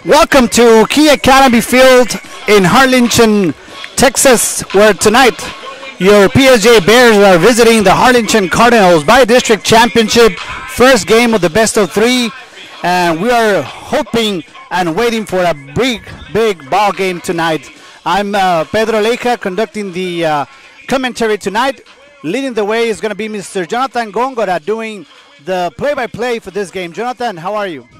Welcome to Key Academy Field in Harlingen, Texas, where tonight your PSJ Bears are visiting the Harlingen Cardinals by district championship, first game of the best of three, and we are hoping and waiting for a big ball game tonight. I'm Pedro Leija conducting the commentary tonight. Leading the way is going to be Mr. Jonathan Gongora doing the play-by-play for this game. Jonathan, how are you?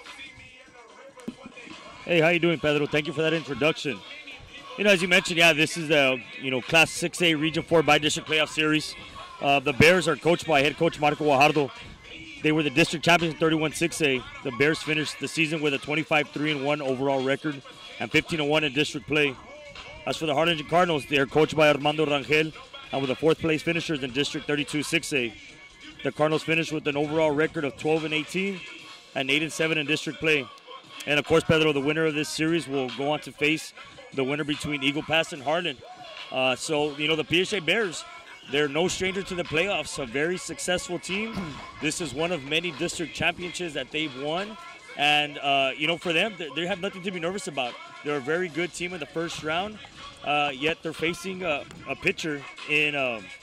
Hey, how you doing, Pedro? Thank you for that introduction. As you mentioned, this is the Class 6A Region 4 by-district playoff series. The Bears are coached by head coach Marco Guajardo. They were the district champions in 31-6A. The Bears finished the season with a 25-3-1 overall record and 15-1 in district play. As for the Harlingen Cardinals, they are coached by Armando Rangel and were the fourth-place finishers in District 32-6A. The Cardinals finished with an overall record of 12-18 and 8-7 in district play. And, of course, Pedro, the winner of this series will go on to face the winner between Eagle Pass and Harlan. The PSJ Bears, they're no stranger to the playoffs, a very successful team. This is one of many district championships that they've won. And, for them, they have nothing to be nervous about. They're a very good team in the first round, yet they're facing a pitcher in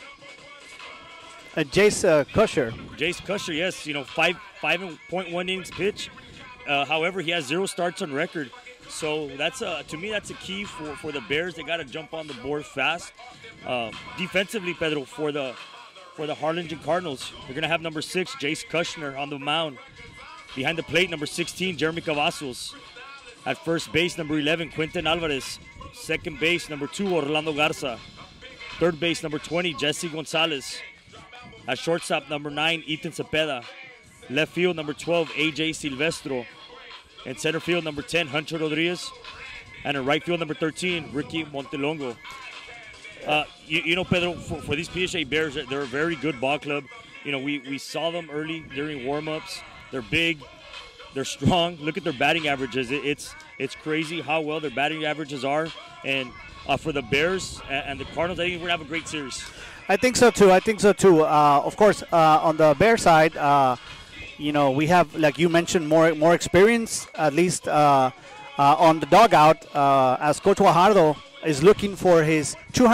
Jace Kusher. Jace Kusher, yes, 5.1 innings pitch. However, he has 0 starts on record. So that's to me, that's a key for the Bears. They got to jump on the board fast. Defensively, Pedro, for the Harlingen Cardinals, they're going to have number 6, Jace Kushner, on the mound. Behind the plate, number 16, Jeremy Cavazos. At first base, number 11, Quentin Alvarez. Second base, number 2, Orlando Garza. Third base, number 20, Jesse Gonzalez. At shortstop, number 9, Ethan Cepeda. Left field, number 12, AJ Silvestro. In center field, number 10, Hunter Rodriguez. And in right field, number 13, Ricky Montelongo. Pedro, for these PSJ Bears, they're a very good ball club. We saw them early during warm-ups. They're big. They're strong. Look at their batting averages. It's crazy how well their batting averages are. And for the Bears and the Cardinals, I think we're going to have a great series. I think so, too. Of course, on the Bear side, we have, like you mentioned, more experience, at least on the dugout, as Coach Guajardo is looking for his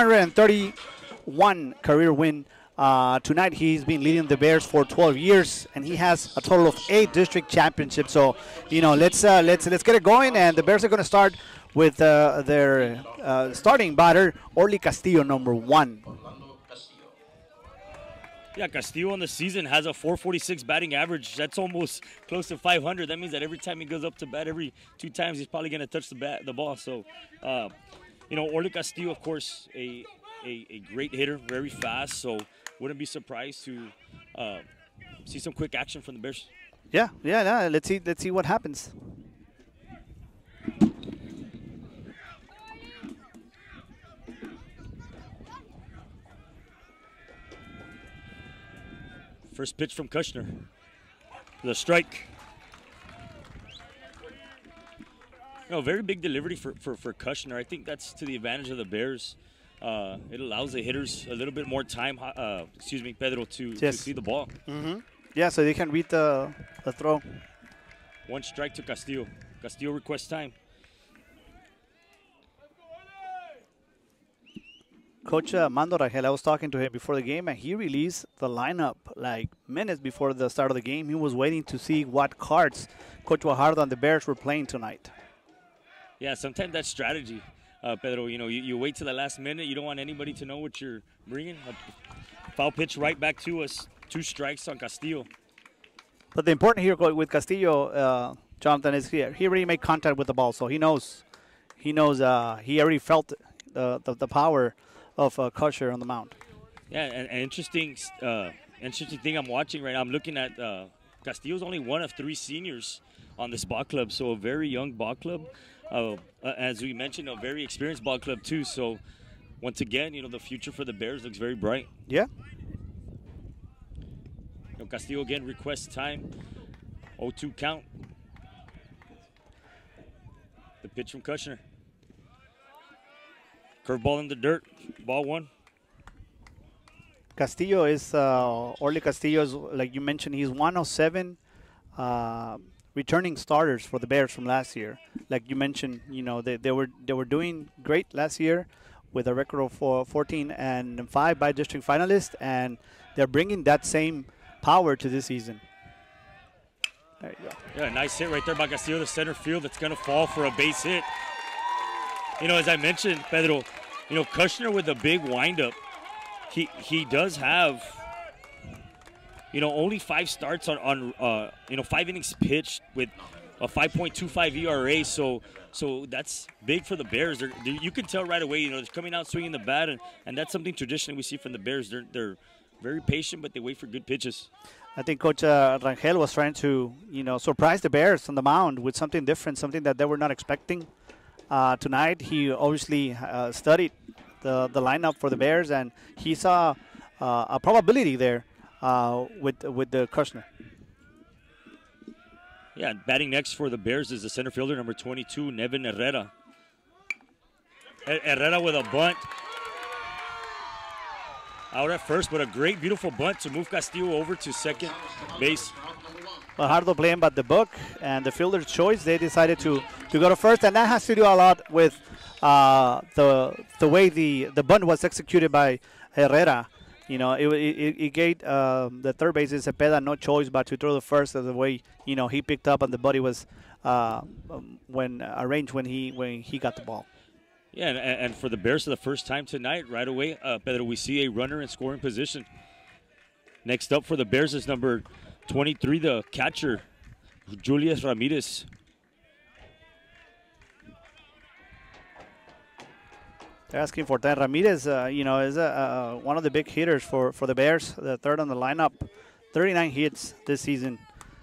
231 career win. Tonight he's been leading the Bears for 12 years, and he has a total of 8 district championships. So, let's get it going, and the Bears are going to start with their starting batter, Orly Castillo, number 1. Yeah, Castillo on the season has a 446 batting average. That's almost close to 500. That means that every time he goes up to bat, every 2 times, he's probably going to touch the ball. So, Orly Castillo, of course, a great hitter, very fast. So, wouldn't be surprised to see some quick action from the Bears. Yeah. Let's see what happens. First pitch from Kushner. The strike. Very big delivery for Kushner. I think that's to the advantage of the Bears. It allows the hitters a little bit more time, Pedro, to see the ball. Mm-hmm. Yeah, so they can read the throw. 1 strike to Castillo. Castillo requests time. Coach Mando Rangel, I was talking to him before the game, and he released the lineup like minutes before the start of the game. He was waiting to see what cards Coach Guajardo and the Bears were playing tonight. Yeah, sometimes that's strategy, Pedro. You wait till the last minute. You don't want anybody to know what you're bringing. A foul pitch right back to us. 2 strikes on Castillo. But the important here with Castillo, Jonathan, is he already made contact with the ball, so he knows. He already felt the power of Kusher on the mound. Yeah, an interesting thing I'm watching right now. I'm looking at Castillo's only one of 3 seniors on this ball club, so a very young ball club. As we mentioned, a very experienced ball club too. So once again, the future for the Bears looks very bright. Yeah. Castillo again requests time. 0-2 count. The pitch from Kushner. Curveball in the dirt. Ball 1. Castillo is, Orly Castillo is, like you mentioned, he's one of 7 returning starters for the Bears from last year. like you mentioned, they were doing great last year with a record of 14-5 by district finalists, and they're bringing that same power to this season. There you go. Yeah, nice hit right there by Castillo, the center field. That's going to fall for a base hit. As I mentioned, Pedro, Kushner with a big windup. He does have, only 5 starts on 5 innings pitched with a 5.25 ERA. So that's big for the Bears. You can tell right away, they're coming out swinging the bat, and that's something traditionally we see from the Bears. They're very patient, but they wait for good pitches. I think Coach Rangel was trying to, surprise the Bears on the mound with something different, something that they were not expecting. Tonight, he obviously studied the lineup for the Bears, and he saw a probability there with the Kushner. Yeah, batting next for the Bears is the center fielder, number 22, Nevin Herrera. Herrera with a bunt. Out at first, but a great, beautiful bunt to move Castillo over to second base. Fajardo playing by the book, and the fielder's choice, they decided to go to first, and that has to do a lot with the way the bunt was executed by Herrera. It gave the third baseman Cepeda no choice but to throw the first, as the way he picked up, and the body was arranged when he got the ball. Yeah, and for the Bears for the first time tonight, right away, Pedro, we see a runner in scoring position. Next up for the Bears is number 23, the catcher, Julius Ramirez. They're asking for that. Ramirez, is one of the big hitters for the Bears, the third on the lineup, 39 hits this season.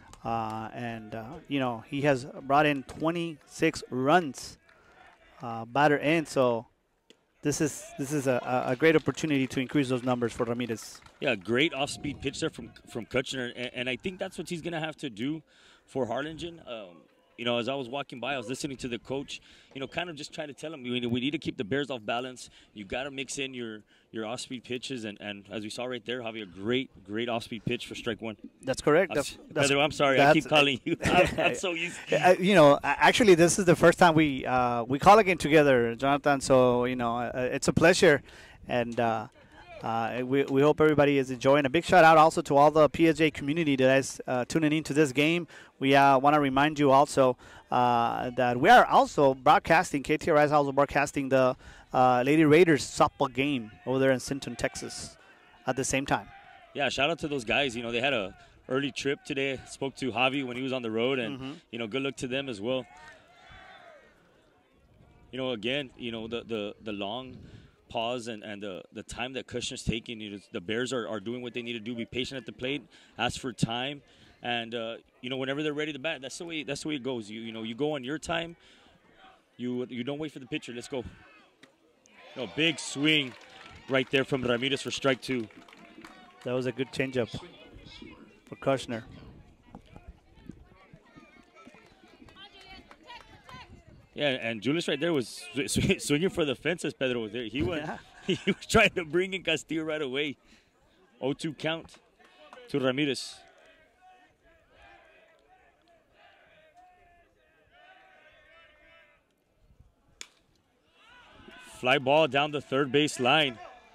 He has brought in 26 runs. Batter in, so this is a great opportunity to increase those numbers for Ramirez. Yeah, great off-speed pitch there from Kushner, and I think that's what he's going to have to do for Harlingen. As I was walking by, I was listening to the coach, kind of just trying to tell him, we need to keep the Bears off balance. You got to mix in your off-speed pitches, and as we saw right there, Javi, a great off-speed pitch for strike one. That's correct. Pedro, I'm sorry, I keep calling you. I'm so used to actually, this is the first time we call again together, Jonathan, so, it's a pleasure, and we hope everybody is enjoying. A big shout out also to all the PSJ community that is tuning into this game. We want to remind you also that we are also broadcasting, KTRI is also broadcasting the Lady Raiders softball game over there in Sinton, Texas at the same time. Yeah, shout out to those guys. They had a early trip today. Spoke to Javi when he was on the road, and, good luck to them as well. Again, the long pause and the time that Kushner's taking. The Bears are doing what they need to do. Be patient at the plate, ask for time, and whenever they're ready to bat, that's the way it goes. You go on your time. You don't wait for the pitcher. Let's go. Big swing right there from Ramirez for strike 2. That was a good changeup for Kushner. Yeah, and Julius right there was swinging for the fences, Pedro. He was trying to bring in Castillo right away. 0-2 count to Ramirez. Fly ball down the third base line.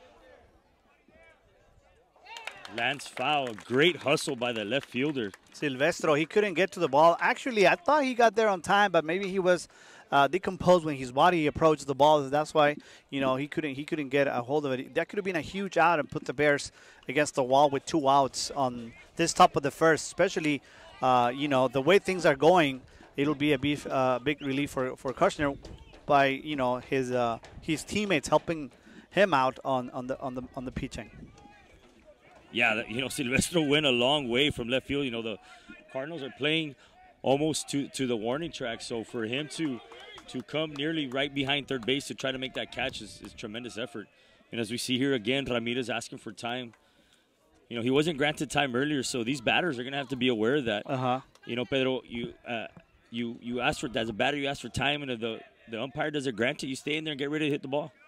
Lands foul. Great hustle by the left fielder. Silvestro, he couldn't get to the ball. Actually, I thought he got there on time, but maybe he was decomposed when his body approached the ball. That's why, he couldn't get a hold of it. That could have been a huge out and put the Bears against the wall with 2 outs on this top of the first. Especially, the way things are going, it'll be a big relief for Kushner by his teammates helping him out on the pitching. Yeah, Silvestro went a long way from left field. The Cardinals are playing almost to the warning track, so for him to come nearly right behind third base to try to make that catch is tremendous effort. And as we see here again, Ramirez asking for time. He wasn't granted time earlier, so these batters are going to have to be aware of that. Pedro, you ask for, as a batter, you ask for time, and if the umpire doesn't grant it, you stay in there and get ready to hit the ball.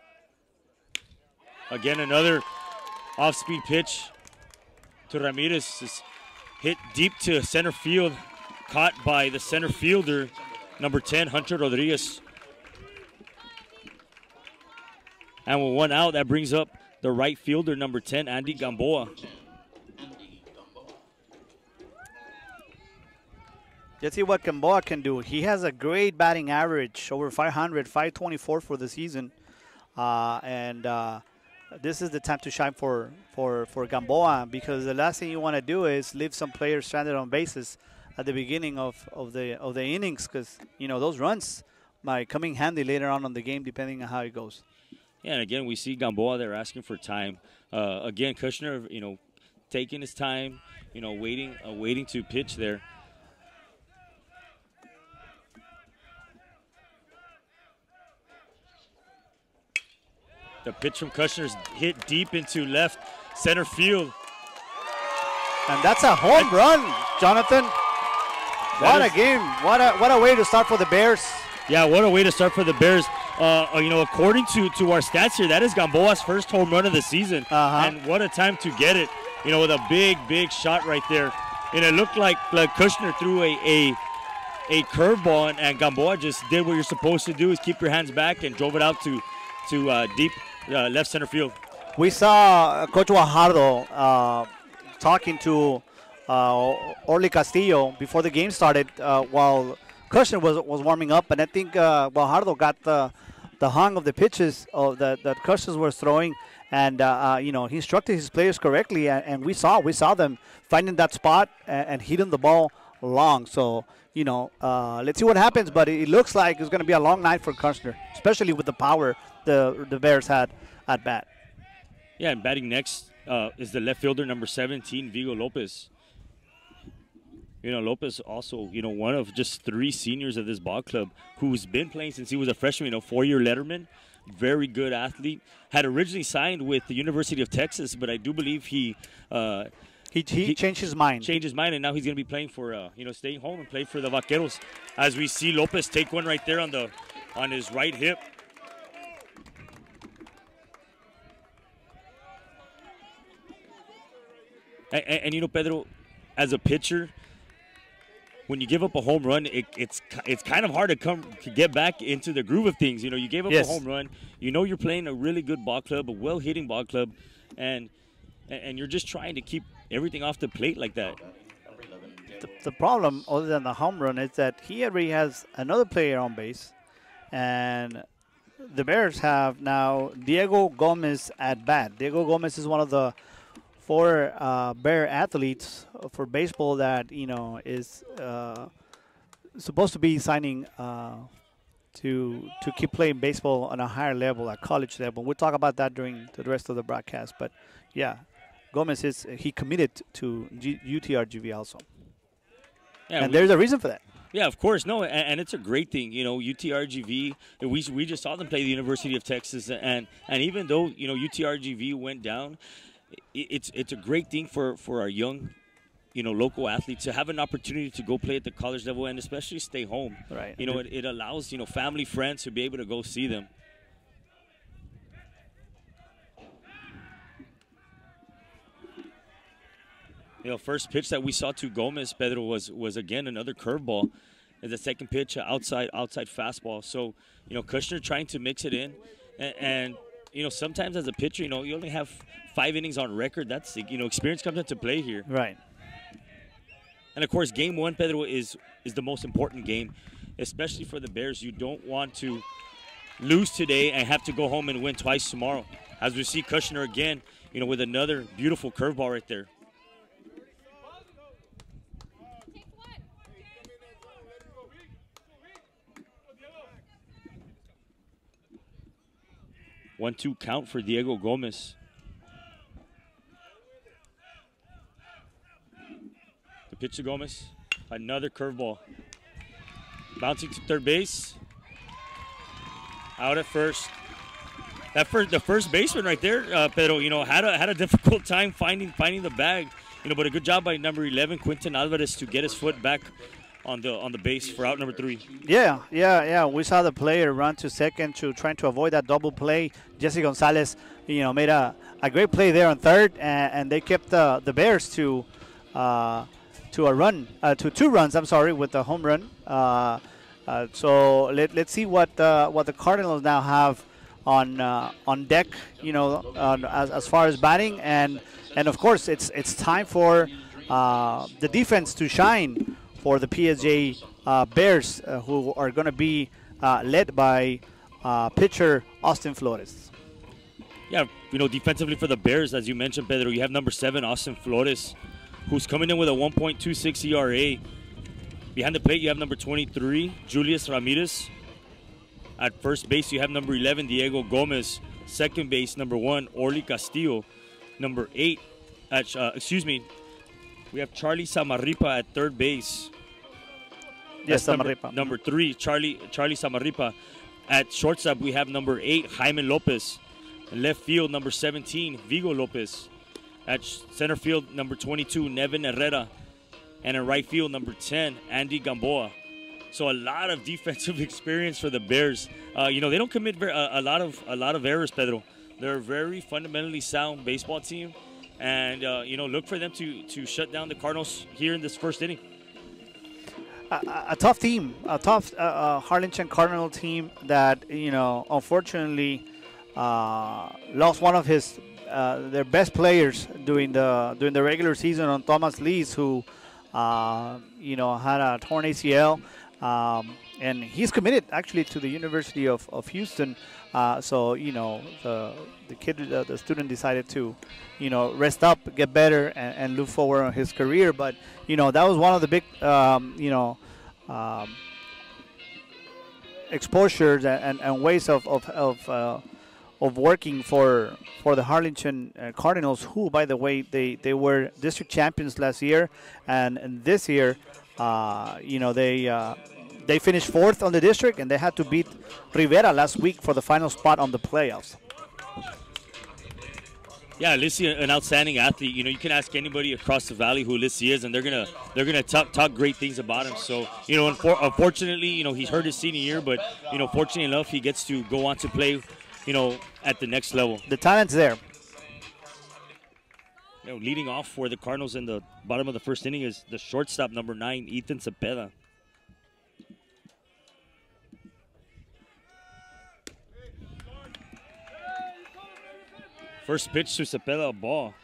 Again, another off-speed pitch to Ramirez. Is hit deep to center field, caught by the center fielder, number 10, Hunter Rodriguez. And with one out, that brings up the right fielder, number 10, Andy Gamboa. Let's see what Gamboa can do. He has a great batting average, over 500, 524 for the season. This is the time to shine for Gamboa, because the last thing you want to do is leave some players stranded on bases at the beginning of the innings, because those runs might come in handy later on the game depending on how it goes. Yeah, and again, we see Gamboa there asking for time. Again, Kushner, taking his time, waiting to pitch there. The pitch from Kushner's hit deep into left center field. And that's a home run, Jonathan. What a game. What a way to start for the Bears. Yeah, what a way to start for the Bears. According to our stats here, that is Gamboa's first home run of the season. And what a time to get it, with a big shot right there. And it looked like Kushner threw a curveball, and Gamboa just did what you're supposed to do, is keep your hands back, and drove it out to deep left center field. We saw Coach Guajardo talking to Orly Castillo before the game started while Kushner was warming up, and I think Guajardo got the hang of the pitches that Kushner was throwing, and he instructed his players correctly, and we saw them finding that spot and hitting the ball long. So let's see what happens, but it looks like it's going to be a long night for Kushner, especially with the power the Bears had at bat. Yeah, and batting next is the left fielder, number 17, Vigo Lopez. Lopez also, one of just 3 seniors of this ball club who's been playing since he was a freshman, 4-year letterman, very good athlete. Had originally signed with the University of Texas, but I do believe he changed his mind. Changed his mind, and now he's going to be playing for, staying home and play for the Vaqueros. As we see Lopez take one right there on his right hip. And Pedro, as a pitcher, when you give up a home run, it's kind of hard to get back into the groove of things. You gave up a home run. You're playing a really good ball club, a well-hitting ball club, and you're just trying to keep everything off the plate like that. The problem, other than the home run, is that he already has another player on base, and the Bears have now Diego Gomez at bat. Diego Gomez is one of the 4 Bear athletes for baseball that is supposed to be signing to keep playing baseball on a higher level, at college level. We'll talk about that during the rest of the broadcast. But yeah, Gomez he committed to UTRGV also, and there's a reason for that. Yeah, of course. No, and it's a great thing. UTRGV, we just saw them play the University of Texas, and even though UTRGV went down, it's a great thing for our young, local athletes to have an opportunity to go play at the college level, and especially stay home. Right. It allows, family, friends to be able to go see them. First pitch that we saw to Gomez, Pedro, was again another curveball. As the second pitch, outside fastball. So, Kushner trying to mix it in, and sometimes as a pitcher, you only have 5 innings on record. That's, experience comes into play here. Right. And, of course, Game 1, Pedro, is the most important game, especially for the Bears. You don't want to lose today and have to go home and win twice tomorrow. As we see Kushner again, with another beautiful curveball right there. One-two count for Diego Gomez. The pitch to Gomez. Another curveball. Bouncing to third base. Out at first. The first baseman right there, Pedro, had a difficult time finding the bag. But a good job by number 11, Quinton Alvarez, to get his foot back on the base for out number 3. Yeah. We saw the player run to second trying to avoid that double play. Jesse Gonzalez, made a great play there on third, and they kept the Bears to 2 runs. I'm sorry, with the home run. Let's see what the Cardinals now have on deck. As far as batting and of course it's time for the defense to shine for the PSJ Bears, who are going to be led by pitcher Austin Flores. Yeah, defensively for the Bears, as you mentioned, Pedro, you have number 7, Austin Flores, who's coming in with a 1.26 ERA. Behind the plate, you have number 23, Julius Ramirez. At first base, you have number 11, Diego Gomez. Second base, number 1, Orly Castillo. Number 8, we have Charlie Samarripa at third base. Yes, Samarripa. Number 3, Charlie Samarripa. At shortstop, we have number 8, Jaime Lopez. Left field, number 17, Vigo Lopez. At center field, number 22, Nevin Herrera. And in right field, number 10, Andy Gamboa. So a lot of defensive experience for the Bears. They don't commit a lot of errors, Pedro. They're a very fundamentally sound baseball team. And, look for them to shut down the Cardinals here in this first inning. A tough team, a tough Harlingen Cardinal team that, unfortunately lost one of their best players during the regular season on Thomas Lees, who had a torn ACL, and he's committed actually to the University of Houston. The student decided to, rest up, get better, and look forward on his career. But that was one of the big, exposures and ways of working for the Harlingen Cardinals, who, by the way, they were district champions last year, and this year, they finished 4th on the district, and they had to beat Rivera last week for the final spot on the playoffs. Yeah, Lissi, an outstanding athlete. You can ask anybody across the valley who Lissi is, and they're gonna talk great things about him. So, unfortunately, he's hurt his senior year, but fortunately enough, he gets to go on to play, at the next level. The talent's there. Leading off for the Cardinals in the bottom of the first inning is the shortstop, number 9, Ethan Cepeda. First pitch to Cepeda, a ball.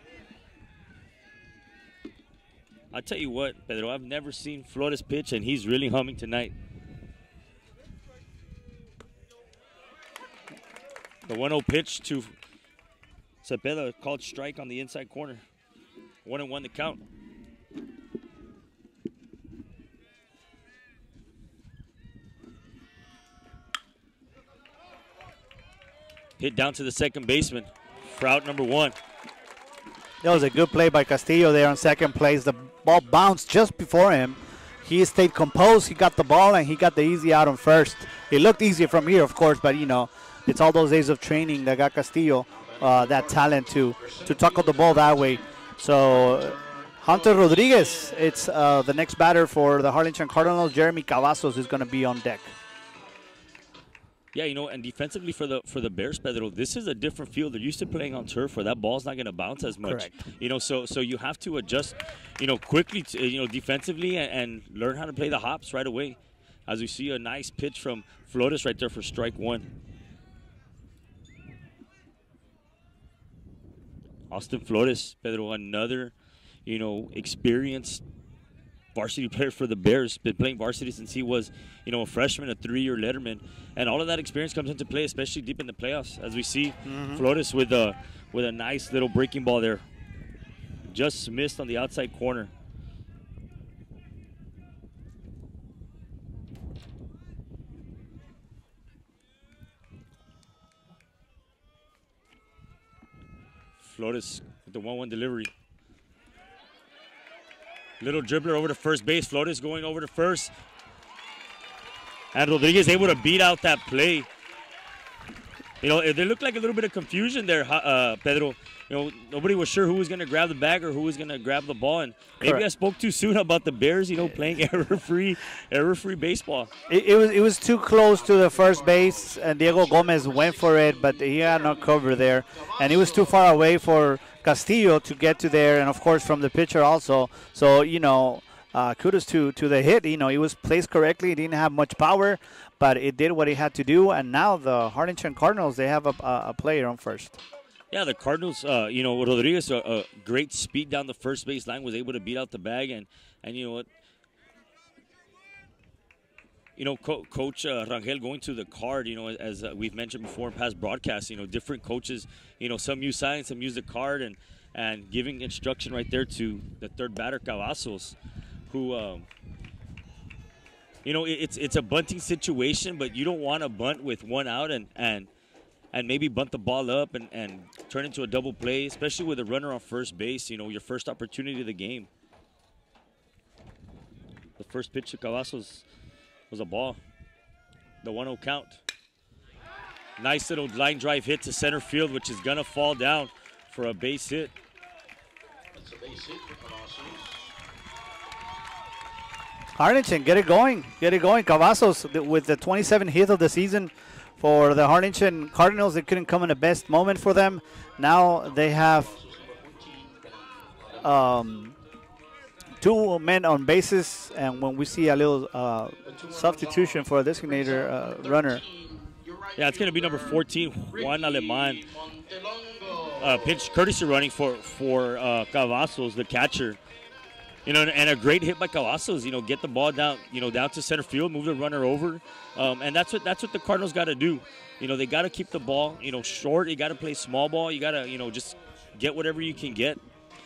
I'll tell you what, Pedro, I've never seen Flores pitch, and he's really humming tonight. The 1-0 pitch to Cepeda, called strike on the inside corner. 1-1 the count. Hit down to the second baseman for out number 1. That was a good play by Castillo there on second place. The ball bounced just before him. He stayed composed. He got the ball, and he got the easy out on first. It looked easier from here, of course, but, it's all those days of training that got Castillo that talent to tackle the ball that way. So Hunter Rodriguez, it's the next batter for the Harlingen Cardinals. Jeremy Cavazos is going to be on deck. Yeah, and defensively for the Bears, Pedro, this is a different field. They're used to playing on turf where that ball's not going to bounce as much. Correct. So you have to adjust, quickly, defensively and learn how to play the hops right away. As we see a nice pitch from Flores right there for strike 1. Austin Flores, Pedro, another, experienced varsity player for the Bears. Been playing varsity since he was, a freshman, a 3-year letterman. And all of that experience comes into play, especially deep in the playoffs, as we see Flores with a nice little breaking ball there. Just missed on the outside corner. Flores with the 1-1 delivery. Little dribbler over to first base. Flores going over to first. And Rodriguez able to beat out that play. There looked like a little bit of confusion there, Pedro. Nobody was sure who was going to grab the bag or who was going to grab the ball. And maybe Correct. I spoke too soon about the Bears, playing error-free baseball. It was too close to the first base, and Diego Gomez went for it, but he had no cover there. And it was too far away for Castillo to get to there, and, of course, from the pitcher also. So, kudos to the hit. You know, it was placed correctly. It didn't have much power, but it did what it had to do. And now the Harlingen Cardinals, they have a player on first. Yeah, the Cardinals, you know, Rodriguez, a great speed down the first base line, was able to beat out the bag. And you know what? You know, Coach Rangel going to the card, you know, as we've mentioned before in past broadcasts, you know, different coaches, you know, some use science, some use the card, and giving instruction right there to the third batter, Cavazos, who, you know, it's a bunting situation, but you don't want to bunt with one out and maybe bunt the ball up and turn into a double play, especially with a runner on first base, you know, your first opportunity of the game. The first pitch to Cavazos was a ball. The 1-0 count. Nice little line drive hit to center field, which is going to fall down for a base hit. It's a base hit for Cavazos. Harlingen, get it going. Get it going. Cavazos with the 27th hit of the season for the Harlingen Cardinals. It couldn't come in the best moment for them. Now they have two men on bases, and when we see a little substitution for a designated runner. Yeah, it's going to be number 14, Juan Aleman. Pitch courtesy running for Cavazos, the catcher. You know, and a great hit by Cavazos. You know, get the ball down, you know, down to center field, move the runner over, and that's what the Cardinals got to do. You know, they got to keep the ball, you know, short. You got to play small ball. You got to, you know, just get whatever you can get.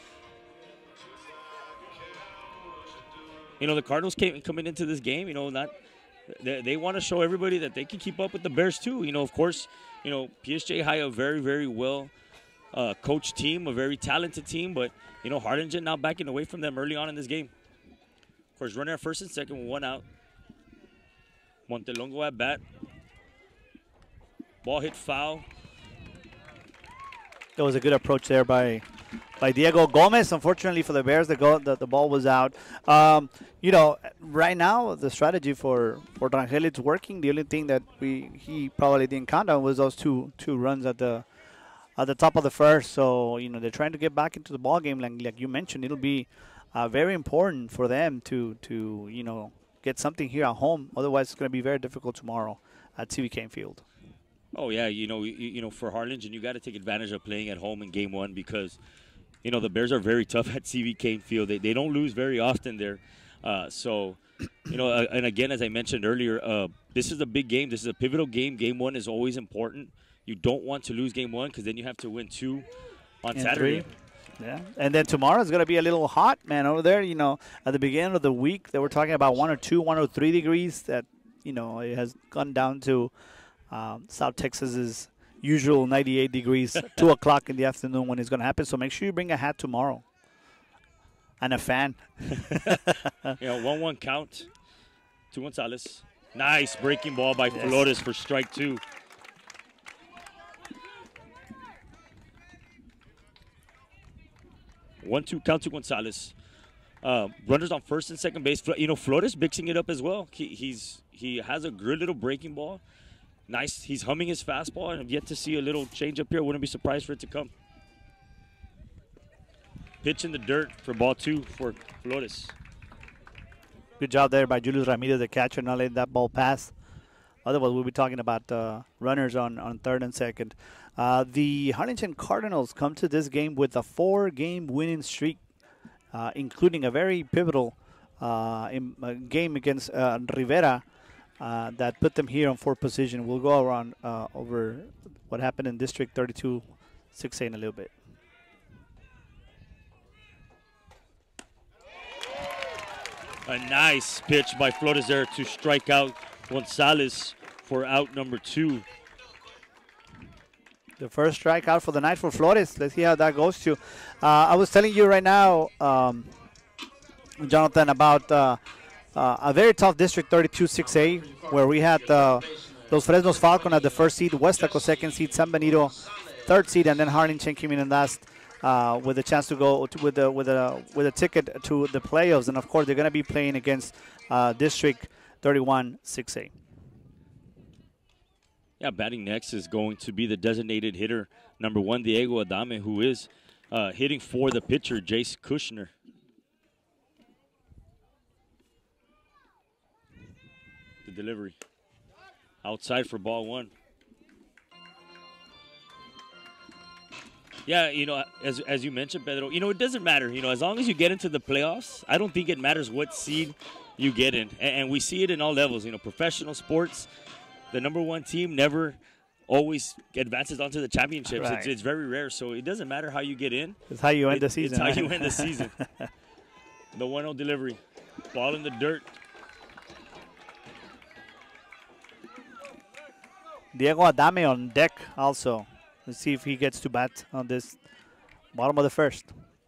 You know, the Cardinals coming into this game, you know, they want to show everybody that they can keep up with the Bears too. You know, of course, you know, PSJ High, a very, very well coached team, a very talented team, but, you know, Harlingen now backing away from them early on in this game. Of course, running at first and second with one out. Montelongo at bat. Ball hit foul. It was a good approach there by Diego Gomez. Unfortunately for the Bears, the ball was out. You know, right now the strategy for Rangel is working. The only thing that he probably didn't count on was those two runs at the top of the first. So, you know, they're trying to get back into the ball game. Like you mentioned, it'll be very important for them to you know, get something here at home. Otherwise, it's going to be very difficult tomorrow at CBK Field. Oh yeah, you know, for Harlingen, you got to take advantage of playing at home in Game 1 because, you know, the Bears are very tough at CBK Field. They don't lose very often there. So, you know, and again, as I mentioned earlier, this is a big game. This is a pivotal game. Game 1 is always important. You don't want to lose Game 1 because then you have to win 2 on Saturday. 3. Yeah, and then tomorrow is going to be a little hot, man, over there. You know, at the beginning of the week, they were talking about 102, 103 degrees. That, you know, it has gone down to South Texas's usual 98 degrees, 2 o'clock in the afternoon when it's going to happen. So make sure you bring a hat tomorrow and a fan. You know, 1-1 count to Gonzalez. Nice breaking ball by Flores for strike 2. One-two count to Gonzalez. Runners on first and second base. You know, Flores mixing it up as well. He has a good little breaking ball. Nice. He's humming his fastball, and I've yet to see a little change up here. Wouldn't be surprised for it to come. Pitch in the dirt for ball 2 for Flores. Good job there by Julius Ramirez, the catcher, not letting that ball pass. Otherwise, we'll be talking about runners on third and second. The Harlingen Cardinals come to this game with a 4-game winning streak, including a very pivotal game against Rivera that put them here on 4th position. We'll go around over what happened in District 32, 6A in a little bit. A nice pitch by Flores there to strike out Gonzalez for out number 2. The first strikeout for the night for Flores. Let's see how that goes to. I was telling you right now, Jonathan, about a very tough District 32 6A where we had Los Fresnos Falcon at the first seed, Westaco second seed, San Benito third seed, and then Harlingen came in last with a chance to go with a ticket to the playoffs. And of course, they're going to be playing against District 31 6A. Yeah, batting next is going to be the designated hitter, number 1, Diego Adame, who is hitting for the pitcher, Jace Kushner. delivery. Outside for ball one. Yeah, you know, as you mentioned, Pedro, you know, it doesn't matter. You know, as long as you get into the playoffs, I don't think it matters what seed you get in. And we see it in all levels. You know, professional sports, the number one team never always advances onto the championships. Right. It's very rare. So it doesn't matter how you get in. It's how you end the season. It's how right? you end the season. The 1-0 delivery. Ball in the dirt. Diego Adame on deck also. Let's see if he gets to bat on this bottom of the first.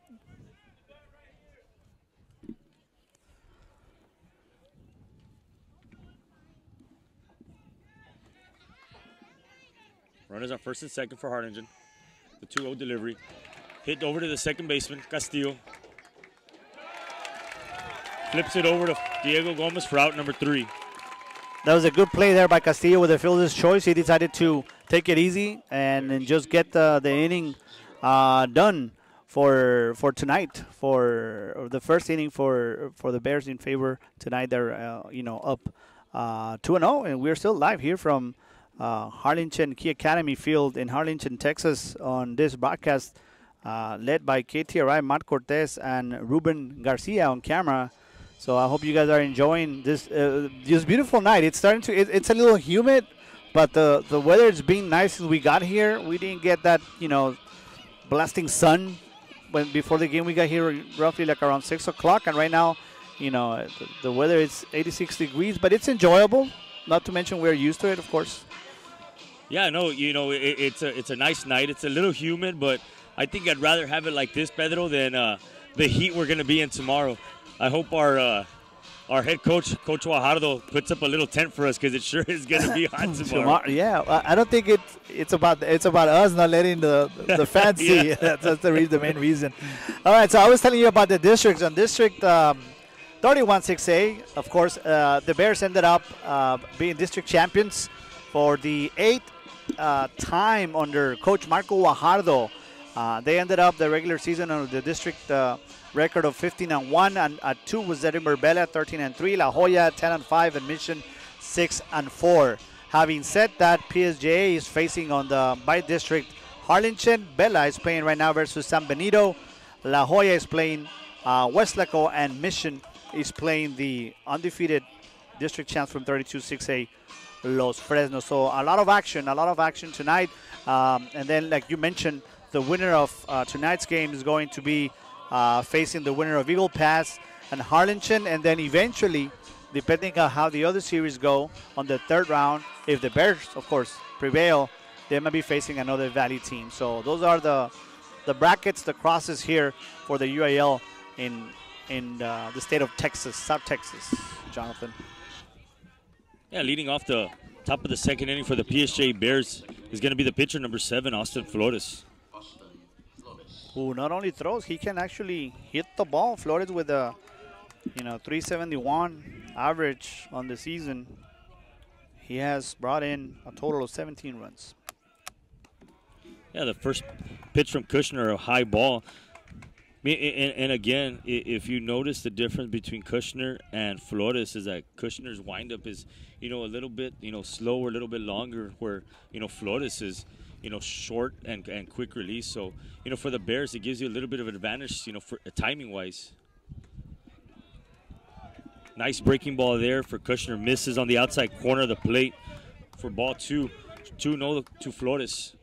Runners on first and second for Harlingen. The 2-0 delivery. Hit over to the second baseman, Castillo. Flips it over to Diego Gomez for out number 3. That was a good play there by Castillo with the fielder's choice. He decided to take it easy and then just get the inning done for tonight. For the first inning for the Bears in favor tonight. They're up 2-0, and we're still live here from Harlingen Key Academy Field in Harlingen, Texas, on this broadcast led by KTRI Matt Cortez and Ruben Garcia on camera. So I hope you guys are enjoying this beautiful night. It's starting to it's a little humid, but the weather is being nice since we got here. We didn't get that blasting sun before the game. We got here roughly like around 6 o'clock, and right now, the weather is 86 degrees, but it's enjoyable. Not to mention we're used to it, of course. Yeah, no, it's a nice night. It's a little humid, but I think I'd rather have it like this, Pedro, than the heat we're going to be in tomorrow. I hope our head coach, Coach Guajardo, puts up a little tent for us because it sure is going to be hot tomorrow. Yeah, I don't think it's about us not letting the fans see. That's the main reason. All right, so I was telling you about the districts. On District 31-6A, of course, the Bears ended up being district champions for the 8th time under Coach Marco Guajardo. They ended up the regular season of the district record of 15-1, and at 2 was Edinburgh Bella 13-3, La Jolla 10-5, and Mission 6-4. Having said that, PSJA is facing on the by district Harlingen. Bella is playing right now versus San Benito. La Jolla is playing Westlaco, and Mission is playing the undefeated district champs from 32-6A, Los Fresnos. So a lot of action tonight. And then, like you mentioned, the winner of tonight's game is going to be facing the winner of Eagle Pass and Harlingen, and then eventually, depending on how the other series go on the third round, if the Bears, of course, prevail, they might be facing another Valley team. So those are the brackets, the crosses here for the UIL in the state of Texas, South Texas, Jonathan. Yeah, leading off the top of the second inning for the PSJ Bears is going to be the pitcher, number 7, Austin Flores. Who not only throws, he can actually hit the ball. Flores with a 371 average on the season. He has brought in a total of 17 runs. Yeah, the first pitch from Kushner, a high ball. And again, if you notice the difference between Kushner and Flores is that Kushner's windup is, a little bit, slower, a little bit longer, where, Flores is, short and quick release. So, for the Bears, it gives you a little bit of advantage, for timing-wise. Nice breaking ball there for Kushner. Misses on the outside corner of the plate for ball 2. 2-0 to Flores.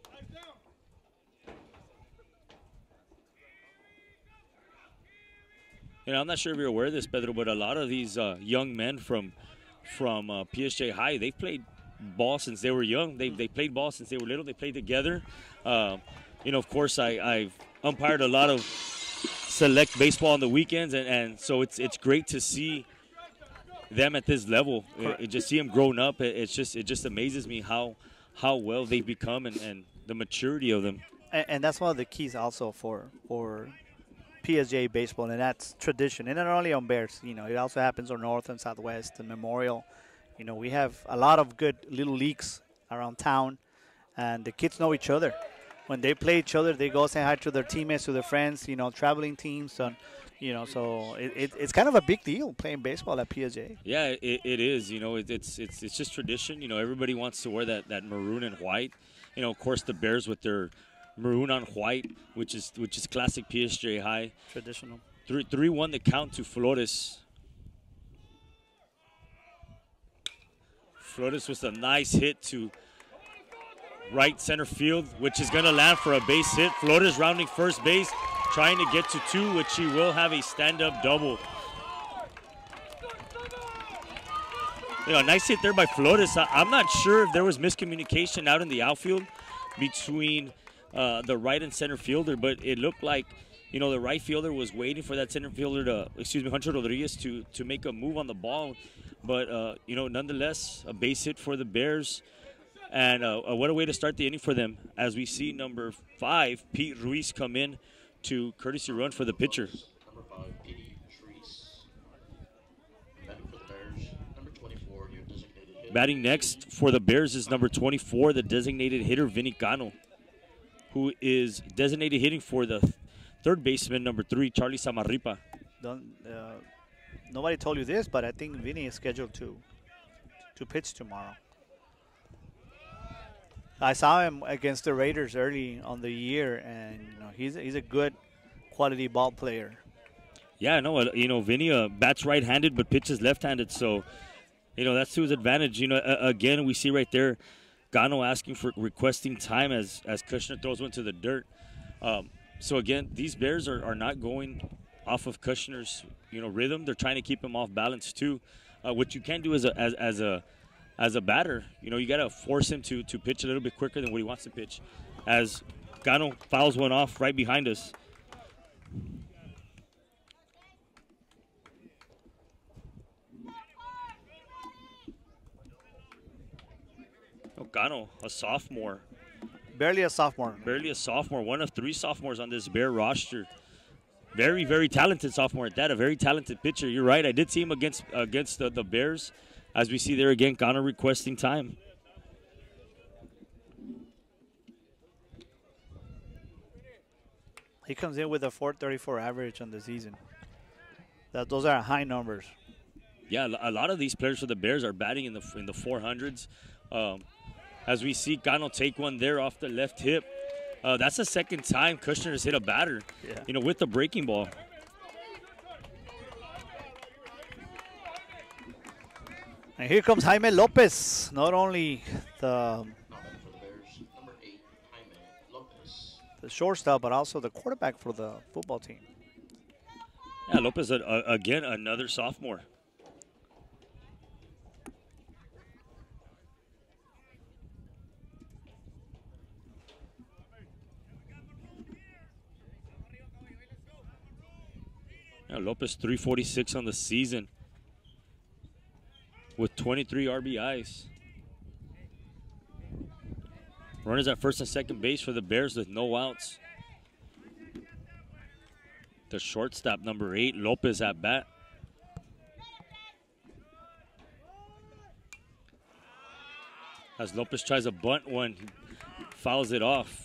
I'm not sure if you're aware of this, Pedro, but a lot of these young men from PSJ High, they've played ball since they were young. They played ball since they were little. They played together. Of course, I've umpired a lot of select baseball on the weekends, and so it's great to see them at this level. Just see them growing up. It just amazes me how well they've become and the maturity of them. And that's one of the keys also for PSJ baseball, and that's tradition. And not only on Bears, it also happens on North and Southwest and Memorial. We have a lot of good little leagues around town, and the kids know each other. When they play each other, they go say hi to their teammates, to their friends, traveling teams. And, You know, so it's kind of a big deal playing baseball at PSJ. Yeah, it is. You know, it's just tradition. You know, everybody wants to wear that maroon and white. You know, of course, the Bears with their maroon on white, which is classic PSJ high. Traditional. 3-1 the count to Flores. Flores with a nice hit to right center field, which is going to land for a base hit. Flores rounding first base, trying to get to 2, which he will have a stand-up double. You know, nice hit there by Flores. I'm not sure if there was miscommunication out in the outfield between the right and center fielder, but it looked like, you know, the right fielder was waiting for that center fielder Hunter Rodriguez to make a move on the ball. But, you know, nonetheless, a base hit for the Bears. And what a way to start the inning for them, as we see number 5, Pete Ruiz, come in to courtesy run for the pitcher. Number 5, Pete Ruiz. Batting for the Bears, number 24, your designated hitter. Batting next for the Bears is number 24, the designated hitter, Vinny Cano, who is designated hitting for the third baseman, number 3, Charlie Samarripa. Nobody told you this, but I think Vinny is scheduled to pitch tomorrow. I saw him against the Raiders early on the year, and you know, he's a good quality ball player. Yeah, no, you know, Vinny bats right-handed but pitches left-handed, so you know that's to his advantage. You know, again, we see right there, Gano asking for requesting time as Kushner throws one to the dirt. So again, these Bears are not going off of Kushner's, you know, rhythm. They're trying to keep him off balance too. What you can do as a batter, you know, you got to force him to pitch a little bit quicker than what he wants to pitch. As Gano fouls one off right behind us. Oh, Gano, a sophomore. Barely a sophomore. Barely a sophomore. One of 3 sophomores on this Bear roster. Very, very talented sophomore at that. A very talented pitcher. You're right. I did see him against the Bears. As we see there again, Gano requesting time. He comes in with a .434 average on the season. Those are high numbers. Yeah, a lot of these players for the Bears are batting in the 400s. As we see Gano take one there off the left hip. That's the second time Kushner has hit a batter, you know, with the breaking ball. And here comes Jaime Lopez. Not only the shortstop, but also the quarterback for the football team. Yeah, Lopez, again, another sophomore. Yeah, Lopez 346 on the season with 23 RBIs. Runners at first and second base for the Bears with no outs. The shortstop, number 8, Lopez at bat. As Lopez tries a bunt one, he fouls it off.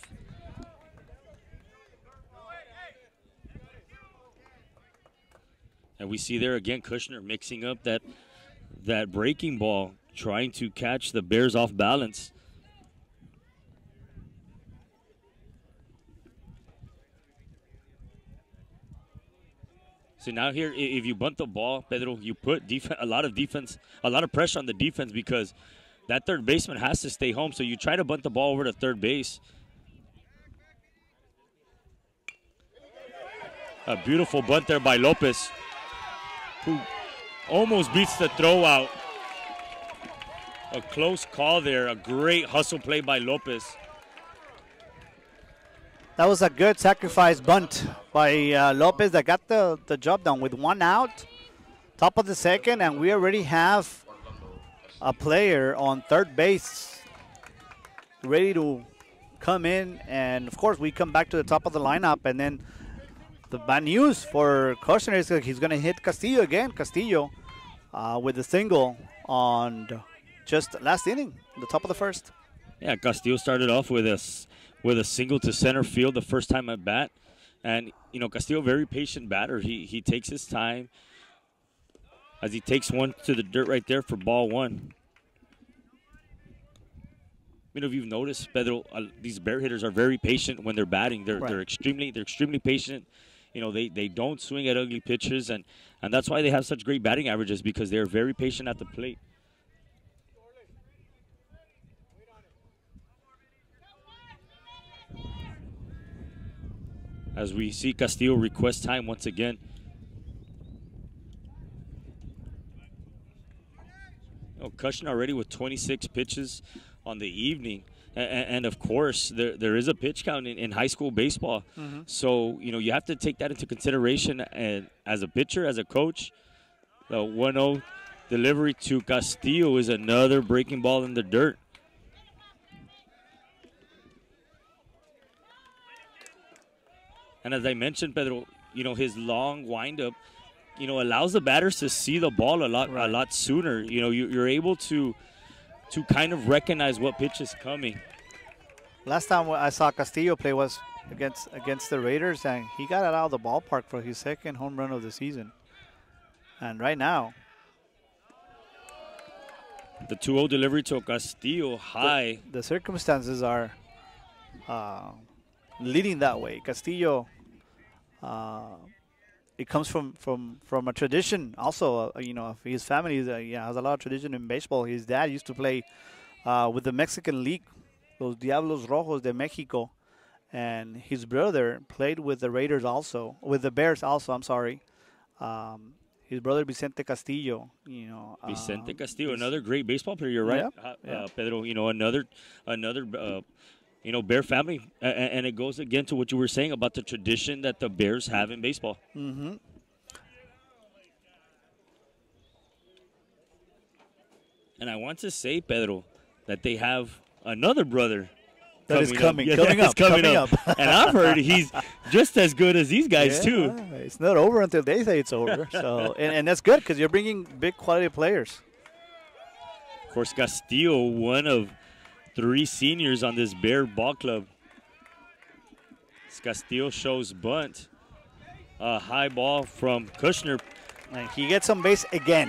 And we see there again Kushner mixing up that breaking ball, trying to catch the Bears off balance. So now here, if you bunt the ball, Pedro, you put a lot of pressure on the defense because that third baseman has to stay home. So you try to bunt the ball over to third base. A beautiful bunt there by Lopez, who almost beats the throw out. A close call there. A great hustle play by Lopez. That was a good sacrifice bunt by Lopez that got the job done with 1 out, top of the second, and we already have a player on third base ready to come in. And, of course, we come back to the top of the lineup, and then the bad news for Kushner is that he's going to hit Castillo again. Castillo with a single on just last inning, the top of the first. Yeah, Castillo started off with a single to center field the first time at bat. And, Castillo, very patient batter. He takes his time as he takes one to the dirt right there for ball one. If you've noticed, Pedro, these Bear hitters are very patient when they're batting. They're extremely patient. They don't swing at ugly pitches, and that's why they have such great batting averages, because they're very patient at the plate. As we see Castillo request time once again. Kushner already with 26 pitches on the evening. And of course, there is a pitch count in high school baseball. Mm-hmm. So, you have to take that into consideration. And as a pitcher, as a coach, the 1-0 delivery to Castillo is another breaking ball in the dirt. And as I mentioned, Pedro, his long windup, allows the batters to see the ball a lot sooner. You're able to kind of recognize what pitch is coming. Last time I saw Castillo play was against the Raiders, and he got it out of the ballpark for his second home run of the season. And right now, the 2-0 delivery to Castillo high. The circumstances are leading that way. Castillo, it comes from a tradition also, of his family. Has a lot of tradition in baseball. His dad used to play with the Mexican League, Los Diablos Rojos de Mexico, and his brother played with the Raiders also, with the Bears also, I'm sorry. His brother Vicente Castillo, Vicente Castillo, another great baseball player. You're right, Pedro. Another Bear family, and it goes again to what you were saying about the tradition that the Bears have in baseball. Mm-hmm. And I want to say, Pedro, that they have another brother that is coming up. And I've heard he's just as good as these guys too. It's not over until they say it's over. So and that's good, because you're bringing big quality players. Of course, Castillo, one of 3 seniors on this Bear ball club. Castillo shows bunt. A high ball from Kushner. And he gets on base again.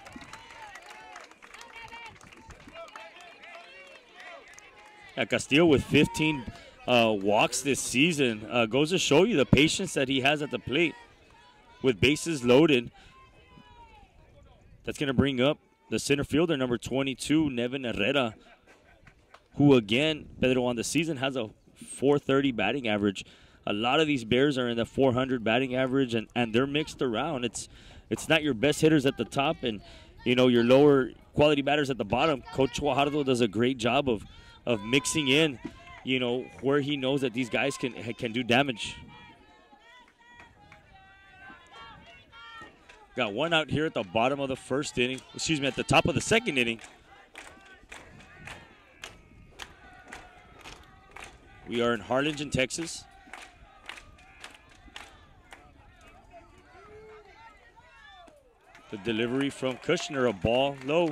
Castillo with 15 walks this season. Goes to show you the patience that he has at the plate. With bases loaded, that's going to bring up the center fielder, number 22, Nevin Herrera, who again, Pedro, on the season has a .430 batting average. A lot of these Bears are in the .400 batting average, and they're mixed around. It's not your best hitters at the top and, your lower quality batters at the bottom. Coach Guajardo does a great job of mixing in, where he knows that these guys can do damage. Got one out here at the bottom of the first inning. At the top of the second inning. We are in Harlingen, Texas. The delivery from Kushner, a ball low.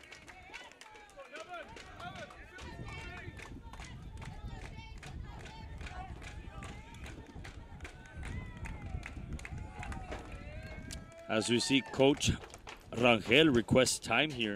As we see Coach Rangel request time here.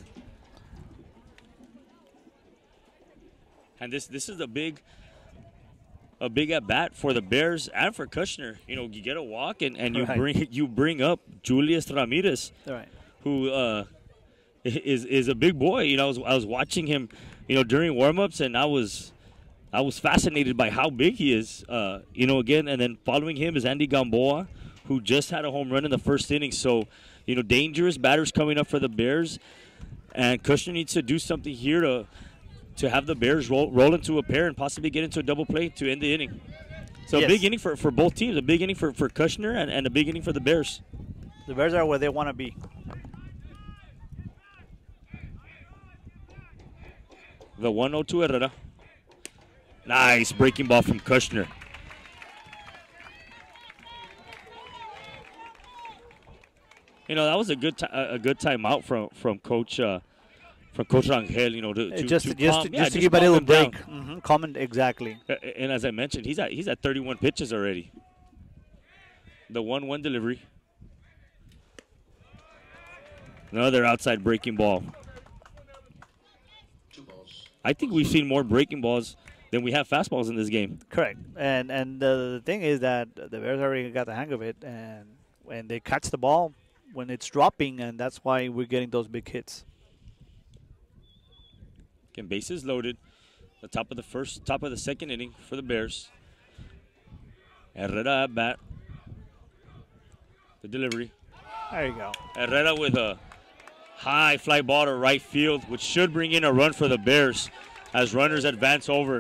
And this is a big at bat for the Bears and for Kushner. You get a walk and you bring up Julius Ramirez, who is a big boy. I was watching him, during warmups, and I was fascinated by how big he is. Again, and then following him is Andy Gamboa, who just had a home run in the first inning. So, dangerous batters coming up for the Bears, and Kushner needs to do something here to have the Bears roll into a pair and possibly get into a double play to end the inning. So a big inning for both teams, a big inning for Kushner and a big inning for the Bears. The Bears are where they want to be. The 1-0 to Herrera. Nice breaking ball from Kushner. That was a good timeout from Coach Rangel. Just to give a little break. Comment exactly. And as I mentioned, he's at 31 pitches already. The 1-1 delivery. Another outside breaking ball. 2 balls. I think we've seen more breaking balls than we have fastballs in this game. Correct. And the thing is that the Bears already got the hang of it, and when they catch the ball when it's dropping, and that's why we're getting those big hits. Again, bases loaded. The top of the second inning for the Bears. Herrera at bat. The delivery. There you go. Herrera with a high fly ball to right field, which should bring in a run for the Bears as runners advance over.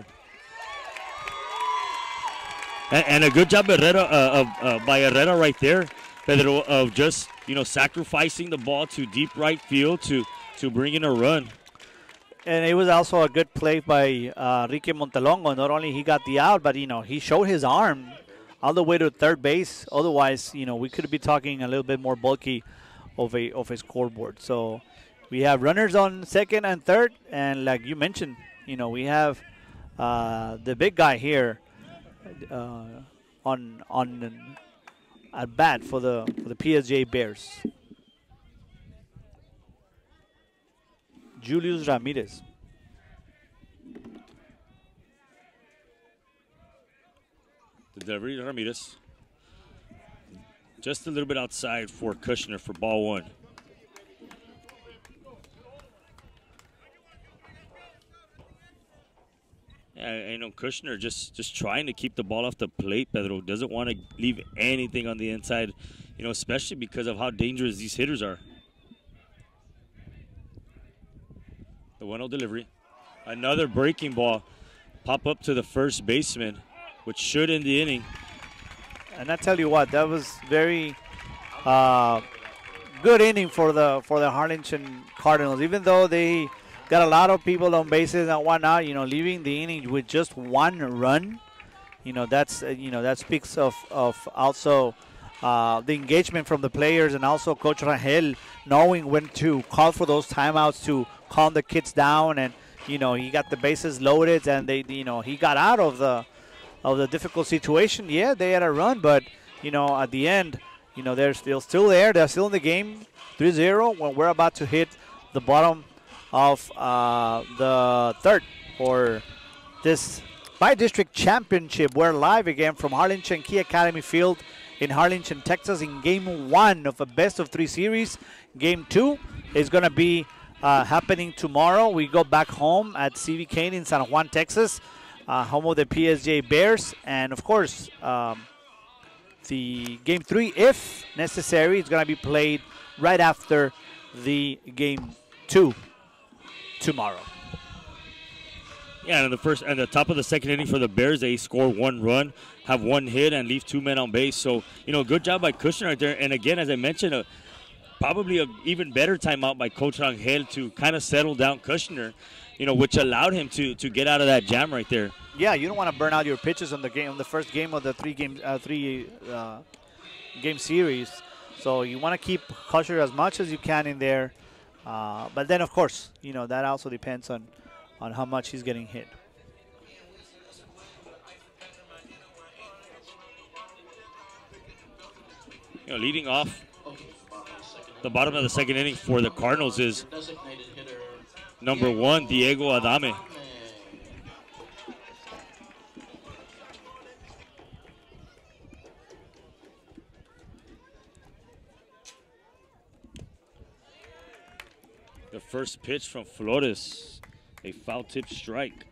And a good job by Herrera right there, Pedro, of just sacrificing the ball to deep right field to bring in a run. And it was also a good play by Enrique Montelongo. Not only he got the out, but he showed his arm all the way to third base. Otherwise, we could be talking a little bit more bulky of a scoreboard. So we have runners on second and third, and like you mentioned, we have the big guy here on at bat for the PSJ Bears. Julius Ramirez. The delivery to Ramirez. Just a little bit outside for Kushner for ball 1. Yeah, I know Kushner just trying to keep the ball off the plate, Pedro. Doesn't want to leave anything on the inside, especially because of how dangerous these hitters are. The 1-0 delivery. Another breaking ball. Pop up to the first baseman, which should end the inning. And I tell you what, that was very good inning for the Harlingen Cardinals. Even though they got a lot of people on bases and whatnot, leaving the inning with just 1 run, that speaks of also the engagement from the players, and also Coach Rangel knowing when to call for those timeouts to calm the kids down. And he got the bases loaded, and he got out of the difficult situation. Yeah, they had a run, but at the end, they're still there. They're still in the game, 3-0, when we're about to hit the bottom of the third for this by-district championship. We're live again from Harlingen Key Academy Field in Harlingen, Texas, in Game 1 of a best-of-3 series. Game 2 is going to be happening tomorrow. We go back home at CV Kane in San Juan, Texas, home of the PSJ Bears. And, of course, the Game 3, if necessary, is going to be played right after the Game 2 tomorrow. Yeah, and the top of the second inning for the Bears, they score 1 run, have 1 hit, and leave 2 men on base. So, good job by Kushner right there. And again, as I mentioned, probably an even better timeout by Coach Rangel to kind of settle down Kushner, which allowed him to get out of that jam right there. Yeah, you don't want to burn out your pitches on the first game of the three game series. So you want to keep Kushner as much as you can in there. But then, of course, that also depends on how much he's getting hit. Leading off the bottom of the second inning for the Cardinals is number 1, Diego Adame. The first pitch from Flores, a foul tip strike.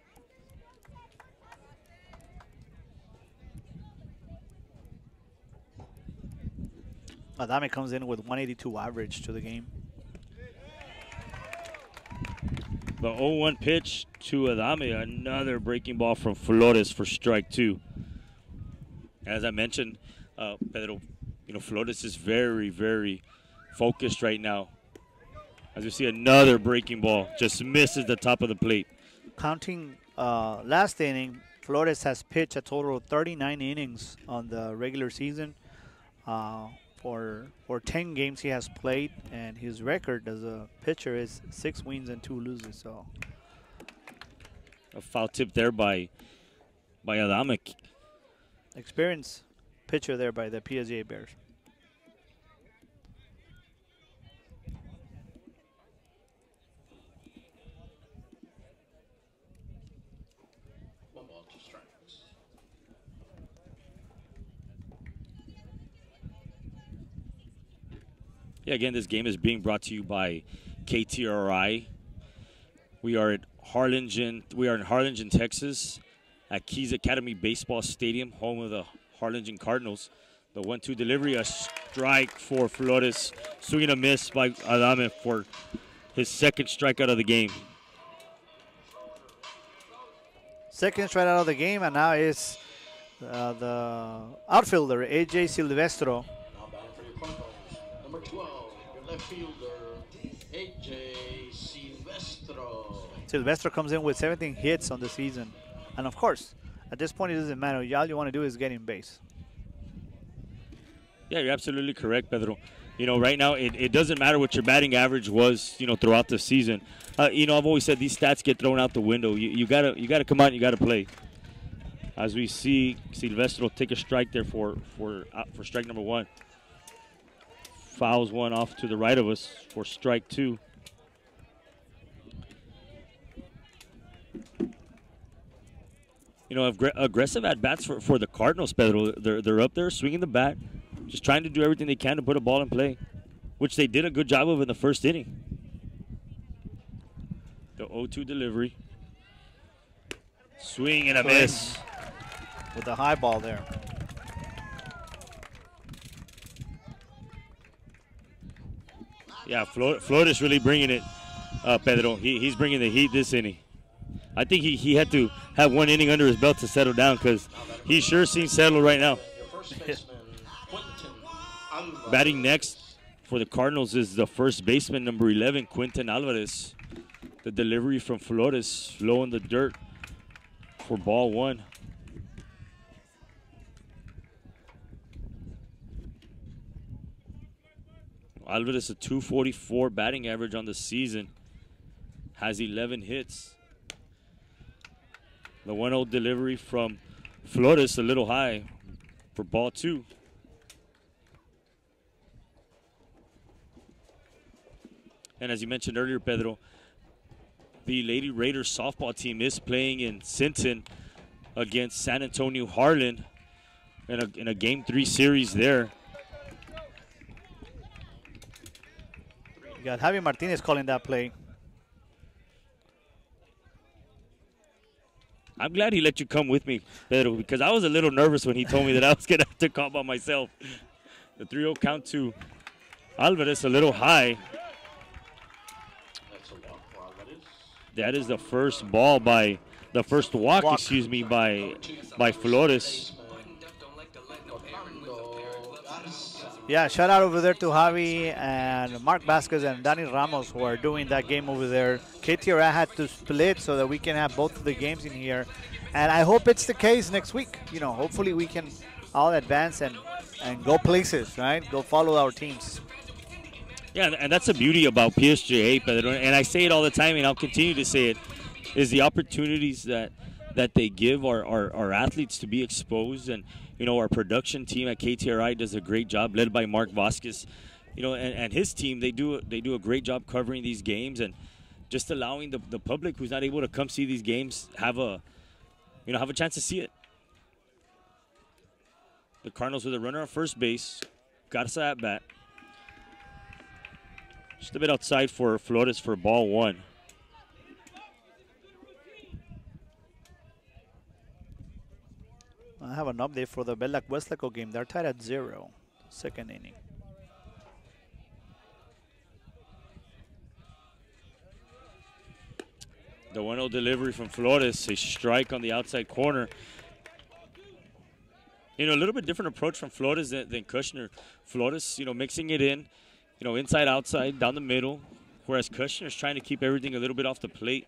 Adame comes in with 182 average to the game. The 0-1 pitch to Adame, another breaking ball from Flores for strike 2. As I mentioned, Pedro, Flores is very, very focused right now. As you see, another breaking ball just misses the top of the plate. Counting last inning, Flores has pitched a total of 39 innings on the regular season. For 10 games he has played, and his record as a pitcher is 6 wins and 2 losses. So a foul tip there by Adame. Experience. pitcher there by the PSGA Bears. One ball, two strikes. Yeah, again, this game is being brought to you by KTRI. We are at Harlingen. We are in Harlingen, Texas, at Keys Academy Baseball Stadium, home of the Harlingen Cardinals. The 1-2 delivery, a strike for Flores. Swing and a miss by Adame for his second strikeout of the game. Second straight out of the game, and now is the outfielder, AJ Silvestro. Now batting for your Cardinals. Number 12, your left fielder, AJ Silvestro. Silvestro comes in with 17 hits on the season. And of course, at this point, it doesn't matter. All you want to do is get in base. Yeah, you're absolutely correct, Pedro. You know, right now, it doesn't matter what your batting average was, you know, throughout the season. You know, I've always said these stats get thrown out the window. You gotta come out and you gotta play. As we see, Silvestro take a strike there for strike number one. Fouls one off to the right of us for strike two. You know, aggressive at bats for the Cardinals, Pedro. They're up there swinging the bat, just trying to do everything they can to put a ball in play, which they did a good job of in the first inning. The 0-2 delivery. Swing and a miss. With the high ball there. Yeah, Flores really bringing it, Pedro. He's bringing the heat this inning. I think he had to have one inning under his belt to settle down because he sure seems settled right now. Your first baseman, Quinton Alvarez. Batting next for the Cardinals is the first baseman, number 11, Quinton Alvarez. The delivery from Flores, low in the dirt for ball one. Alvarez, a 244 batting average on the season, has 11 hits. The 1-0 delivery from Flores, a little high for ball two. And as you mentioned earlier, Pedro, the Lady Raiders softball team is playing in Sinton against San Antonio Harlan in a Game 3 series there. You got Javi Martinez calling that play. I'm glad he let you come with me, Pedro, because I was a little nervous when he told me that I was going to have to call by myself. The 3-0 count to Alvarez, a little high. That's a walk for Alvarez. That is the first ball by, the first walk, excuse me, by Flores. Yeah, shout out over there to Javi and Mark Vasquez and Danny Ramos who are doing that game over there. KTRI had to split so that we can have both of the games in here. And I hope it's the case next week. You know, hopefully we can all advance and go places, right? Go follow our teams. Yeah, and that's the beauty about PSGA, Pedro, and I say it all the time, and I'll continue to say it, is the opportunities that they give our athletes to be exposed. And, you know, our production team at KTRI does a great job, led by Mark Vasquez. You know, and his team, they do a great job covering these games and just allowing the public who's not able to come see these games have a chance to see it. The Cardinals with a runner on first base, Garza at bat. Just a bit outside for Flores for ball one. I have an update for the Bellac Westlaco game. They're tied at 0, second inning. The 1-0 delivery from Flores, a strike on the outside corner. You know, a little bit different approach from Flores than Kushner. Flores, you know, mixing it in, you know, inside, outside, down the middle, whereas Kushner's trying to keep everything a little bit off the plate.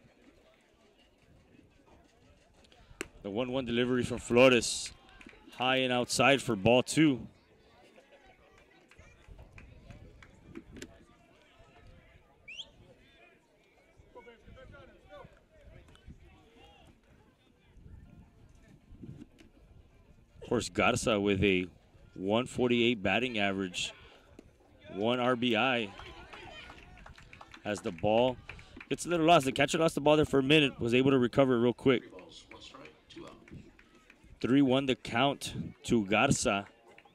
The 1-1 delivery from Flores, high and outside for ball two. Of course, Garza with a 148 batting average, 1 RBI. Has the ball. Gets a little lost. The catcher lost the ball there for a minute, was able to recover real quick. 3 balls, 1 strike, 2 out. 3-1 the count to Garza,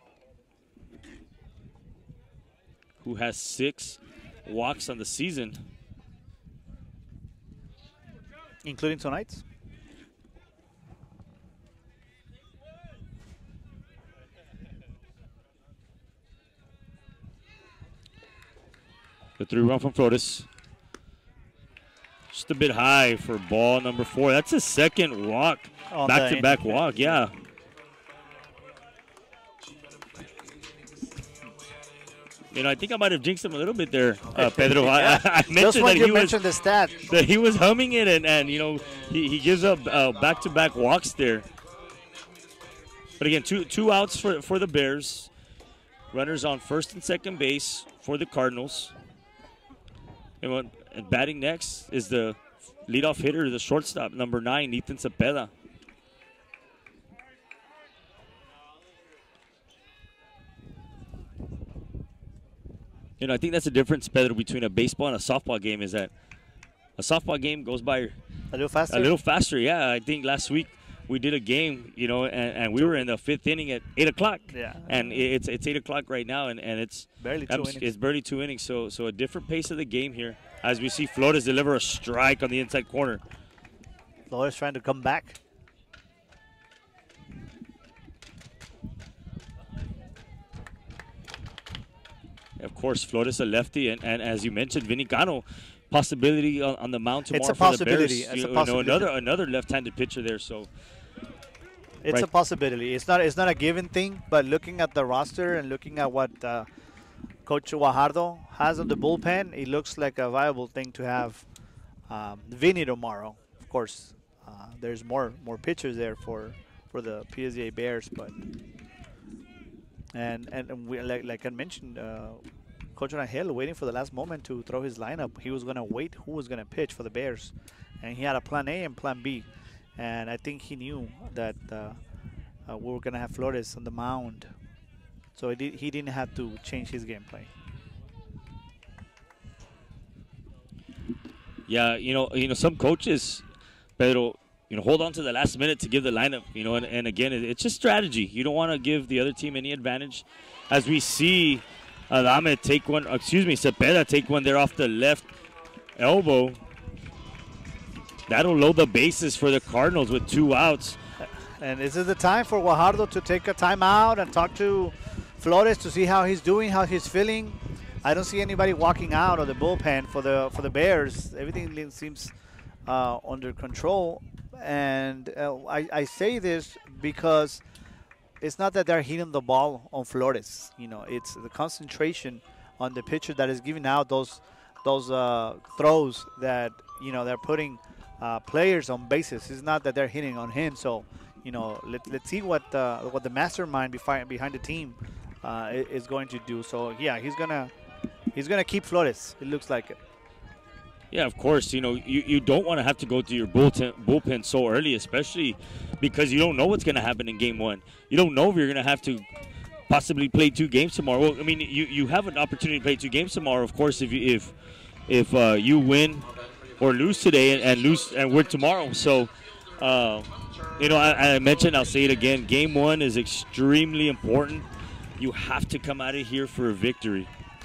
who has 6 walks on the season. Including tonight's. The 3-run from Flores. Just a bit high for ball number 4. That's his second walk, back-to-back walk, yeah. You know, I think I might have jinxed him a little bit there, Pedro. Yeah. I mentioned that he was humming it, and you know, he gives up back-to-back walks there. But again, two outs for the Bears. Runners on first and second base for the Cardinals. And batting next is the leadoff hitter, the shortstop, number 9, Ethan Cepeda. You know, I think that's the difference, Pedro, between a baseball and a softball game, is that a softball game goes by a little faster. A little faster, yeah. I think last week we did a game, you know, and we were in the 5th inning at 8 o'clock. Yeah. And it's 8 o'clock right now, and it's barely 2 innings. It's barely 2 innings, so a different pace of the game here as we see Flores deliver a strike on the inside corner. Flores trying to come back. Of course, Flores a lefty, and as you mentioned, Vinny Cano, possibility on the mound tomorrow it's a for possibility. the Bears. It's a possibility. Another left-handed pitcher there. So it's a possibility. It's not a given thing, but looking at the roster and looking at what Coach Guajardo has on the bullpen, it looks like a viable thing to have Vinny tomorrow. Of course, there's more pitchers there for the PSA Bears, but and we, like I mentioned, Coach Rangel waiting for the last moment to throw his lineup. He was going to wait who was going to pitch for the Bears, and he had a plan A and plan B, and I think he knew that we were going to have Flores on the mound, so he didn't have to change his gameplay. Yeah, you know, some coaches, Pedro, hold on to the last minute to give the lineup, and again, it's just strategy. You don't want to give the other team any advantage. As we see Cepeda take one there off the left elbow. That'll load the bases for the Cardinals with 2 outs. And this is the time for Guajardo to take a timeout and talk to Flores to see how he's doing, how he's feeling. I don't see anybody walking out of the bullpen for the Bears. Everything seems under control. And I say this because it's not that they're hitting the ball on Flores. It's the concentration on the pitcher that is giving out those throws that they're putting players on bases. It's not that they're hitting on him. So let's see what the mastermind behind the team is going to do. So yeah, he's gonna keep Flores. It looks like it. Yeah, of course. You don't want to have to go to your bullpen so early, especially because you don't know what's going to happen in Game 1. You don't know if you're going to have to possibly play 2 games tomorrow. Well, I mean, you have an opportunity to play 2 games tomorrow, of course, if you win or lose today and win tomorrow. So, I mentioned, I'll say it again, Game 1 is extremely important. You have to come out of here for a victory.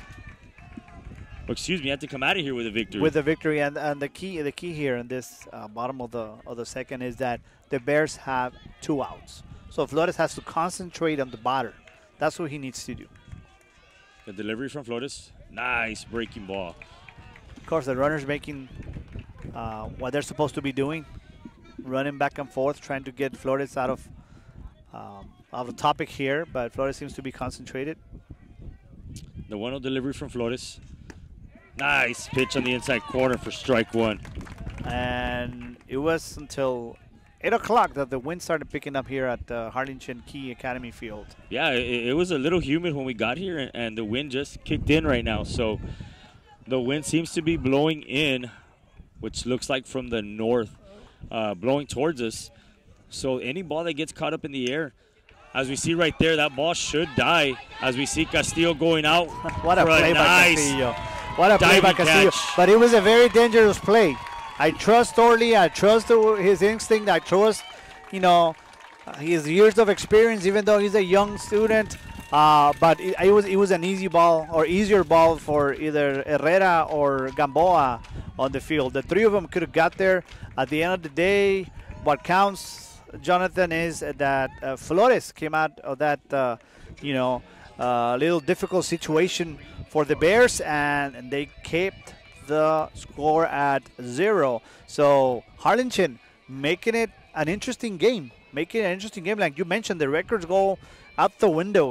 You have to come out of here with a victory. With a victory, and the key here in this bottom of the second is that the Bears have 2 outs. So Flores has to concentrate on the batter. That's what he needs to do. The delivery from Flores, nice breaking ball. Of course, the runner's making what they're supposed to be doing, running back and forth, trying to get Flores out of the topic here. But Flores seems to be concentrated. The 1-0 delivery from Flores. Nice pitch on the inside corner for strike 1. And it was until 8 o'clock that the wind started picking up here at Harlingen Key Academy Field. Yeah, it was a little humid when we got here, and the wind just kicked in right now. So the wind seems to be blowing in, which looks like from the north, blowing towards us. So any ball that gets caught up in the air, As we see right there, that ball should die. As we see Castillo going out What a for play a by nice Castillo. What a play by diving Castillo. catch. But it was a very dangerous play. I trust Orly. I trust his instinct. I trust, his years of experience, even though he's a young student. But it was an easy ball or easier ball for either Herrera or Gamboa on the field. The three of them could have got there. At the end of the day, what counts, Jonathan, is that Flores came out of that, little difficult situation for the Bears, and they kept the score at 0. So Harlingen making it an interesting game. Like you mentioned, the records go out the window.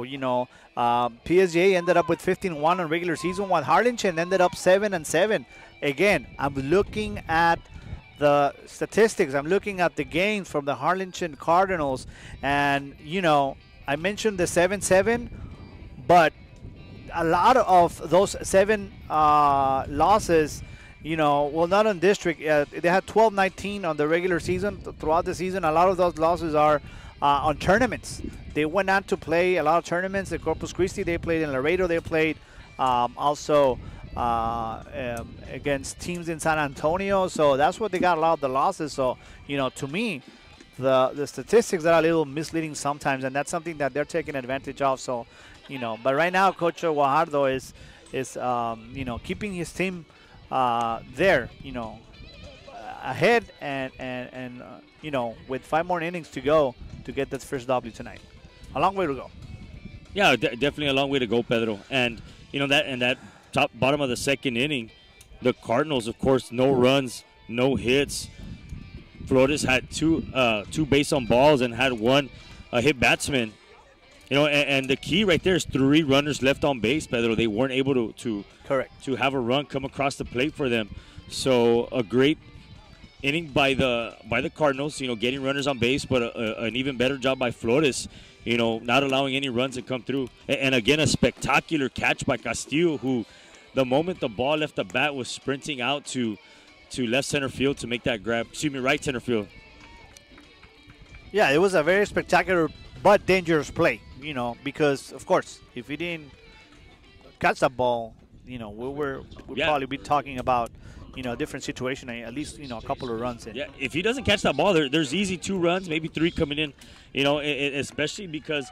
PSGA ended up with 15-1 on regular season, while Harlingen ended up 7-7. Again, I'm looking at the statistics. I'm looking at the gains from the Harlingen Cardinals, and I mentioned the 7-7, but a lot of those 7 losses, not on district. They had 12-19 on the regular season. Throughout the season, a lot of those losses are on tournaments. They went on to play a lot of tournaments. In Corpus Christi, they played in Laredo. They played also against teams in San Antonio. So that's what they got a lot of the losses. So, to me, the statistics are a little misleading sometimes, and that's something that they're taking advantage of. So, but right now, Coach Guajardo is keeping his team there, ahead and with 5 more innings to go to get that first W tonight. A long way to go. Yeah, definitely a long way to go, Pedro. And that bottom of the second inning, the Cardinals, of course, no runs, no hits. Flores had two base on balls and had one hit batsman. And the key right there is 3 runners left on base, Pedro. They weren't able to Correct. To have a run come across the plate for them. So a great inning by the Cardinals, getting runners on base, but an even better job by Flores, not allowing any runs to come through. And again, a spectacular catch by Castillo, who the moment the ball left the bat was sprinting out to left center field to make that grab. Right center field. Yeah, it was a very spectacular but dangerous play, because, of course, if he didn't catch that ball, we'd probably be talking about, a different situation, at least, a couple of runs in. Yeah, if he doesn't catch that ball, there's easy 2 runs, maybe 3 coming in, especially because,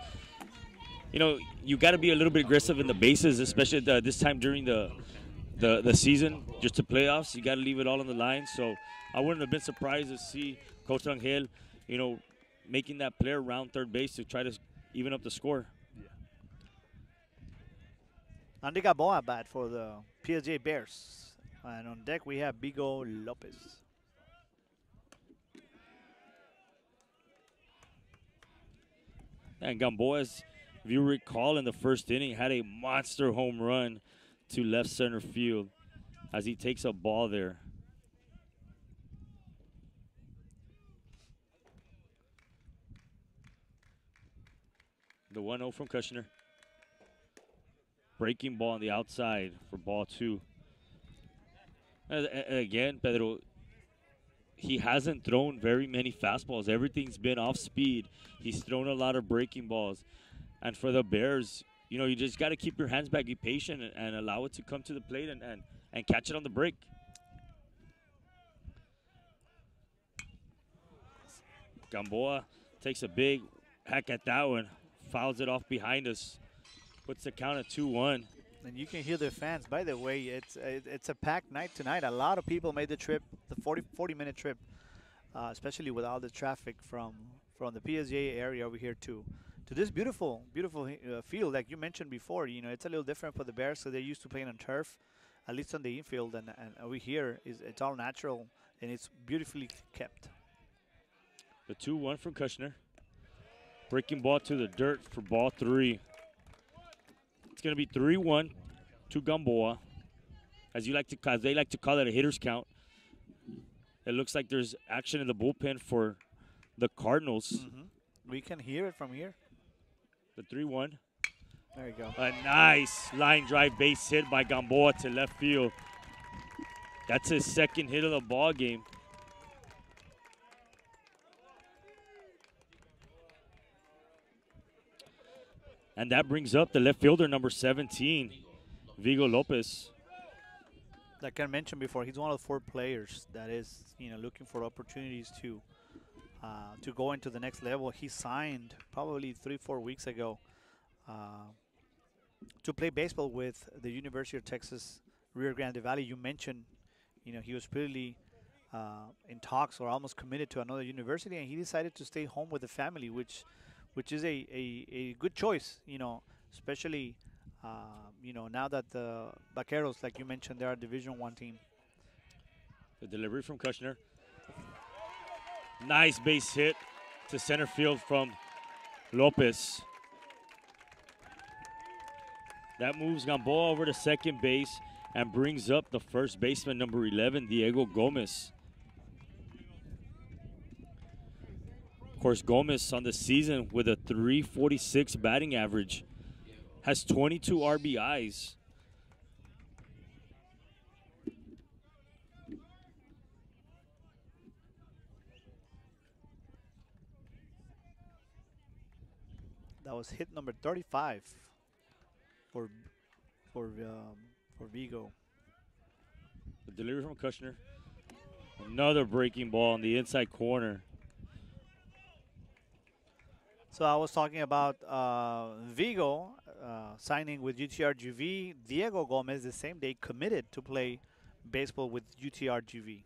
you got to be a little bit aggressive in the bases, especially this time during the season, just the playoffs. You got to leave it all on the line. So I wouldn't have been surprised to see Coach Angel, making that play around third base to try to even up the score. Yeah. Andy Gamboa bat for the PSGA Bears. And on deck we have Bigo Lopez. And Gamboa's, if you recall, in the first inning, had a monster home run to left center field as he takes a ball there. The 1-0 from Kushner. Breaking ball on the outside for ball 2. Again, Pedro, he hasn't thrown very many fastballs. Everything's been off speed. He's thrown a lot of breaking balls. And for the Bears, you just got to keep your hands back, be patient, and allow it to come to the plate and catch it on the break. Gamboa takes a big hack at that one. Fouls it off behind us. Puts the count at 2-1. And you can hear the fans. By the way, it's a packed night tonight. A lot of people made the trip, the 40-minute trip, especially with all the traffic from the PSGA area over here to this beautiful field. Like you mentioned before, it's a little different for the Bears, so they're used to playing on turf, at least on the infield. And over here, it's all natural, and it's beautifully kept. The 2-1 from Kushner. Breaking ball to the dirt for ball 3. It's going to be 3-1 to Gamboa. As they like to call it, a hitter's count. It looks like there's action in the bullpen for the Cardinals. We can hear it from here. The 3-1. There you go. A nice line drive base hit by Gamboa to left field. That's his second hit of the ball game. And that brings up the left fielder, number 17, Vigo Lopez. Like I mentioned before, he's one of the 4 players that is, looking for opportunities to go into the next level. He signed probably 3-4 weeks ago to play baseball with the University of Texas Rio Grande Valley. You mentioned, he was pretty in talks or almost committed to another university, and he decided to stay home with the family, which is a good choice, especially now that the Vaqueros, like you mentioned, they're a Division I team. The delivery from Kushner. Nice base hit to center field from Lopez. That moves Gamboa over to second base and brings up the first baseman, number 11, Diego Gomez. Of course, Gomez on the season with a .346 batting average, has 22 RBIs. That was hit number 35 for Vigo. The delivery from Kushner. Another breaking ball in the inside corner. So I was talking about Vigo signing with UTRGV. Diego Gomez the same day committed to play baseball with UTRGV.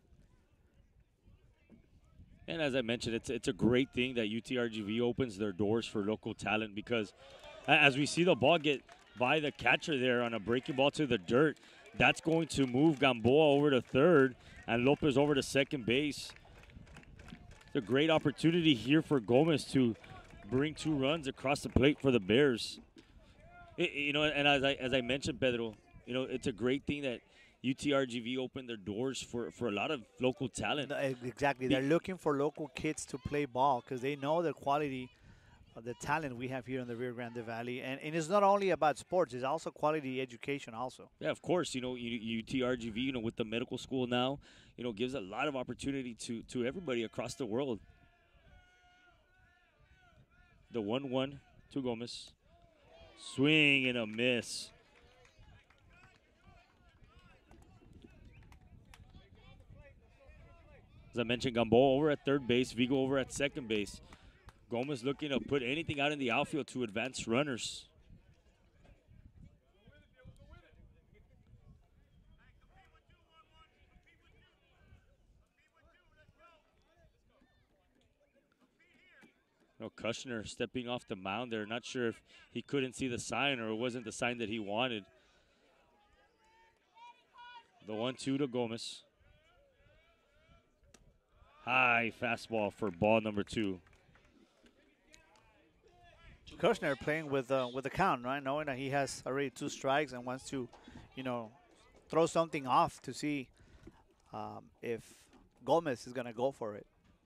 And as I mentioned, it's a great thing that UTRGV opens their doors for local talent, because as we see the ball get by the catcher there on a breaking ball to the dirt, that's going to move Gamboa over to third and Lopez over to second base. It's a great opportunity here for Gomez to bring 2 runs across the plate for the Bears. And as I mentioned, Pedro, it's a great thing that UTRGV opened their doors for a lot of local talent. Exactly. They're looking for local kids to play ball because they know the quality of the talent we have here in the Rio Grande Valley. And it's not only about sports, it's also quality education also. Yeah, of course. UTRGV, with the medical school now, gives a lot of opportunity to everybody across the world. The 1-1 to Gomez. Swing and a miss. As I mentioned, Gamboa over at third base, Vigo over at second base. Gomez looking to put anything out in the outfield to advance runners. Kushner stepping off the mound there. Not sure if he couldn't see the sign or it wasn't the sign that he wanted. The 1-2 to Gomez. High fastball for ball number 2. Kushner playing with the count, right? Knowing that he has already 2 strikes and wants to, throw something off to see if Gomez is going to go for it.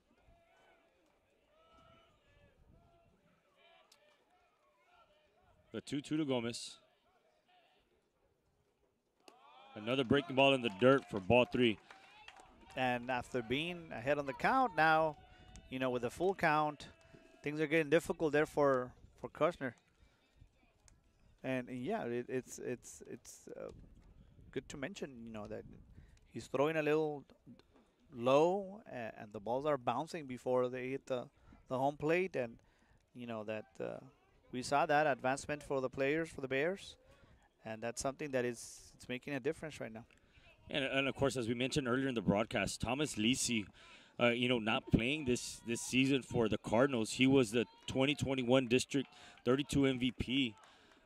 The 2-2 to Gomez. Another breaking ball in the dirt for ball 3. And after being ahead on the count now, with a full count, things are getting difficult there for Kushner. And yeah, it's good to mention, that he's throwing a little low and the balls are bouncing before they hit the home plate. And, that we saw that advancement for the players, for the Bears. And that's something that it's making a difference right now. And of course, as we mentioned earlier in the broadcast, Thomas Lisi, not playing this season for the Cardinals. He was the 2021 District 32 MVP.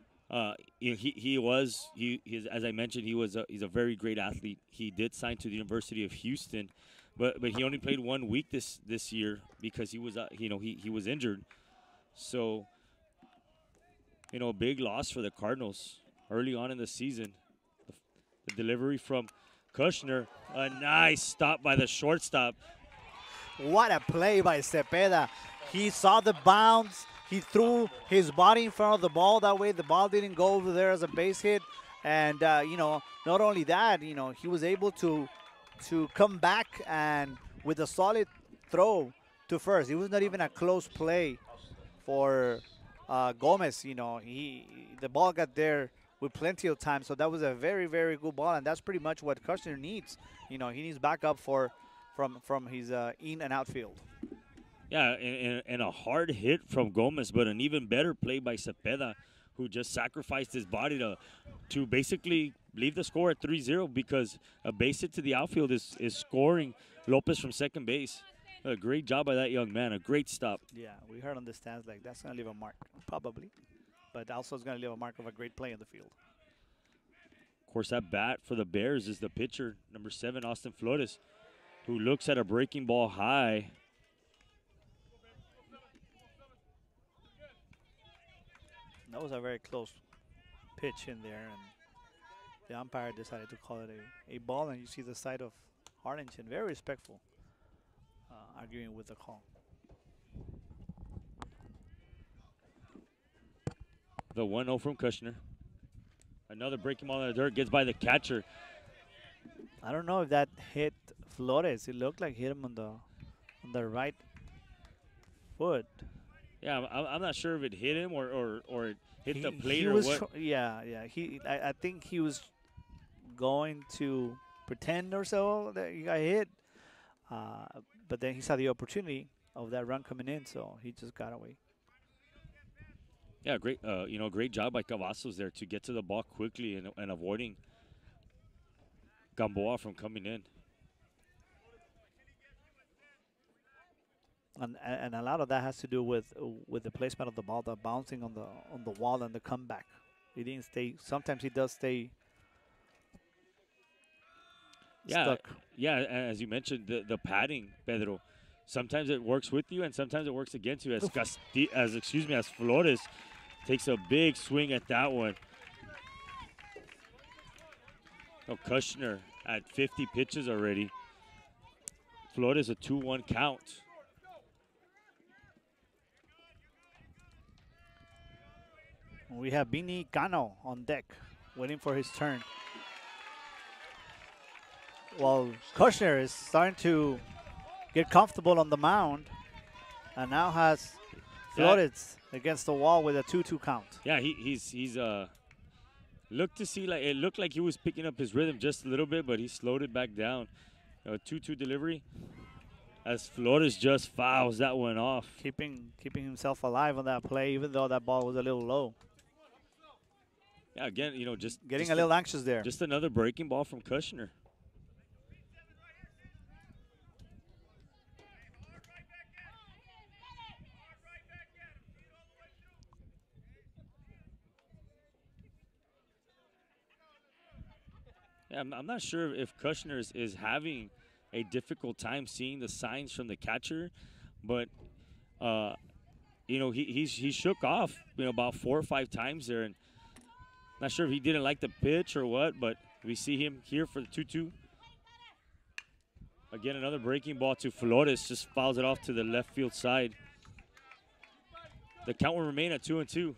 As I mentioned, he's a very great athlete. He did sign to the University of Houston, but he only played 1 week this year because he was he was injured. So a big loss for the Cardinals early on in the season. The delivery from Kushner, a nice stop by the shortstop. What a play by Cepeda. He saw the bounce. He threw his body in front of the ball. That way the ball didn't go over there as a base hit. And, not only that, he was able to come back and with a solid throw to first. It was not even a close play for Gomez, the ball got there with plenty of time, so that was a very, very good ball, and that's pretty much what Kushner needs. He needs backup from his in and outfield. Yeah, and a hard hit from Gomez, but an even better play by Cepeda, who just sacrificed his body to basically leave the score at 3-0 because a base hit to the outfield is scoring Lopez from second base. A great job by that young man. A great stop. Yeah, we heard on the stands like that's going to leave a mark, probably. But also it's going to leave a mark of a great play in the field. Of course, that bat for the Bears is the pitcher, number 7, Austin Flores, who looks at a breaking ball high. That was a very close pitch in there, and the umpire decided to call it a ball, and you see the side of Harlingen, very respectful, arguing with the call. The 1-0 from Kushner. Another breaking ball in the dirt, gets by the catcher. I don't know if that hit Flores. It looked like hit him on the right foot. Yeah, I'm not sure if it hit him or it hit the plate he or was what. Yeah. I think he was going to pretend or so that he got hit, but then he saw the opportunity of that run coming in, so he just got away. Yeah, great. Great job by Cavazos there to get to the ball quickly and avoiding Gamboa from coming in. And a lot of that has to do with the placement of the ball, the bouncing on the wall and the comeback. He didn't stay. Sometimes he does stay stuck. Yeah. As you mentioned, the padding, Pedro. Sometimes it works with you, and sometimes it works against you. As Flores takes a big swing at that one. Oh, Kushner at 50 pitches already. Flores a 2-1 count. We have Vini Cano on deck, waiting for his turn. While Kushner is starting to get comfortable on the mound, and now has Flores against the wall with a 2-2 count. Yeah, he's looked to see like it looked like he was picking up his rhythm just a little bit, but he slowed it back down. A 2-2 delivery as Flores just fouls that one off. Keeping himself alive on that play, even though that ball was a little low. Yeah, again, just getting a little anxious there. Just another breaking ball from Kushner. Yeah, I'm not sure if Kushner is having a difficult time seeing the signs from the catcher, but he shook off about 4 or 5 times there, and not sure if he didn't like the pitch or what, but we see him here for the 2-2. Again, another breaking ball to Flores, just fouls it off to the left field side. The count will remain at 2-2.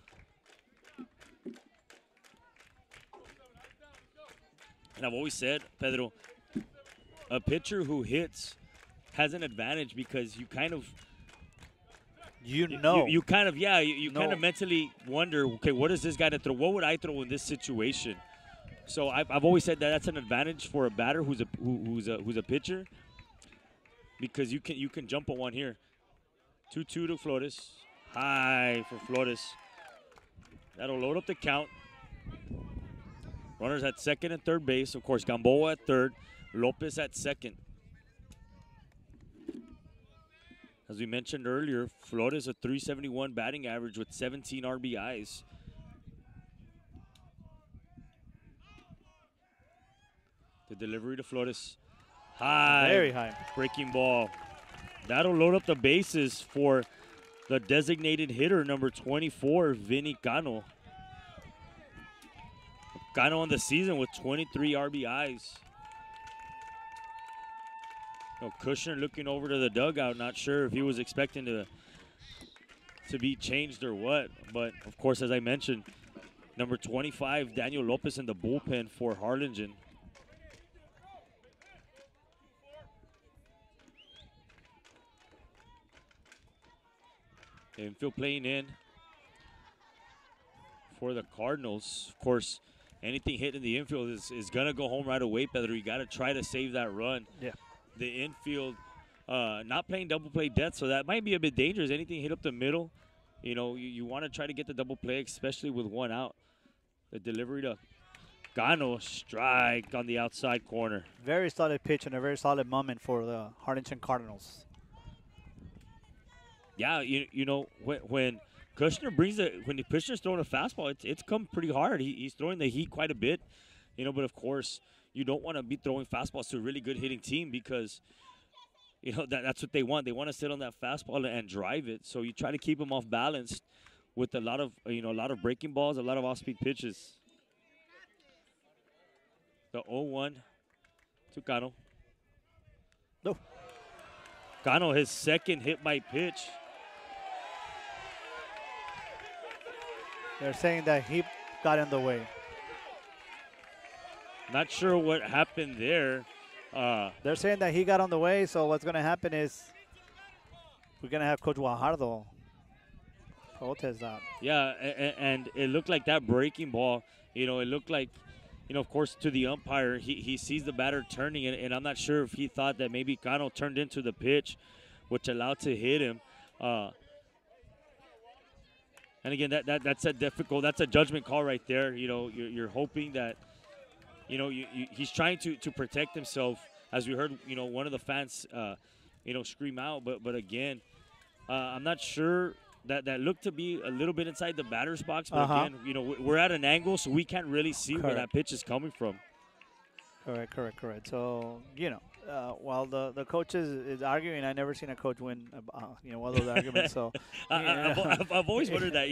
And I've always said, Pedro, a pitcher who hits has an advantage because you kind of you kind of mentally wonder, okay, what is this guy to throw? What would I throw in this situation? So I've always said that that's an advantage for a batter who's a pitcher, because you can jump on one here. 2-2 to Flores. High for Flores. That'll load up the count. Runners at second and third base. Of course, Gamboa at third. Lopez at second. As we mentioned earlier, Flores a .371 batting average with 17 RBIs. The delivery to Flores. High. Very high. Breaking ball. That'll load up the bases for the designated hitter, number 24, Vini Cano. Cano on the season with 23 RBIs. Kushner looking over to the dugout, not sure if he was expecting to be changed or what. But, of course, as I mentioned, number 25, Daniel Lopez in the bullpen for Harlingen. Infield playing in. for the Cardinals. Of course, anything hit in the infield is going to go home right away, Pedro. You got to try to save that run. Yeah. The infield not playing double play death, so that might be a bit dangerous. Anything hit up the middle, you want to try to get the double play, especially with one out. The delivery to Gano, strike on the outside corner. Very solid pitch and a very solid moment for the Harlingen Cardinals. Yeah, when Kushner when Kushner's throwing a fastball, it's come pretty hard. He's throwing the heat quite a bit, but of course you don't want to be throwing fastballs to a really good hitting team because that's what they want. They want to sit on that fastball and drive it. So you try to keep them off balance with a lot of breaking balls, a lot of off-speed pitches. The 0-1 to Cano. No. Cano, his second hit by pitch. They're saying that he got in the way. Not sure what happened there. They're saying that he got on the way, so what's going to happen is we're going to have Coach Guajardo protest that. Yeah, and it looked like that breaking ball, it looked like, of course, to the umpire, he sees the batter turning, and I'm not sure if he thought that maybe Cano turned into the pitch, which allowed to hit him. And again, that's a judgment call right there. You're hoping that, he's trying to protect himself, as we heard, one of the fans, scream out. But again, I'm not sure. That looked to be a little bit inside the batter's box. But again, we're at an angle, so we can't really see where that pitch is coming from. Correct. So, while the coach is arguing, I never seen a coach win, one of those arguments. So I've always wondered that.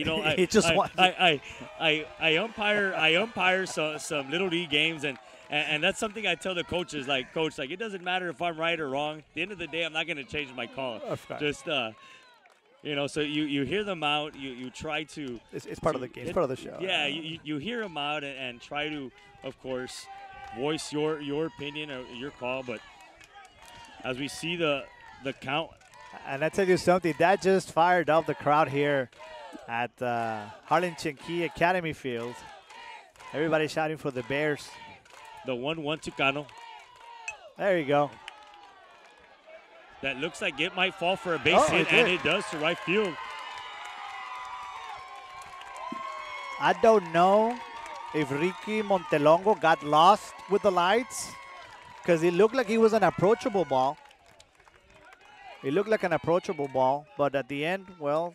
I umpire some little league games, and that's something I tell the coaches. Like, Coach, it doesn't matter if I'm right or wrong. At the end of the day, I'm not going to change my call. Just so you hear them out. You try to. It's part of the game. It's part of the show. Yeah, you hear them out and try to, of course, voice your opinion or your call. But as we see the count. And I tell you something, that just fired up the crowd here at Harlingen Key Academy Field. Everybody shouting for the Bears. The 1-1 to Cano. There you go. That looks like it might fall for a base hit, and it does to right field. I don't know if Ricky Montelongo got lost with the lights because it looked like he was an approachable ball. It looked like an approachable ball, but at the end, well,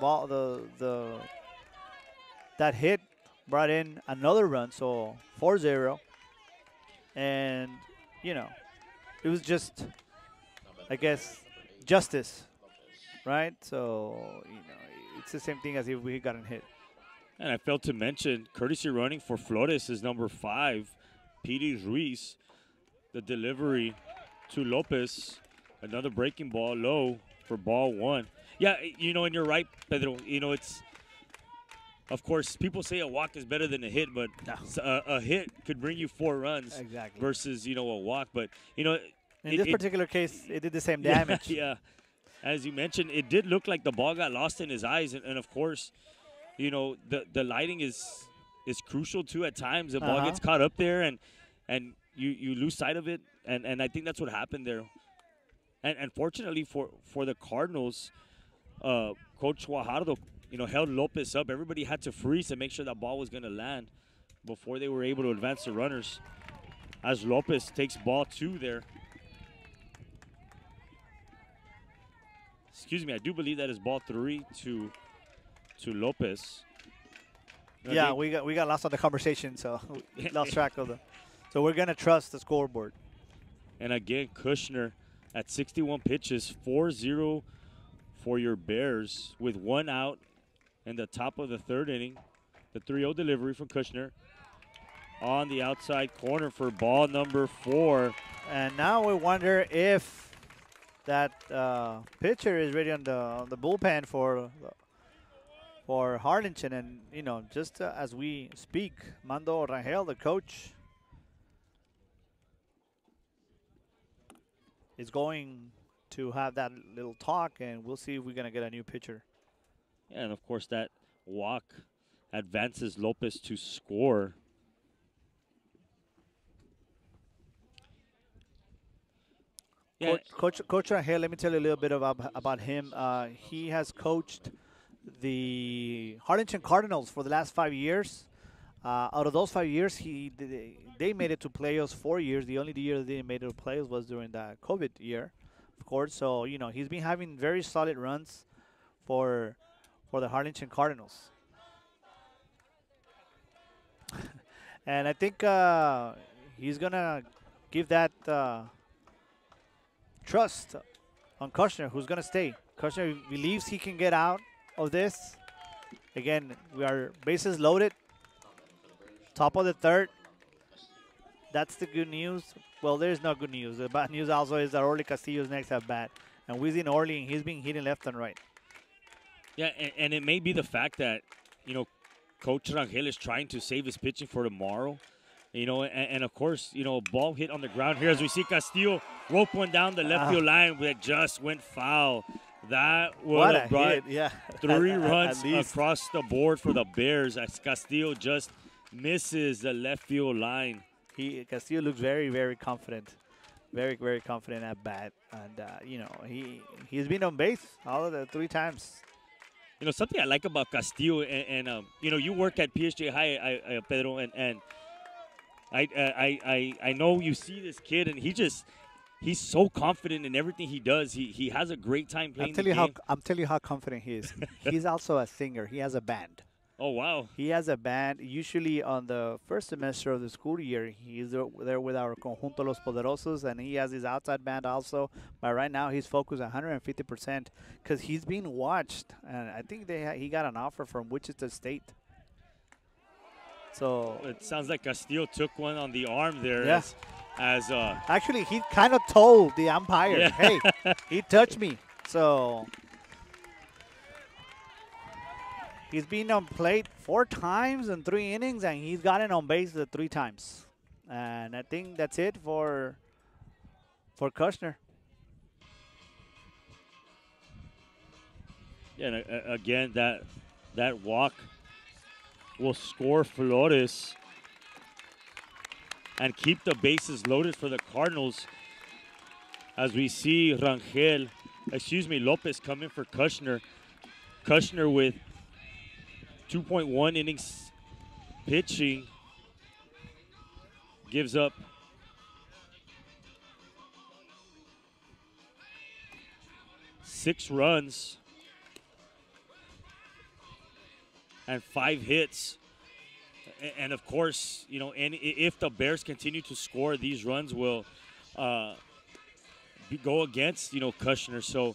that hit brought in another run, so 4-0. And, it was just, I guess, justice, right? So, it's the same thing as if we gotten hit. And I failed to mention, courtesy running for Flores is number 5, Petey Ruiz. The delivery to Lopez, another breaking ball low for ball 1. Yeah, and you're right, Pedro. It's, of course, people say a walk is better than a hit, but a hit could bring you 4 runs versus, a walk. But, in this particular case, it did the same damage. Yeah. As you mentioned, it did look like the ball got lost in his eyes. And of course, the lighting is crucial, too, at times. The ball gets caught up there, and you lose sight of it. And I think that's what happened there. And fortunately for the Cardinals, Coach Guajardo, held Lopez up. Everybody had to freeze to make sure that ball was going to land before they were able to advance the runners. As Lopez takes ball 2 there. Excuse me, I do believe that is ball 3 to Lopez. Yeah, we got lost on the conversation, so we lost track of the. So we're gonna trust the scoreboard. And again, Kushner at 61 pitches, 4-0 for your Bears with 1 out in the top of the 3rd inning. The 3-0 delivery from Kushner on the outside corner for ball number 4. And now we wonder if that pitcher is ready on the bullpen for Harlingen. And, just as we speak, Mando Rangel, the coach, is going to have that little talk, and we'll see if we're going to get a new pitcher. Yeah, and, of course, that walk advances Lopez to score. Yeah, Coach Rangel, let me tell you a little bit about him. He has coached the Harlingen Cardinals for the last 5 years. Out of those 5 years, they made it to playoffs 4 years. The only year they made it to playoffs was during the COVID year, of course. So he's been having very solid runs for the Harlingen Cardinals, and I think he's gonna give that trust on Kushner, who's gonna stay. Kushner believes he can get out of this. Again, we are bases loaded. Top of the third. That's the good news. Well, there's no good news. The bad news also is that Orly Castillo's next at bat. And we've seen Orly, and he's been hitting left and right. Yeah, and it may be the fact that, Coach Rangel is trying to save his pitching for tomorrow. And of course, a ball hit on the ground here as we see Castillo rope one down the left field line that just went foul. That would have brought three runs across the board for the Bears as Castillo just misses the left field line. Castillo looks very, very confident. Very, very confident at bat. And, he's been on base all of the 3 times. Something I like about Castillo, and you work at PSG High, Pedro, and I know you see this kid, and he's so confident in everything he does. He has a great time playing the game. I'm telling you how confident he is. He's also a singer. He has a band. Oh, wow. He has a band. Usually on the first semester of the school year, he's there with our Conjunto Los Poderosos, and he has his outside band also. But right now, he's focused 150% because he's being watched. And I think he got an offer from Wichita State. So it sounds like Castillo took one on the arm there. Yeah. Actually, he kind of told the umpire, hey, he touched me. So he's been on plate 4 times in 3 innings, and he's gotten on base the 3 times. And I think that's it for Kushner. Yeah, and again, that walk will score Flores and keep the bases loaded for the Cardinals as we see Lopez come in for Kushner. Kushner with 2.1 innings pitching gives up six runs and 5 hits. And of course, and if the Bears continue to score, these runs will go against, Kushner. So,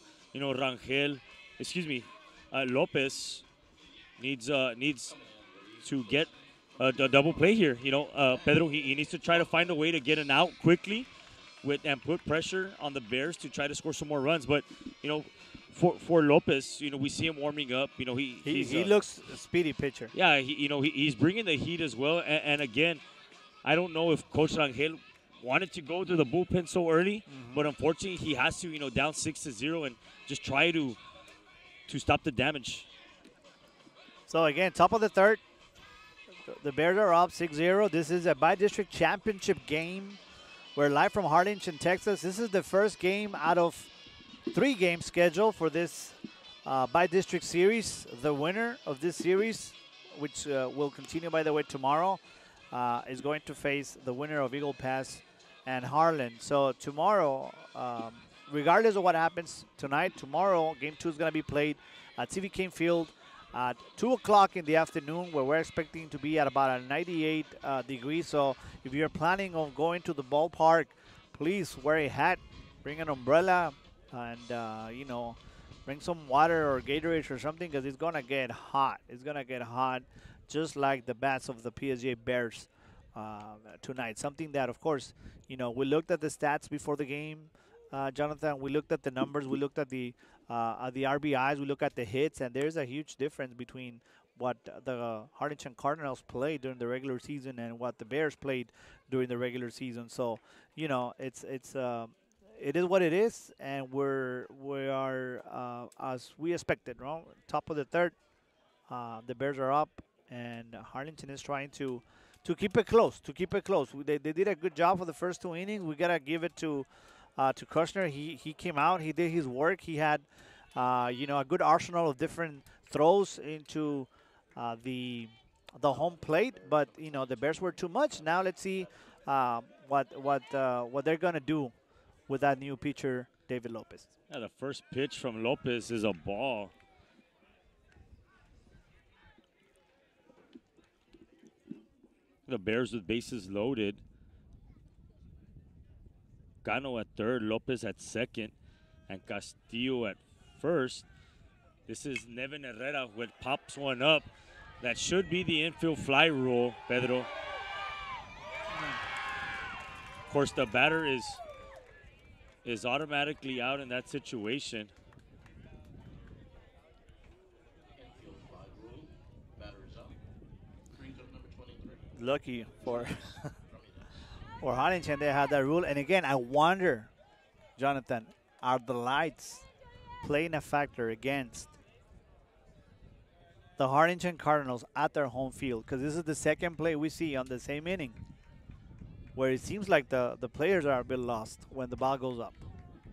Lopez needs to get a double play here. Pedro, he needs to try to find a way to get an out quickly and put pressure on the Bears to try to score some more runs. But, for Lopez, we see him warming up. He looks a speedy pitcher. Yeah, he's bringing the heat as well. And again, I don't know if Coach Rangel wanted to go to the bullpen so early, but unfortunately he has to, down 6-0 and just try to stop the damage. So again, top of the third, the Bears are up 6-0. This is a by-district championship game. We're live from Harlingen, Texas. This is the first game out of 3 games scheduled for this by-district series. The winner of this series, which will continue, by the way, tomorrow, is going to face the winner of Eagle Pass and Harlan. So tomorrow, regardless of what happens tonight, tomorrow, Game 2 is going to be played at CV King Field at 2 o'clock in the afternoon, where we're expecting to be at about a 98 degrees. So if you're planning on going to the ballpark, please wear a hat, bring an umbrella, and, bring some water or Gatorade or something, because it's going to get hot. It's going to get hot, just like the bats of the PSGA Bears tonight. Something that, of course, we looked at the stats before the game, Jonathan. We looked at the numbers. We looked at the RBIs. We looked at the hits, and there's a huge difference between what the Harlingen Cardinals played during the regular season and what the Bears played during the regular season. So, it is what it is, and we are as we expected. Wrong, top of the third, the Bears are up, and Harlingen is trying to keep it close. To keep it close, they did a good job for the first 2 innings. We gotta give it to Kushner. He came out. He did his work. He had a good arsenal of different throws into the home plate, but the Bears were too much. Now let's see what they're gonna do with that new pitcher, David Lopez. Yeah, the first pitch from Lopez is a ball. The Bears with bases loaded. Cano at third, Lopez at second, and Castillo at first. This is Nevin Herrera with pops one up. That should be the infield fly rule, Pedro. Of course, the batter is automatically out in that situation. Infield fly rule. Batter is up. Brings up number 23. Lucky for for Harlingen, they had that rule. And again, I wonder, Jonathan, are the lights playing a factor against the Harlingen Cardinals at their home field? Because this is the second play we see on the same inning where it seems like the players are a bit lost when the ball goes up.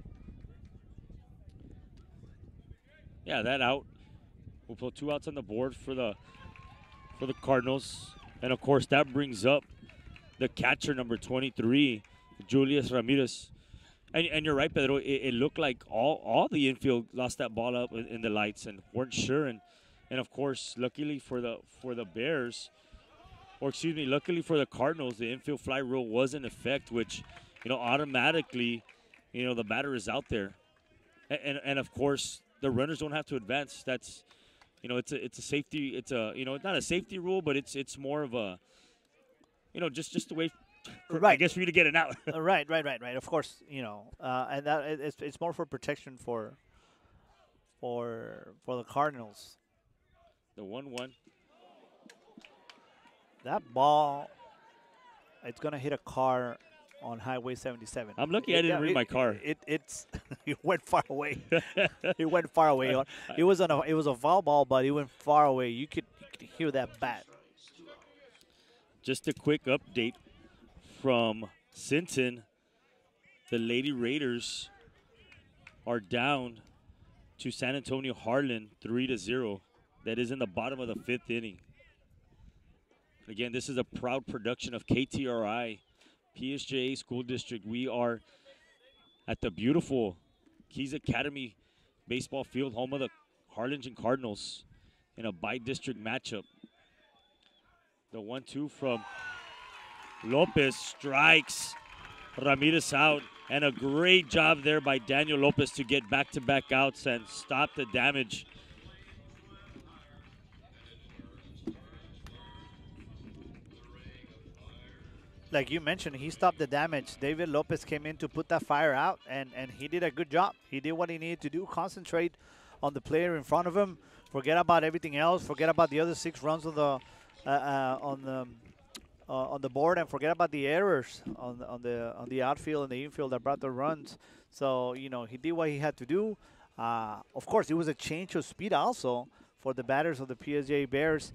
Yeah, that out. We'll put 2 outs on the board for the Cardinals. And of course that brings up the catcher number 23, Julius Ramirez. And you're right, Pedro. It looked like all the infield lost that ball up in the lights and weren't sure. And of course, luckily for the Bears, or excuse me, luckily for the Cardinals, the infield fly rule was in effect, which automatically, the batter is out there. And of course, the runners don't have to advance. That's, it's a safety. It's it's not a safety rule, but it's more of a, just a way. Right. I guess for you to get it out. Right. Of course, and that it's more for protection for the Cardinals. The 1-1. That ball, it's gonna hit a car on Highway 77. I'm lucky I didn't read my car. It went far away. It went far away. It was a foul ball, but it went far away. You could hear that bat. Just a quick update from Sinton. The Lady Raiders are down to San Antonio Harlan 3-0. That is in the bottom of the 5th inning. Again, this is a proud production of KTRI, PSJA School District. We are at the beautiful Keys Academy baseball field, home of the Harlingen Cardinals, in a bi-district matchup. The 1-2 from Lopez strikes Ramirez out, and a great job there by Daniel Lopez to get back-to-back outs and stop the damage. Like you mentioned, he stopped the damage. David Lopez came in to put that fire out, and he did a good job. He did what he needed to do, concentrate on the player in front of him, forget about everything else, forget about the other 6 runs on the board, and forget about the errors on the outfield and the infield that brought the runs. So, he did what he had to do. Of course, it was a change of speed also for the batters of the PSJ Bears.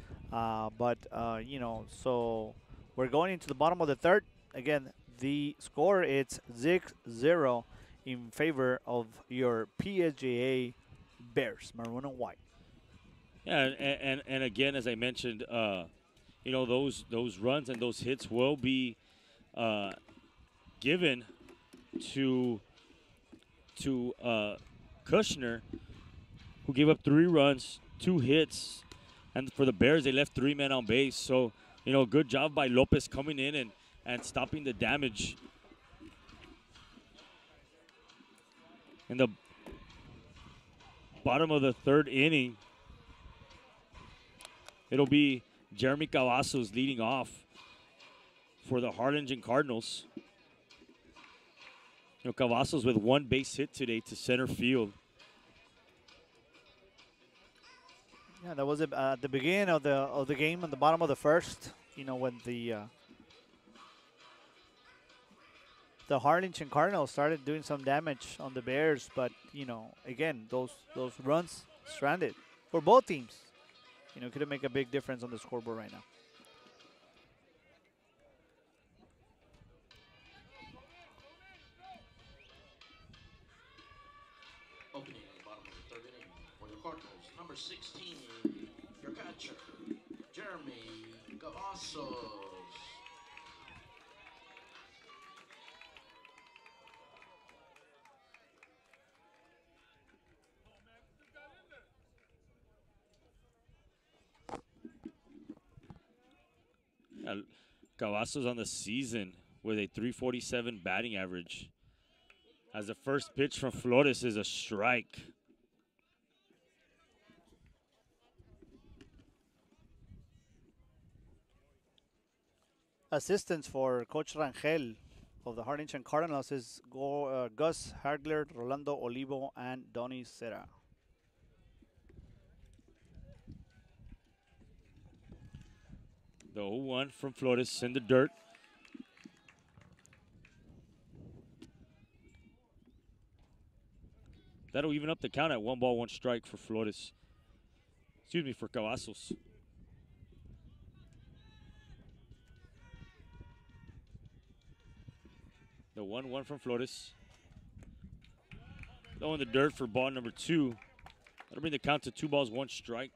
So we're going into the bottom of the 3rd. Again, the score is 6-0 in favor of your PSJA Bears, maroon and white. Yeah, and again, as I mentioned, those runs and those hits will be given to Kushner, who gave up 3 runs, 2 hits, and for the Bears, they left 3 men on base. So, good job by Lopez coming in and stopping the damage. In the bottom of the 3rd inning, it'll be Jeremy Cavazos leading off for the Harlingen Cardinals. Cavazos with 1 base hit today to center field. Yeah, that was at the beginning of the game, at the bottom of the 1st. When the Harlingen Cardinals started doing some damage on the Bears, but again, those runs stranded for both teams. could make a big difference on the scoreboard right now. Opening at the bottom of the third inning for your Cardinals, number 16, your catcher, Jeremy Cavazos. Cavazos on the season with a 347 batting average. As the first pitch from Flores is a strike. Assistants for Coach Rangel of the Harlingen Cardinals is Gus Hagler, Rolando Olivo, and Donny Serra. The 0-1 from Flores in the dirt. That'll even up the count at 1 ball, 1 strike for Flores. Excuse me, for Cavazos. The 1-1 from Flores. Low in the dirt for ball number 2. That'll bring the count to 2 balls, 1 strike.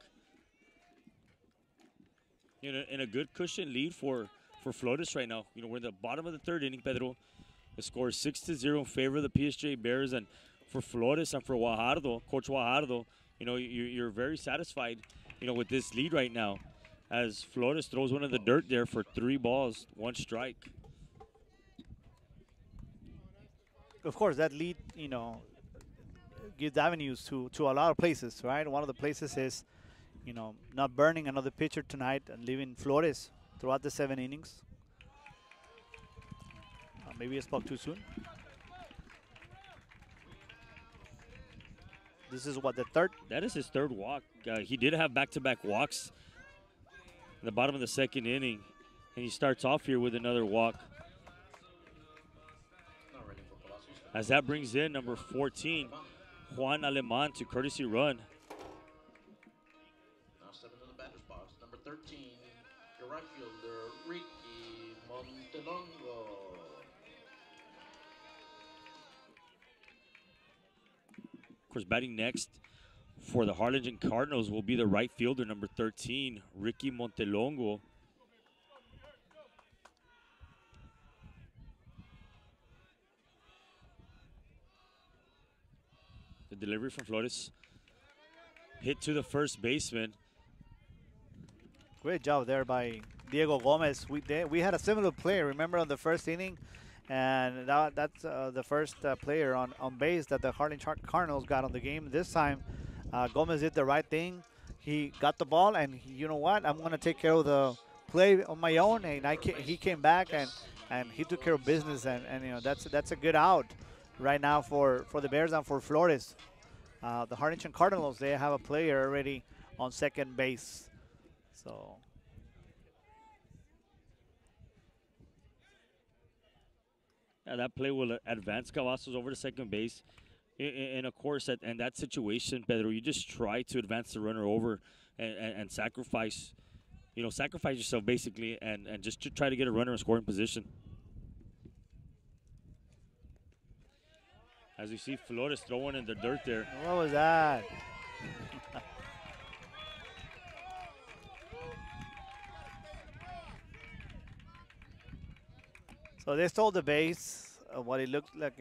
In a good cushion lead for Flores right now. We're in the bottom of the third inning, Pedro. The score is 6-0 in favor of the PSJ Bears. And for Flores and for Guajardo, Coach Guajardo, you're very satisfied, with this lead right now. As Flores throws one in the dirt there for 3 balls, 1 strike. Of course, that lead, gives avenues to a lot of places, right? One of the places is, not burning another pitcher tonight and leaving Flores throughout the 7 innings. Maybe I spoke too soon. This is what, the third? That is his 3rd walk. He did have back-to-back walks in the bottom of the 2nd inning, and he starts off here with another walk. As that brings in number 14, Juan Aleman, to courtesy run. Now stepping to the batter's box, number 13, your right fielder, Ricky Montelongo. Of course, batting next for the Harlingen Cardinals will be the right fielder, number 13, Ricky Montelongo. The delivery from Flores. Hit to the first baseman. Great job there by Diego Gomez. We had a similar play, remember, on the first inning? And that's the first player on base that the Harlingen Cardinals got on the game. This time, Gomez did the right thing. He got the ball, and you know what? I'm going to take care of the play on my own. And he came back, and he took care of business. And that's a good out right now for the Bears and for Flores. The Harlingen Cardinals, they have a player already on second base. So that play will advance Cavazos over to second base. And of course, in that situation, Pedro, you just try to advance the runner over and sacrifice, sacrifice yourself basically, and just to try to get a runner in scoring position. As you see Flores throwing in the dirt there. What was that? So they stole the base of what it looked like,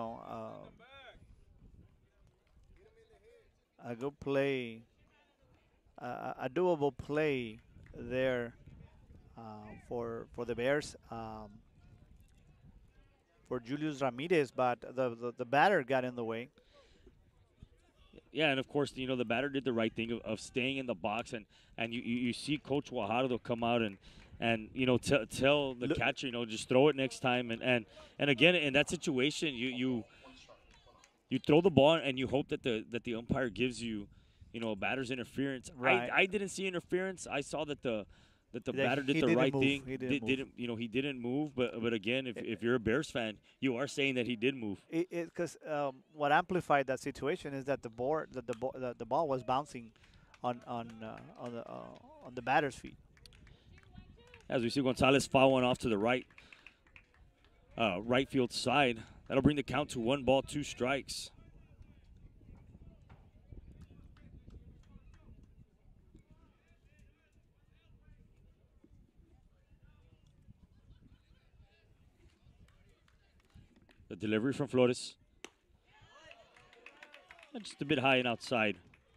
a good play, a doable play there for the Bears. For Julius Ramirez, but the batter got in the way. Yeah, and of course, the batter did the right thing of staying in the box, and you see Coach Guajardo come out and tell the catcher, just throw it next time, and again in that situation, you throw the ball and you hope that the umpire gives you, a batter's interference. Right. I didn't see interference. I saw that the batter did the right thing. He didn't move. But again, if you're a Bears fan, you are saying that he did move. Because what amplified that situation is that the ball was bouncing on the batter's feet. As we see Gonzalez foul one off to the right field side. That'll bring the count to 1 ball, 2 strikes. The delivery from Flores. And just a bit high and outside.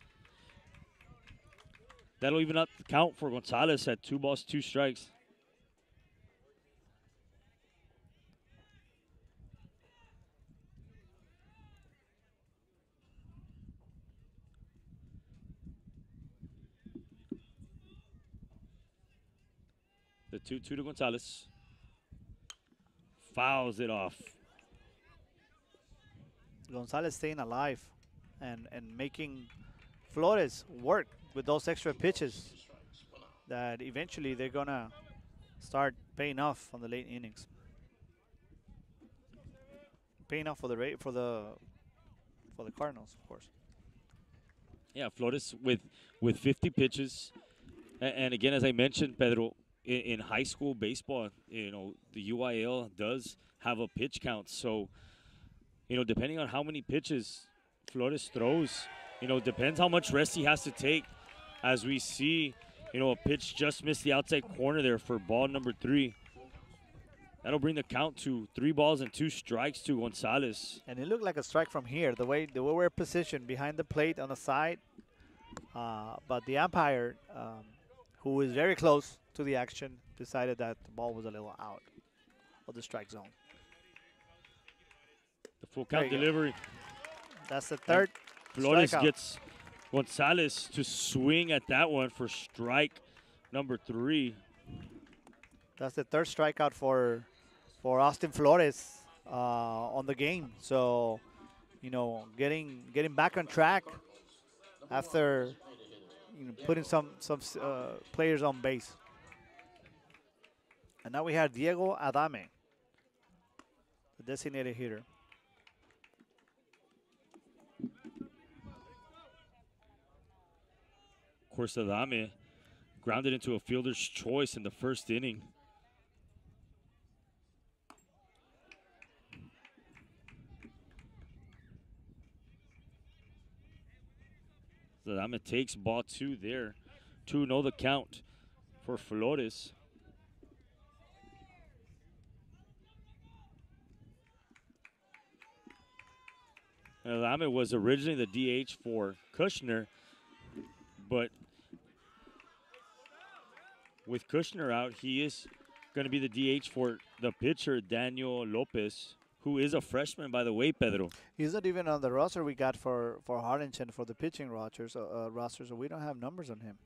That'll even up the count for Gonzalez at 2 balls, 2 strikes. The 2-2 to Gonzalez. Fouls it off. Gonzalez staying alive and making Flores work with those extra pitches that eventually they're gonna start paying off on the late innings. Paying off for the Cardinals, of course. Yeah, Flores with 50 pitches, and again, as I mentioned, Pedro, in high school baseball, the UIL does have a pitch count. So, depending on how many pitches Flores throws, depends how much rest he has to take. As we see, a pitch just missed the outside corner there for ball number 3. That'll bring the count to 3 balls and 2 strikes to Gonzalez. And it looked like a strike from here, the way we're positioned behind the plate on the side. But the umpire, who is very close to the action, decided that the ball was a little out of the strike zone. The full count delivery. That's the third. Flores strikeout. gets Gonzalez to swing at that one for strike number 3. That's the third strikeout for Austin Flores on the game. So, getting back on track after putting some players on base. And now we have Diego Adame, the designated hitter. Of course, Adame grounded into a fielder's choice in the first inning. Adame takes ball 2 there. 2-0 the count for Flores. Adame was originally the DH for Kushner, but with Kushner out, he is going to be the DH for the pitcher, Daniel Lopez, who is a freshman, by the way, Pedro. He's not even on the roster we got for Harlingen for the pitching roster, so we don't have numbers on him.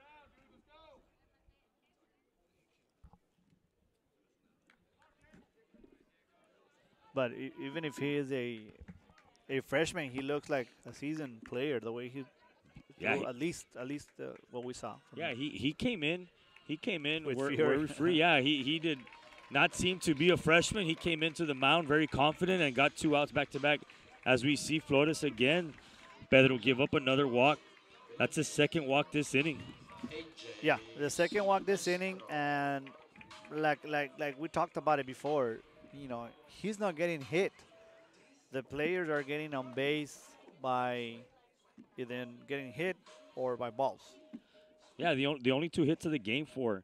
But even if he is a freshman, he looks like a seasoned player. The way he, at least what we saw. Yeah, he came in. He came in with worry free. Yeah, he did not seem to be a freshman. He came into the mound very confident and got 2 outs back to back. As we see Flores again, Pedro give up another walk. That's his second walk this inning. Yeah, the second walk this inning, and like we talked about it before. He's not getting hit. The players are getting on base by either getting hit or by balls. Yeah, the only 2 hits of the game for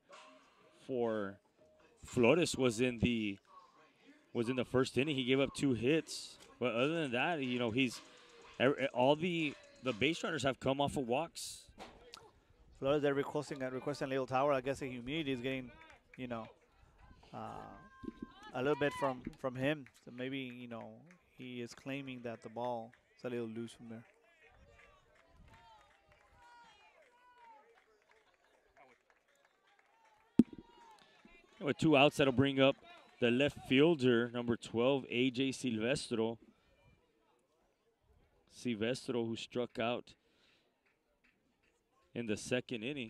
Flores was in the first inning. He gave up 2 hits, but other than that, he's all the base runners have come off of walks. Flores, they're requesting a little tower. I guess the humidity is getting, a little bit from him. So maybe he is claiming that the ball is a little loose from there. With 2 outs, that'll bring up the left fielder, number 12, AJ Silvestro. Silvestro, who struck out in the second inning.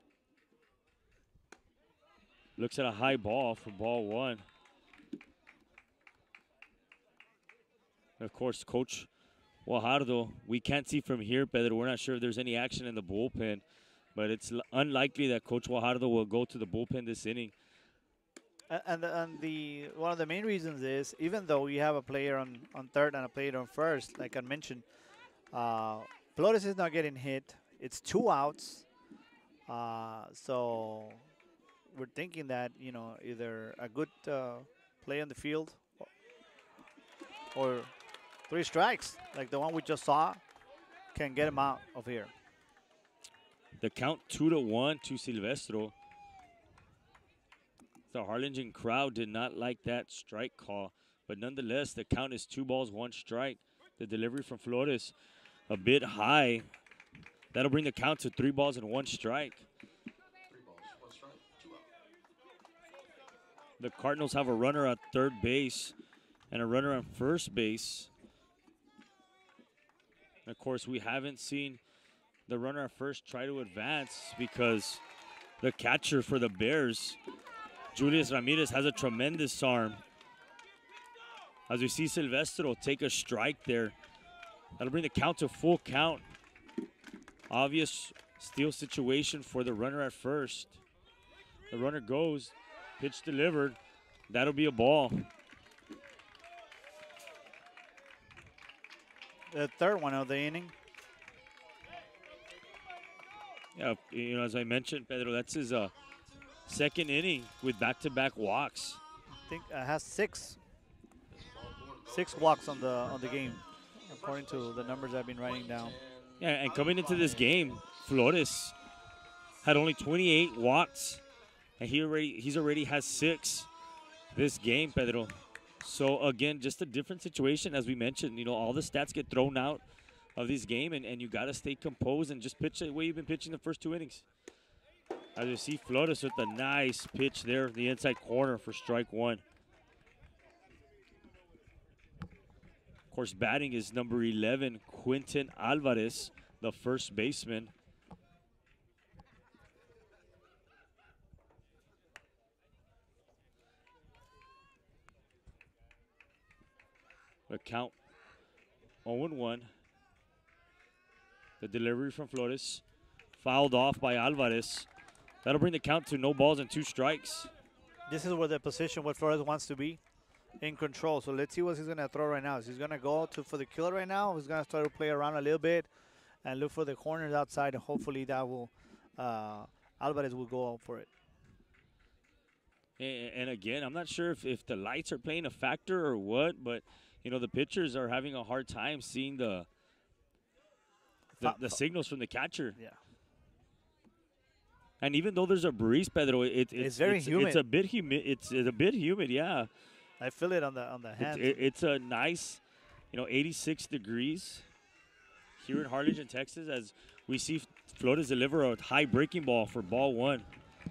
Looks at a high ball for ball 1. Of course, Coach Guajardo. We can't see from here, Pedro. We're not sure if there's any action in the bullpen, but it's unlikely that Coach Guajardo will go to the bullpen this inning. And one of the main reasons is, even though you have a player on third and a player on first, like I mentioned, Flores is not getting hit. It's 2 outs. So we're thinking that, either a good play on the field or 3 strikes, like the one we just saw, can get him out of here. The count 2-1 to Silvestro. The Harlingen crowd did not like that strike call, but nonetheless, the count is 2 balls, 1 strike. The delivery from Flores a bit high. That'll bring the count to 3 balls and 1 strike. 3 balls, 1 strike, 2 out. The Cardinals have a runner at third base and a runner on first base. Of course, we haven't seen the runner at first try to advance because the catcher for the Bears, Julius Ramirez, has a tremendous arm. As we see Silvestro take a strike there, that'll bring the count to full count. Obvious steal situation for the runner at first. The runner goes, pitch delivered. That'll be a ball. The third one of the inning. Yeah, as I mentioned, Pedro, that's his second inning with back-to-back walks. I think has 6 walks on the game, according to the numbers I've been writing down. Yeah, and coming into this game, Flores had only 28 walks, and he's already has 6 this game, Pedro. So again, just a different situation, as we mentioned. All the stats get thrown out of this game, and you got to stay composed and just pitch the way you've been pitching the first 2 innings. As you see Flores with a nice pitch there, the inside corner for strike 1. Of course, batting is number 11, Quinton Alvarez, the first baseman. The count 0-1. The delivery from Flores, fouled off by Alvarez. That'll bring the count to no balls and 2 strikes. This is where the position what Flores wants to be, in control. So let's see what he's going to throw right now. Is he's going to go for the killer right now? He's going to start to play around a little bit and look for the corners outside, and hopefully that will Alvarez will go for it. And again, I'm not sure if the lights are playing a factor or what, but the pitchers are having a hard time seeing the signals from the catcher. Yeah. And even though there's a breeze, Pedro, it's very humid. It's a bit humid. It's a bit humid, yeah. I feel it on the hands. It's a nice, 86 degrees here in Harlingen, Texas, as we see Flores deliver a high breaking ball for ball 1.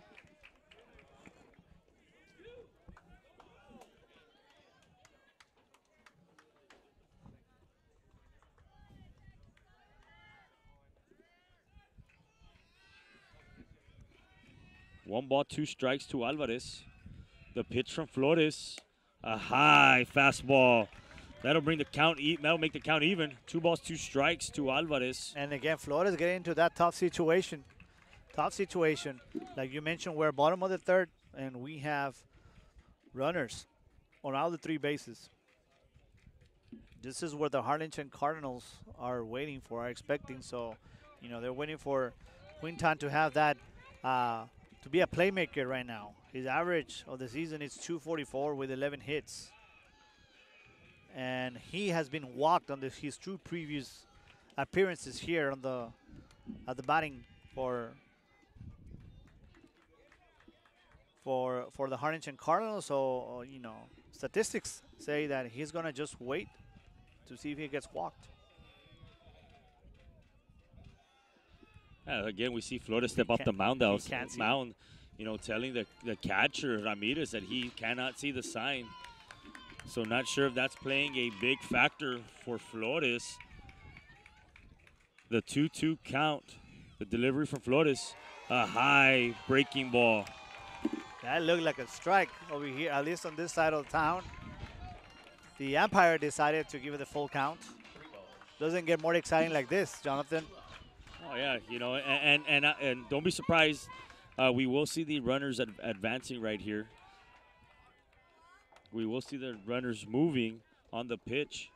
One ball, 2 strikes to Alvarez. The pitch from Flores, a high fastball. That'll bring the count. That'll make the count even. 2 balls, 2 strikes to Alvarez. And again, Flores getting into that tough situation. Like you mentioned, we're bottom of the third, and we have runners on all the 3 bases. This is where the Harlingen Cardinals are waiting for, are expecting. So, they're waiting for Quinton to have that. To be a playmaker right now. His average of the season is 244 with 11 hits. And he has been walked on his 2 previous appearances here on at the batting for the Harlingen Cardinals. So, statistics say that he's going to just wait to see if he gets walked. Again, we see Flores step off the mound. Telling the catcher, Ramirez, that he cannot see the sign. So not sure if that's playing a big factor for Flores. The 2-2 count. The delivery from Flores. A high breaking ball. That looked like a strike over here, at least on this side of the town. The umpire decided to give it the full count. doesn't get more exciting like this, Jonathan. Oh yeah, and don't be surprised. We will see the runners advancing right here. We will see the runners moving on the pitch.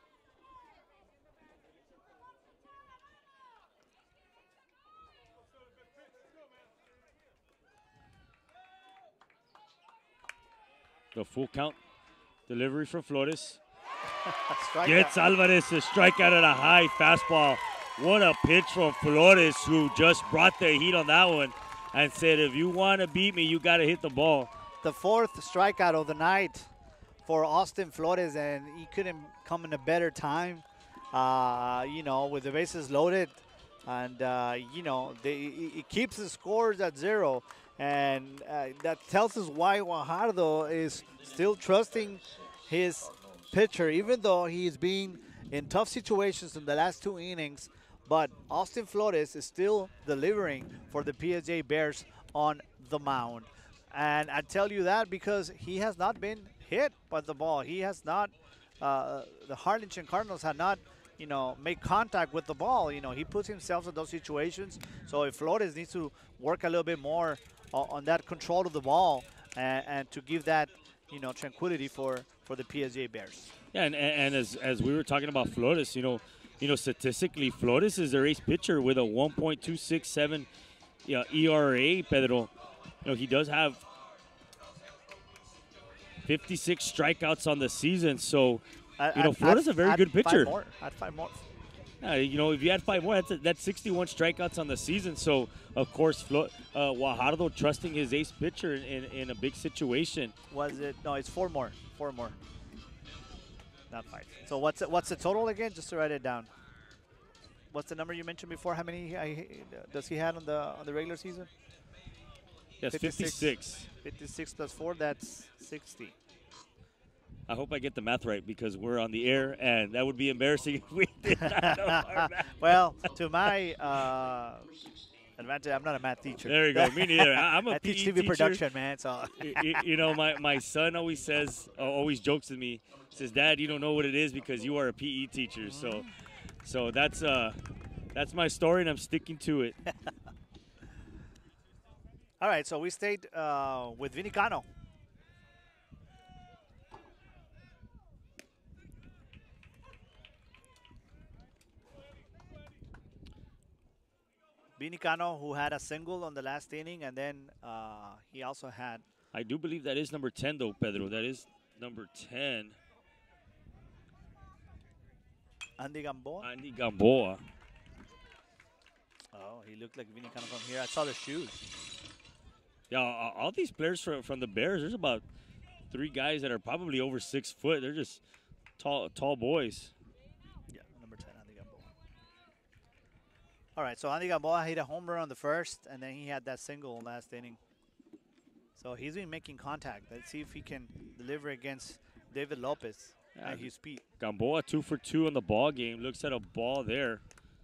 The full count delivery from Flores. Gets Alvarez a strikeout at a high fastball. What a pitch from Flores, who just brought the heat on that one and said, if you want to beat me, you got to hit the ball. The 4th strikeout of the night for Austin Flores, and he couldn't come in a better time, with the bases loaded. And, it keeps the scores at 0. And that tells us why Guajardo is still trusting his pitcher, even though he's been in tough situations in the last 2 innings. But Austin Flores is still delivering for the PSJ Bears on the mound. And I tell you that because he has not been hit by the ball. He has not, the Harlingen Cardinals have not, make contact with the ball. He puts himself in those situations. So if Flores needs to work a little bit more on that control of the ball and to give that, tranquility for the PSJ Bears. Yeah, and as we were talking about Flores, statistically, Flores is their ace pitcher with a 1.267 ERA, Pedro. He does have 56 strikeouts on the season, so Flores is a very good pitcher. Add 5 more. If you add 5 more, that's 61 strikeouts on the season. So, of course, Guajardo trusting his ace pitcher in a big situation. Was it? No, it's 4 more. 4 more. Not 5. So what's the total again? Just to write it down. What's the number you mentioned before? How many does he have on the regular season? Yes, 56. 56 plus 4, that's 60. I hope I get the math right because we're on the air, and that would be embarrassing if we did not know our math. Well, to my advantage, I'm not a math teacher. There you go. Me neither. I'm a I PE teach TV teacher. production, man. So my son always jokes with me. Says, "Dad, you don't know what it is because you are a PE teacher." So that's my story, and I'm sticking to it. All right, so we stayed with Vinny Cano. Vinny Cano, who had a single on the last inning, and then he also had... I do believe that is number 10, though, Pedro. That is number 10. Andy Gamboa? Andy Gamboa. Oh, he looked like Vinny Cano from here. I saw the shoes. Yeah, all these players from the Bears, there's about 3 guys that are probably over 6 foot. They're just tall boys. Yeah, number 10, Andy Gamboa. All right, so Andy Gamboa hit a home run on the first, and then he had that single last inning. So he's been making contact. Let's see if he can deliver against David Lopez at his speed. Gamboa 2 for 2 in the ball game. Looks at a ball there.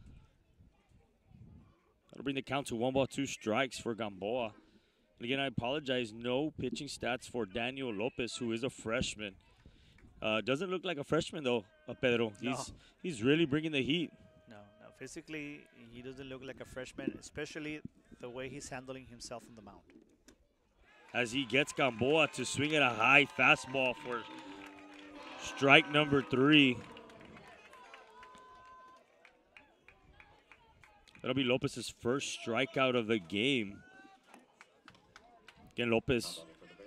That'll bring the count to 1 ball, 2 strikes for Gamboa. And again, I apologize. No pitching stats for Daniel Lopez, who is a freshman. Doesn't look like a freshman, though, Pedro. No. He's really bringing the heat. No. Physically, he doesn't look like a freshman, especially the way he's handling himself on the mound. As he gets Gamboa to swing at a high fastball for strike number 3. That'll be Lopez's first strikeout of the game. Again, Lopez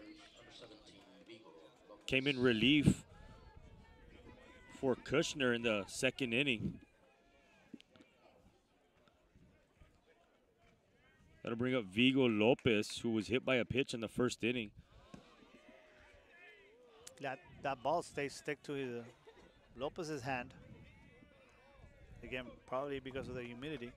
came in relief for Kushner in the 2nd inning. That'll bring up Vigo Lopez, who was hit by a pitch in the 1st inning. That ball stick to Lopez's hand. Again, probably because of the humidity.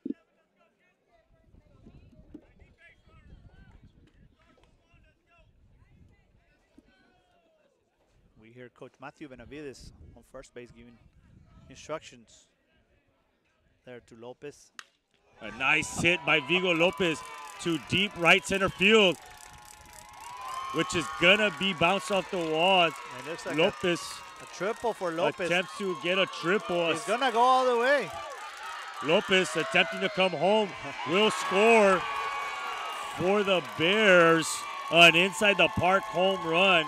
We hear Coach Matthew Benavides on first base giving instructions there to Lopez. A nice hit by Vigo Lopez to deep right center field, which is going to be bounced off the wall. It looks like Lopez. a triple for Lopez. Attempts to get a triple. He's going to go all the way. Lopez attempting to come home. Will score for the Bears. An inside the park home run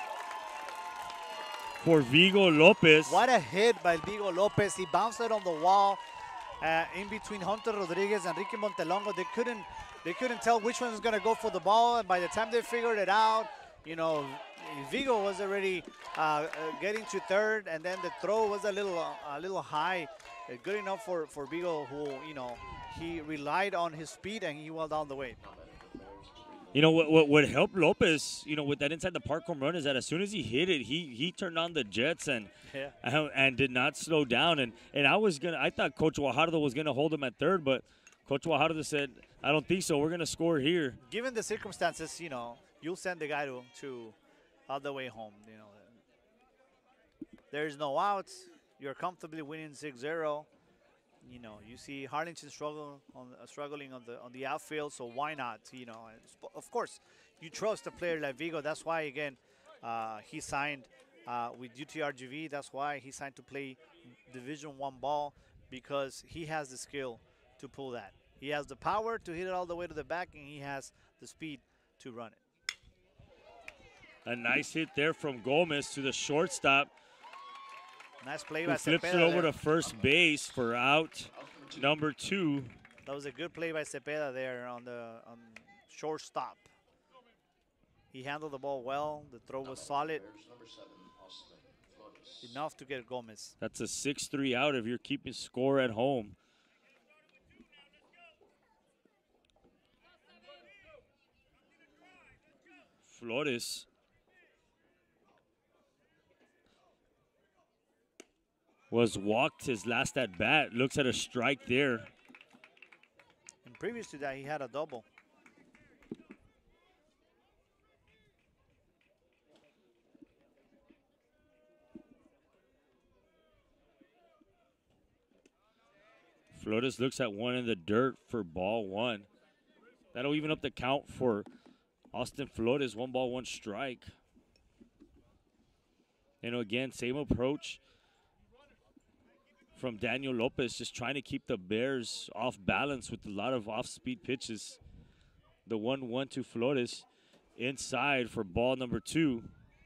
for Vigo Lopez. What a hit by Vigo Lopez. He bounced it on the wall in between Hunter Rodriguez and Ricky Montelongo. They couldn't tell which one was going to go for the ball. And by the time they figured it out, you know, Vigo was already getting to third, and then the throw was a little high. Good enough for Vigo, who, you know, he relied on his speed and he went down the way. You know, what helped Lopez, you know, with that inside the park home run is that as soon as he hit it, he turned on the jets and did not slow down. And I thought Coach Guajardo was gonna hold him at third, but Coach Guajardo said, I don't think so. We're gonna score here. Given the circumstances, you know, you'll send the guy to all the way home. You know, there's no outs. You're comfortably winning 6-0. You know, you see Harlingen struggling on the outfield, so why not? You know, of course, you trust a player like Vigo. That's why, again, he signed with UTRGV. That's why he signed to play Division I ball, because he has the skill to pull that. He has the power to hit it all the way to the back, and he has the speed to run it. A nice hit there from Gomez to the shortstop. Nice play by Cepeda. Flips it over to first base for out number 2. That was a good play by Cepeda there on shortstop. He handled the ball well. The throw was solid. Enough to get Gomez. That's a 6-3 out if you're keeping score at home. Flores was walked his last at bat. Looks at a strike there. And previous to that, he had a double. Flores looks at one in the dirt for ball 1. That'll even up the count for Austin Flores. 1 ball, 1 strike. And again, same approach from Daniel Lopez, just trying to keep the Bears off balance with a lot of off-speed pitches. The 1-1 to Flores inside for ball number 2.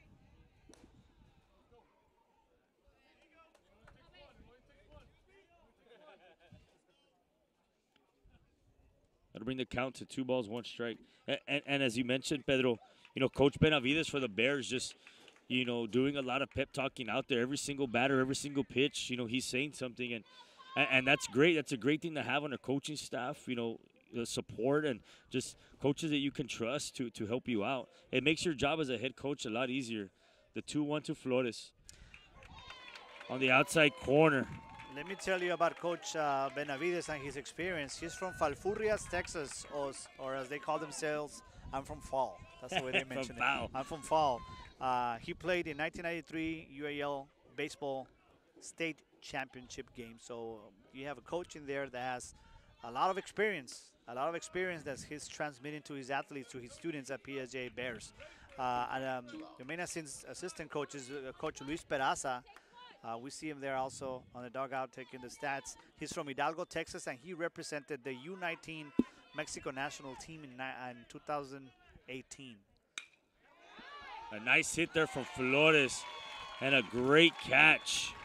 That'll bring the count to 2 balls, 1 strike. And as you mentioned, Pedro, you know, Coach Benavides for the Bears just, you know, doing a lot of pep talking out there. Every single batter, every single pitch, you know, he's saying something. And that's great. That's a great thing to have on a coaching staff, you know, the support and just coaches that you can trust to help you out. It makes your job as a head coach a lot easier. The 2-1 to Flores on the outside corner. Let me tell you about Coach Benavides and his experience. He's from Falfurrias, Texas, or as they call themselves, I'm from Fall. That's the way they mention it. I'm from Fall. He played in 1993 UAL baseball state championship game. So you have a coach in there that has a lot of experience that he's transmitting to his athletes, to his students at PSJ Bears. The main assistant coach is Coach Luis Peraza. We see him there also on the dugout taking the stats. He's from Hidalgo, Texas, and he represented the U19 Mexico national team in 2018. A nice hit there from Flores and a great catch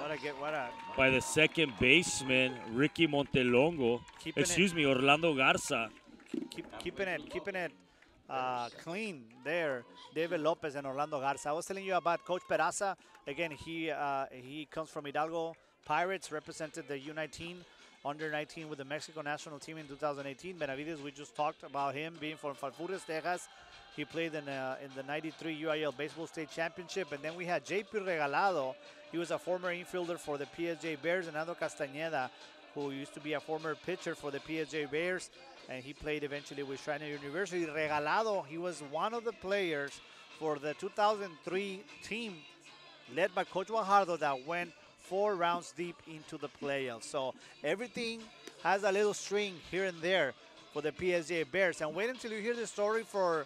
by the second baseman, Ricky Montelongo. Orlando Garza. Keeping it clean there, David Lopez and Orlando Garza. I was telling you about Coach Peraza. Again, he comes from Hidalgo Pirates, represented the U19 under 19 with the Mexico national team in 2018. Benavides, we just talked about him being from Falfurrias, Texas. He played in the 93 UIL Baseball State Championship. And then we had JP Regalado. He was a former infielder for the PSJ Bears. And Nando Castañeda, who used to be a former pitcher for the PSJ Bears. And he played eventually with Shriner University. Regalado, he was one of the players for the 2003 team led by Coach Guajardo that went 4 rounds deep into the playoffs. So everything has a little string here and there for the PSJ Bears. And wait until you hear the story for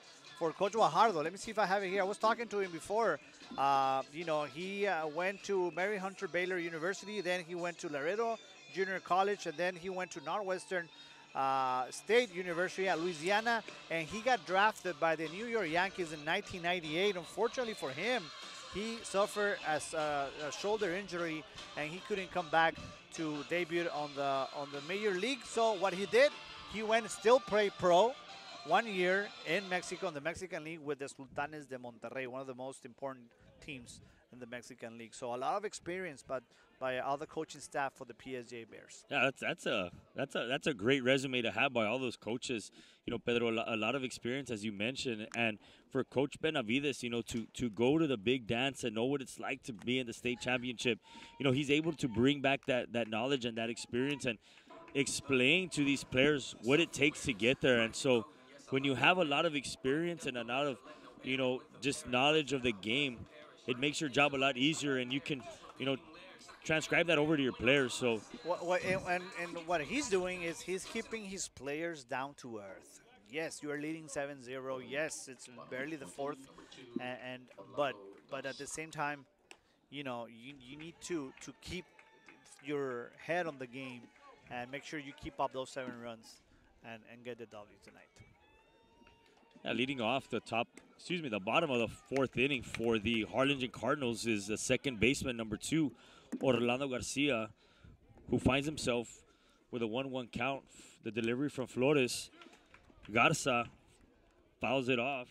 for Coach Guajardo. Let me see if I have it here. I was talking to him before. You know, he went to Mary Hunter Baylor University, then he went to Laredo Junior College, and then he went to Northwestern State University at Louisiana, and he got drafted by the New York Yankees in 1998. Unfortunately for him, he suffered a shoulder injury, and he couldn't come back to debut on the major league. So what he did, he went still play pro 1 year in Mexico in the Mexican League with the Sultanes de Monterrey, one of the most important teams in the Mexican League. So a lot of experience, but by all the coaching staff for the PSJ Bears. Yeah, that's a great resume to have by all those coaches. You know, Pedro, a lot of experience, as you mentioned, and for Coach Benavides, you know, to go to the big dance and know what it's like to be in the state championship. You know, he's able to bring back that knowledge and that experience and explain to these players what it takes to get there. And so, when you have a lot of experience and a lot of, you know, just knowledge of the game, it makes your job a lot easier, and you can, you know, transcribe that over to your players. So and what he's doing is he's keeping his players down to earth. Yes, you are leading 7-0. Yes, it's barely the fourth, but at the same time, you know, you need to keep your head on the game and make sure you keep up those 7 runs and get the W tonight. Yeah, leading off the bottom of the 4th inning for the Harlingen Cardinals is the second baseman, number 2, Orlando Garcia, who finds himself with a 1-1 count. The delivery from Flores. Garza fouls it off.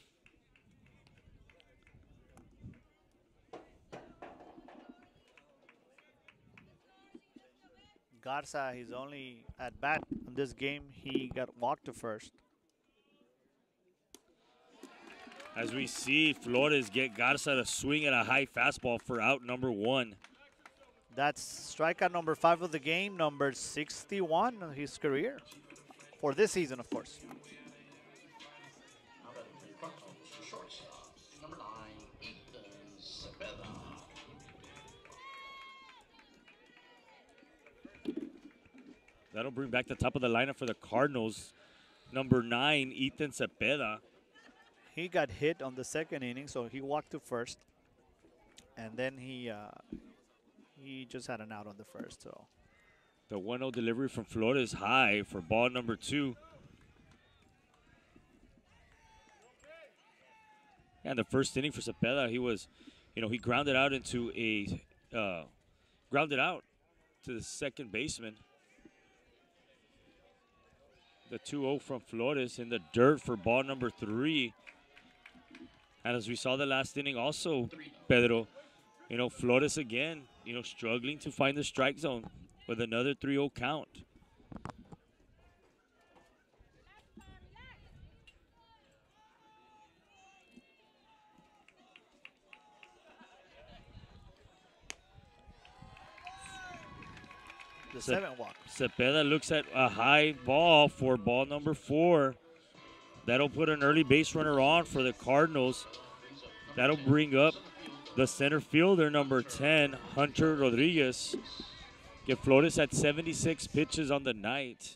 Garza, his only at bat in this game, he got walked to first. As we see Flores get Garza to swing at a high fastball for out number 1. That's strikeout number 5 of the game, number 61 of his career. For this season, of course. Now batting for your Cardinals, the shortstop, number 9, Ethan Cepeda. That'll bring back the top of the lineup for the Cardinals. Number 9, Ethan Cepeda. He got hit on the second inning, so he walked to first. And then he just had an out on the first. So the 1-0 delivery from Flores high for ball number 2. And the first inning for Cepeda, he was, you know, he grounded out into grounded out to the second baseman. The 2-0 from Flores in the dirt for ball number 3. And as we saw the last inning also, Pedro, you know, Flores again, you know, struggling to find the strike zone with another 3-0 count. the 7th walk. Cepeda looks at a high ball for ball number 4. That'll put an early base runner on for the Cardinals. That'll bring up the center fielder, number 10, Hunter Rodriguez. Get Flores at 76 pitches on the night.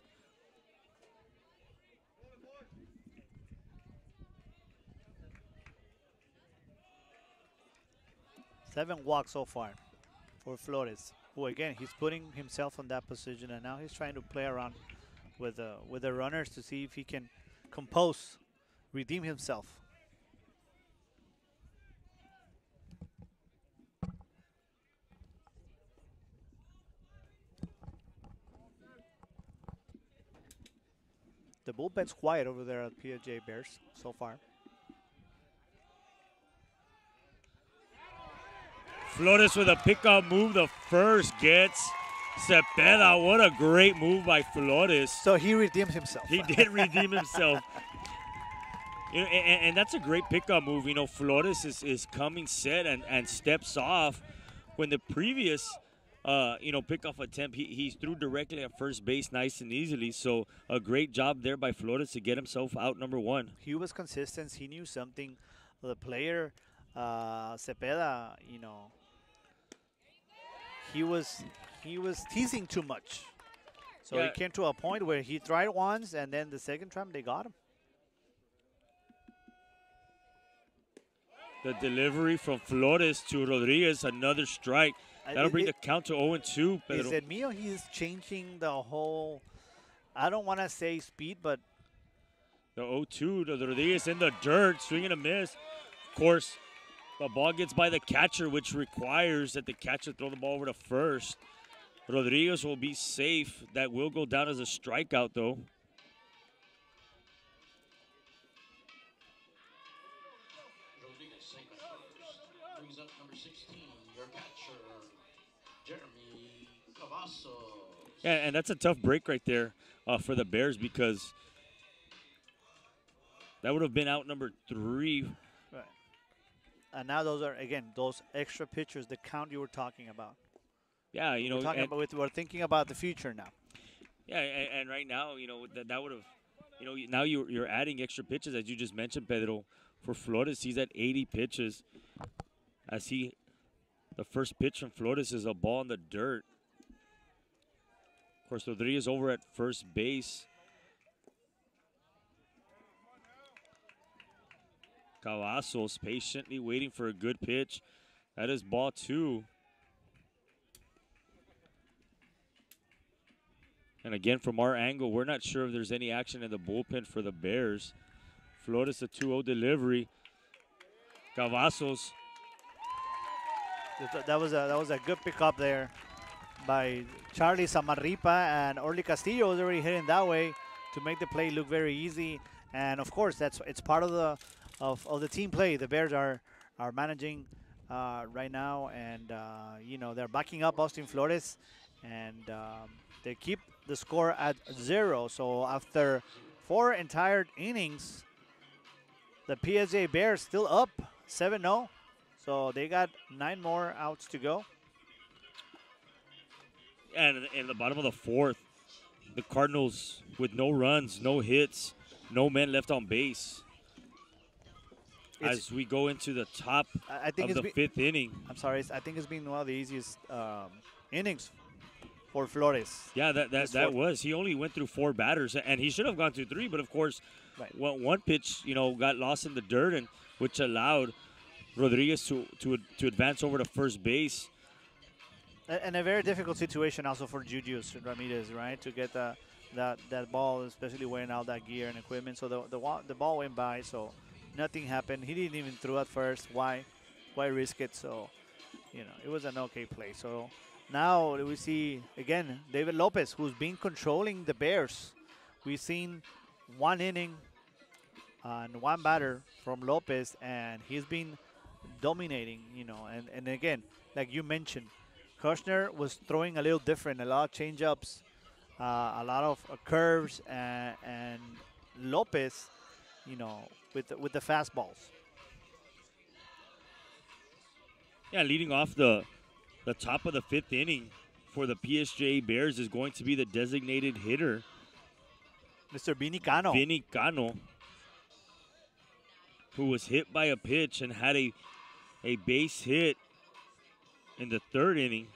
Seven walks so far for Flores, who again, he's putting himself in that position, and now he's trying to play around with the runners to see if he can compose, redeem himself. The bullpen's quiet over there at PSJ Bears so far. Flores with a pickup move. The first gets Cepeda. What a great move by Flores. So he redeemed himself. He did redeem himself. You know, and that's a great pickup move. You know, Flores is coming set and steps off when the previous pickoff attempt, he threw directly at first base nice and easily. So a great job there by Flores to get himself out number 1. He was consistent. He knew something. The player, Cepeda, you know, he was teasing too much. So Yeah. he came to a point where he tried once, and then the second time they got him. The delivery from Flores to Rodriguez, another strike. That'll bring the count to 0-2, Pedro. Is it Mio? He's changing the whole, I don't want to say speed, but The 0-2 to Rodriguez in the dirt, swing and a miss. Of course, the ball gets by the catcher, which requires that the catcher throw the ball over to first. Rodriguez will be safe. That will go down as a strikeout, though. Rodriguez safe at first. Brings up number 16, your catcher, Jeremy Cavazos. Yeah, and that's a tough break right there for the Bears because that would have been out number 3. right. And now those are again those extra pitchers, the count you were talking about. Yeah, you know, We're thinking about the future now. yeah, and right now, you know, that would have, you know, now you're adding extra pitches as you just mentioned, Pedro. For Flores, he's at 80 pitches. The first pitch from Flores is a ball in the dirt. Of course, Rodriguez over at first base. Cavazos patiently waiting for a good pitch. That is ball 2. And again, from our angle, we're not sure if there's any action in the bullpen for the Bears. Flores, a 2-0 delivery. Cavazos. That was a good pickup there by Charlie Samarripa, and Orly Castillo was already hitting that way to make the play look very easy. And of course, it's part of the team play. The Bears are managing right now, and you know, they're backing up Austin Flores, and they keep the score at 0. So after 4 entire innings, the PSJ Bears still up 7-0. So they got 9 more outs to go. And in the bottom of the 4th, the Cardinals with no runs, no hits, no men left on base. As we go into the top I think of the 5th inning. I'm sorry, I think it's been one of the easiest innings for Flores. Yeah, that was. He only went through 4 batters, and he should have gone through 3. But of course, right. one pitch, you know, got lost in the dirt, and which allowed Rodriguez to advance over to first base. And a very difficult situation also for Juju Ramirez, right, to get that ball, especially wearing out that gear and equipment. So the ball went by, so nothing happened. He didn't even throw at first. Why risk it? So, you know, it was an okay play. So now we see again David Lopez, who's been controlling the Bears. We've seen 1 inning and 1 batter from Lopez, and he's been dominating. You know, and again, like you mentioned, Kushner was throwing a little different, a lot of changeups, a lot of curves, and Lopez, you know, with the fastballs. Yeah, leading off the top of the 5th inning for the PSJ Bears is going to be the designated hitter, Mr. Vinny Cano. Vinny Cano, who was hit by a pitch and had a base hit in the 3rd inning.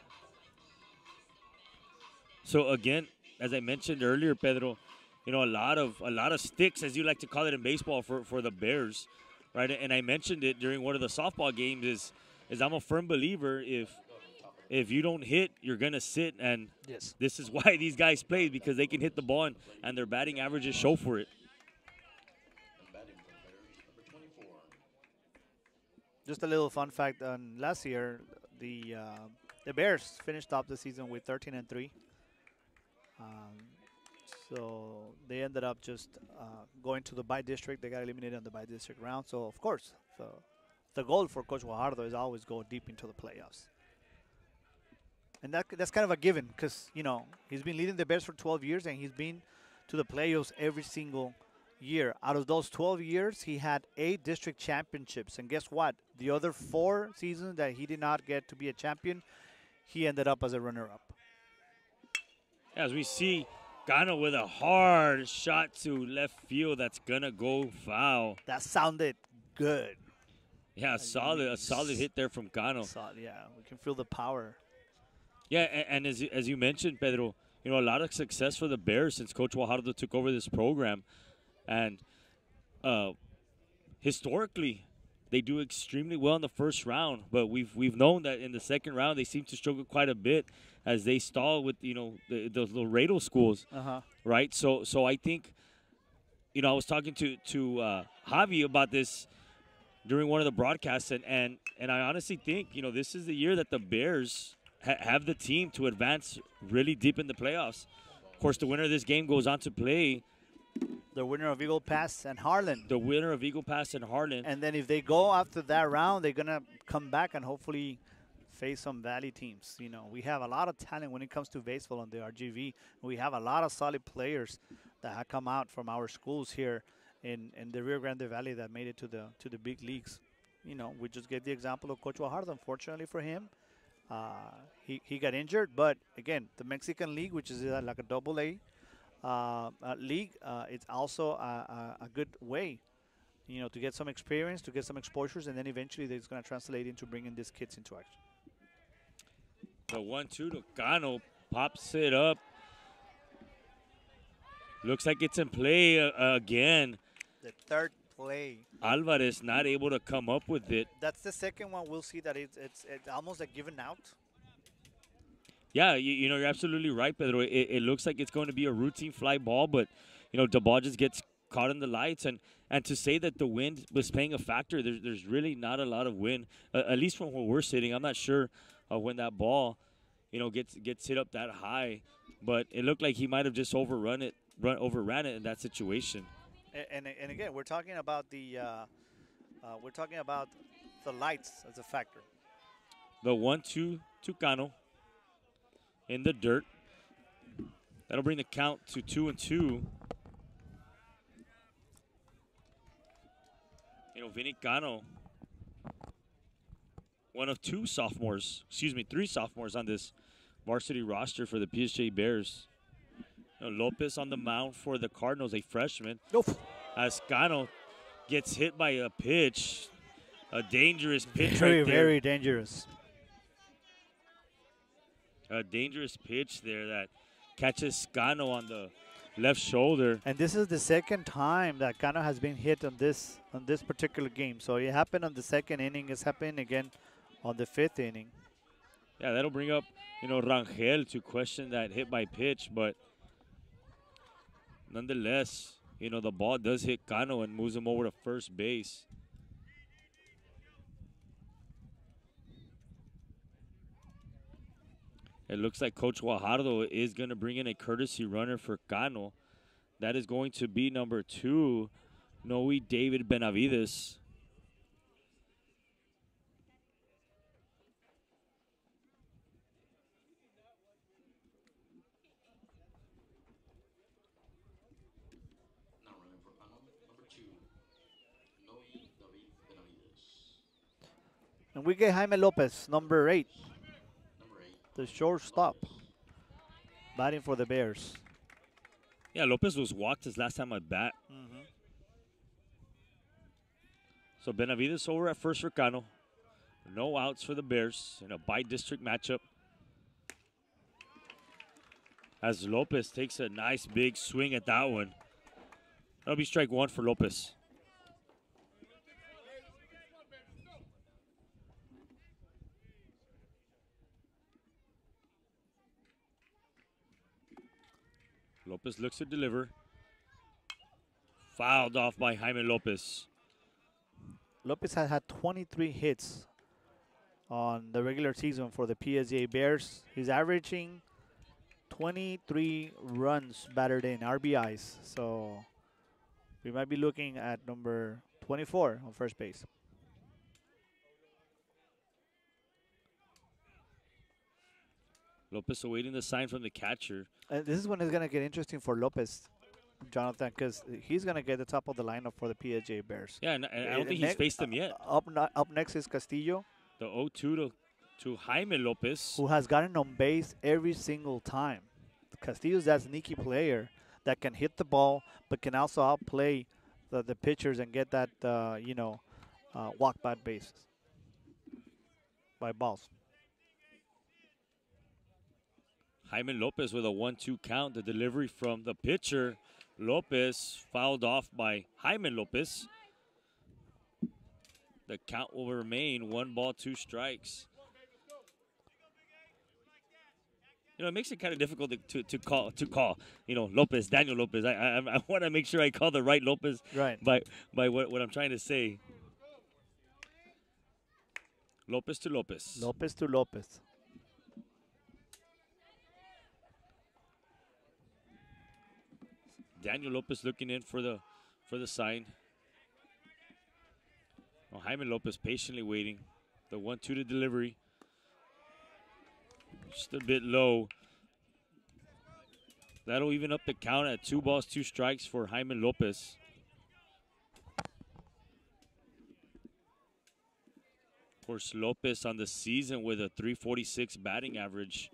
So again, as I mentioned earlier, Pedro, you know, a lot of sticks, as you like to call it in baseball, for the Bears, right? And I mentioned it during one of the softball games. Is I'm a firm believer if you don't hit, you're gonna sit, and Yes. this is why these guys play, because they can hit the ball and their batting averages show for it. And batting for the Bears, number 24. Just a little fun fact: last year, the Bears finished off the season with 13-3. So they ended up just going to the bye district. They got eliminated on the bye district round. So of course, the goal for Coach Guajardo is always go deep into the playoffs. And that's kind of a given because, you know, he's been leading the Bears for 12 years and he's been to the playoffs every single year. Out of those 12 years, he had 8 district championships. And guess what? The other 4 seasons that he did not get to be a champion, he ended up as a runner-up. As we see, Cano with a hard shot to left field that's gonna go foul. That sounded good. Yeah, a solid hit there from Cano. Yeah, we can feel the power. Yeah, and as you mentioned, Pedro, you know, a lot of success for the Bears since Coach Guajardo took over this program. And historically, they do extremely well in the first round, but we've known that in the second round they seem to struggle quite a bit as they stall with those Laredo schools, right? So I think I was talking to Javi about this during one of the broadcasts, and I honestly think this is the year that the Bears have the team to advance really deep in the playoffs. Of course, the winner of this game goes on to play the winner of Eagle Pass and Harlan. The winner of Eagle Pass and Harlan. And then if they go after that round, they're going to come back and hopefully face some Valley teams. We have a lot of talent when it comes to baseball on the RGV. We have a lot of solid players that have come out from our schools here in the Rio Grande Valley that made it to the big leagues. We just gave the example of Coach Guajardo. Unfortunately for him, he got injured. But, again, the Mexican League, which is like a double-A league, it's also a good way, to get some experience, to get some exposures, and then eventually it's going to translate into bringing these kids into action. The 1-2 to Cano pops it up. Looks like it's in play again. The third play. Alvarez not able to come up with it. That's the second one. We'll see that it's almost like given out. Yeah, you're absolutely right, Pedro. It looks like it's going to be a routine fly ball, but, the ball just gets caught in the lights. And to say that the wind was playing a factor, there's really not a lot of wind, at least from where we're sitting. I'm not sure when that ball, gets hit up that high. But it looked like he might have just overran it in that situation. And again, we're talking about the lights as a factor. The 1-2 to Cano in the dirt. That'll bring the count to 2-2. Vinny Cano, one of three sophomores on this varsity roster for the PSJ Bears. Lopez on the mound for the Cardinals, a freshman. Nope. As Cano gets hit by a pitch, a dangerous pitch very, right there. Very dangerous. A dangerous pitch there that catches Cano on the left shoulder. And this is the second time that Cano has been hit on this particular game. So it happened on the second inning. It's happening again on the fifth inning. Yeah, that'll bring up, Rangel to question that hit by pitch, but nonetheless, the ball does hit Cano and moves him over to first base. It looks like Coach Guajardo is going to bring in a courtesy runner for Cano. That is going to be number 2, Noe David Benavides. Now running for Cano, number 2, Noe David Benavides. And we get Jaime Lopez, number 8. The shortstop, batting for the Bears. Yeah, Lopez was walked his last time at bat. So Benavides over at first for Cano. No outs for the Bears in a by-district matchup. As Lopez takes a nice big swing at that one. That'll be strike 1 for Lopez. Lopez looks to deliver. Fouled off by Jaime Lopez. Lopez has had 23 hits on the regular season for the PSJ Bears. He's averaging 23 runs batted in, RBIs. So we might be looking at number 24 on first base. Lopez awaiting the sign from the catcher. This is when it's going to get interesting for Lopez, Jonathan, because he's going to get the top of the lineup for the PSJ Bears. Yeah, and I don't think he's faced them yet. Up next is Castillo. The 0-2 to Jaime Lopez. Who has gotten on base every single time. Castillo's that sneaky player that can hit the ball, but can also outplay the pitchers and get that, walk by bases, by balls. Jaime Lopez with a 1-2 count. The delivery from the pitcher. Lopez fouled off by Jaime Lopez. The count will remain 1 ball, 2 strikes. You know, it makes it kind of difficult to call. You know, Lopez, Daniel Lopez. I want to make sure I call the right Lopez. Right. By what I'm trying to say. Lopez to Lopez. Lopez to Lopez. Daniel Lopez looking in for the sign. Well, Jaime Lopez patiently waiting. The 1-2 to delivery. Just a bit low. That'll even up the count at 2 balls, 2 strikes for Jaime Lopez. Of course, Lopez on the season with a .346 batting average.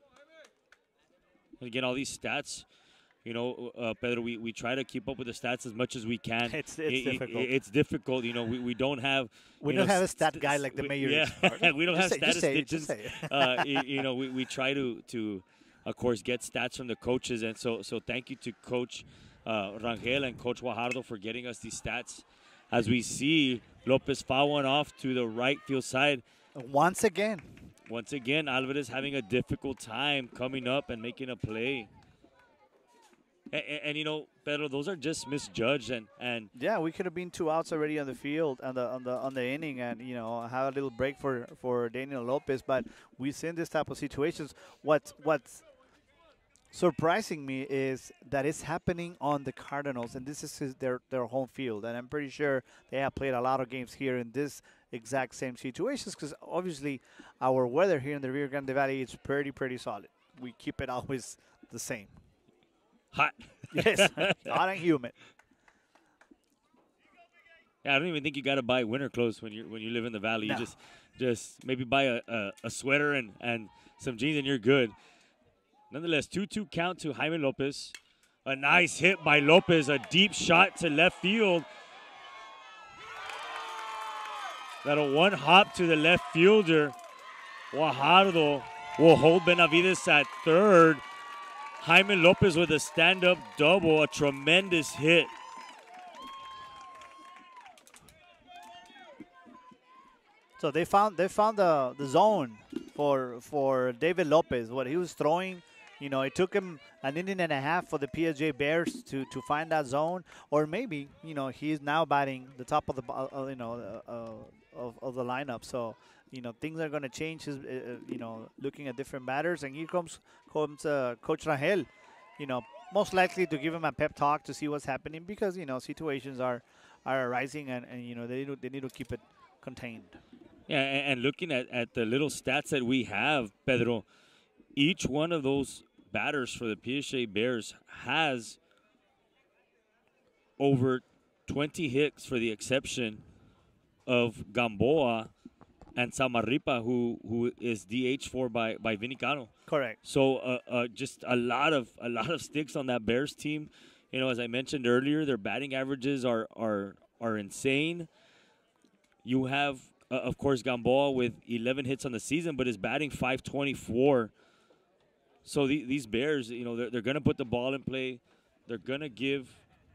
And again, all these stats, you know, Pedro, we try to keep up with the stats as much as we can. It's difficult. It's difficult. You know, we don't have. We don't have a stat guy like the mayor. Yeah, we don't have statisticians. Say You know, we try to, of course, get stats from the coaches. And so thank you to Coach Rangel and Coach Guajardo for getting us these stats. As we see, Lopez foul one off to the right field side. Once again, Alvarez having a difficult time coming up and making a play. And you know, Pedro, those are just misjudged and yeah, we could have been 2 outs already on the field on the inning, and you know, have a little break for Daniel Lopez. But we've seen this type of situations. What's surprising me is that it's happening on the Cardinals, and this is their home field, and I'm pretty sure they have played a lot of games here in this exact same situations, because obviously our weather here in the Rio Grande Valley is pretty solid. We keep it always the same. Hot. Yes, hot and humid. Yeah, I don't even think you got to buy winter clothes when you live in the valley. No. You just maybe buy a sweater and some jeans and you're good. Nonetheless, 2-2 count to Jaime Lopez. A nice hit by Lopez, a deep shot to left field. That'll one hop to the left fielder. Guajardo will hold Benavides at third. Jaime Lopez with a stand-up double, a tremendous hit. So they found the zone for David Lopez. What he was throwing, you know, it took him an inning and a half for the PSG Bears to find that zone, or maybe, you know, he's now batting the top of the of the lineup. So, you know, things are going to change. You know, looking at different batters, and here comes Coach Rangel. You know, most likely to give him a pep talk to see what's happening, because you know, situations are arising, and you know, they need to keep it contained. Yeah, and looking at the little stats that we have, Pedro, each one of those batters for the PSG Bears has over 20 hits, for the exception of Gamboa and Samarripa, who is DH for by Vinny Cano. Correct. So just a lot of sticks on that Bears team. You know, as I mentioned earlier, their batting averages are insane. You have, of course, Gamboa with 11 hits on the season, but is batting .524. So these Bears, you know, they're going to put the ball in play. They're going to give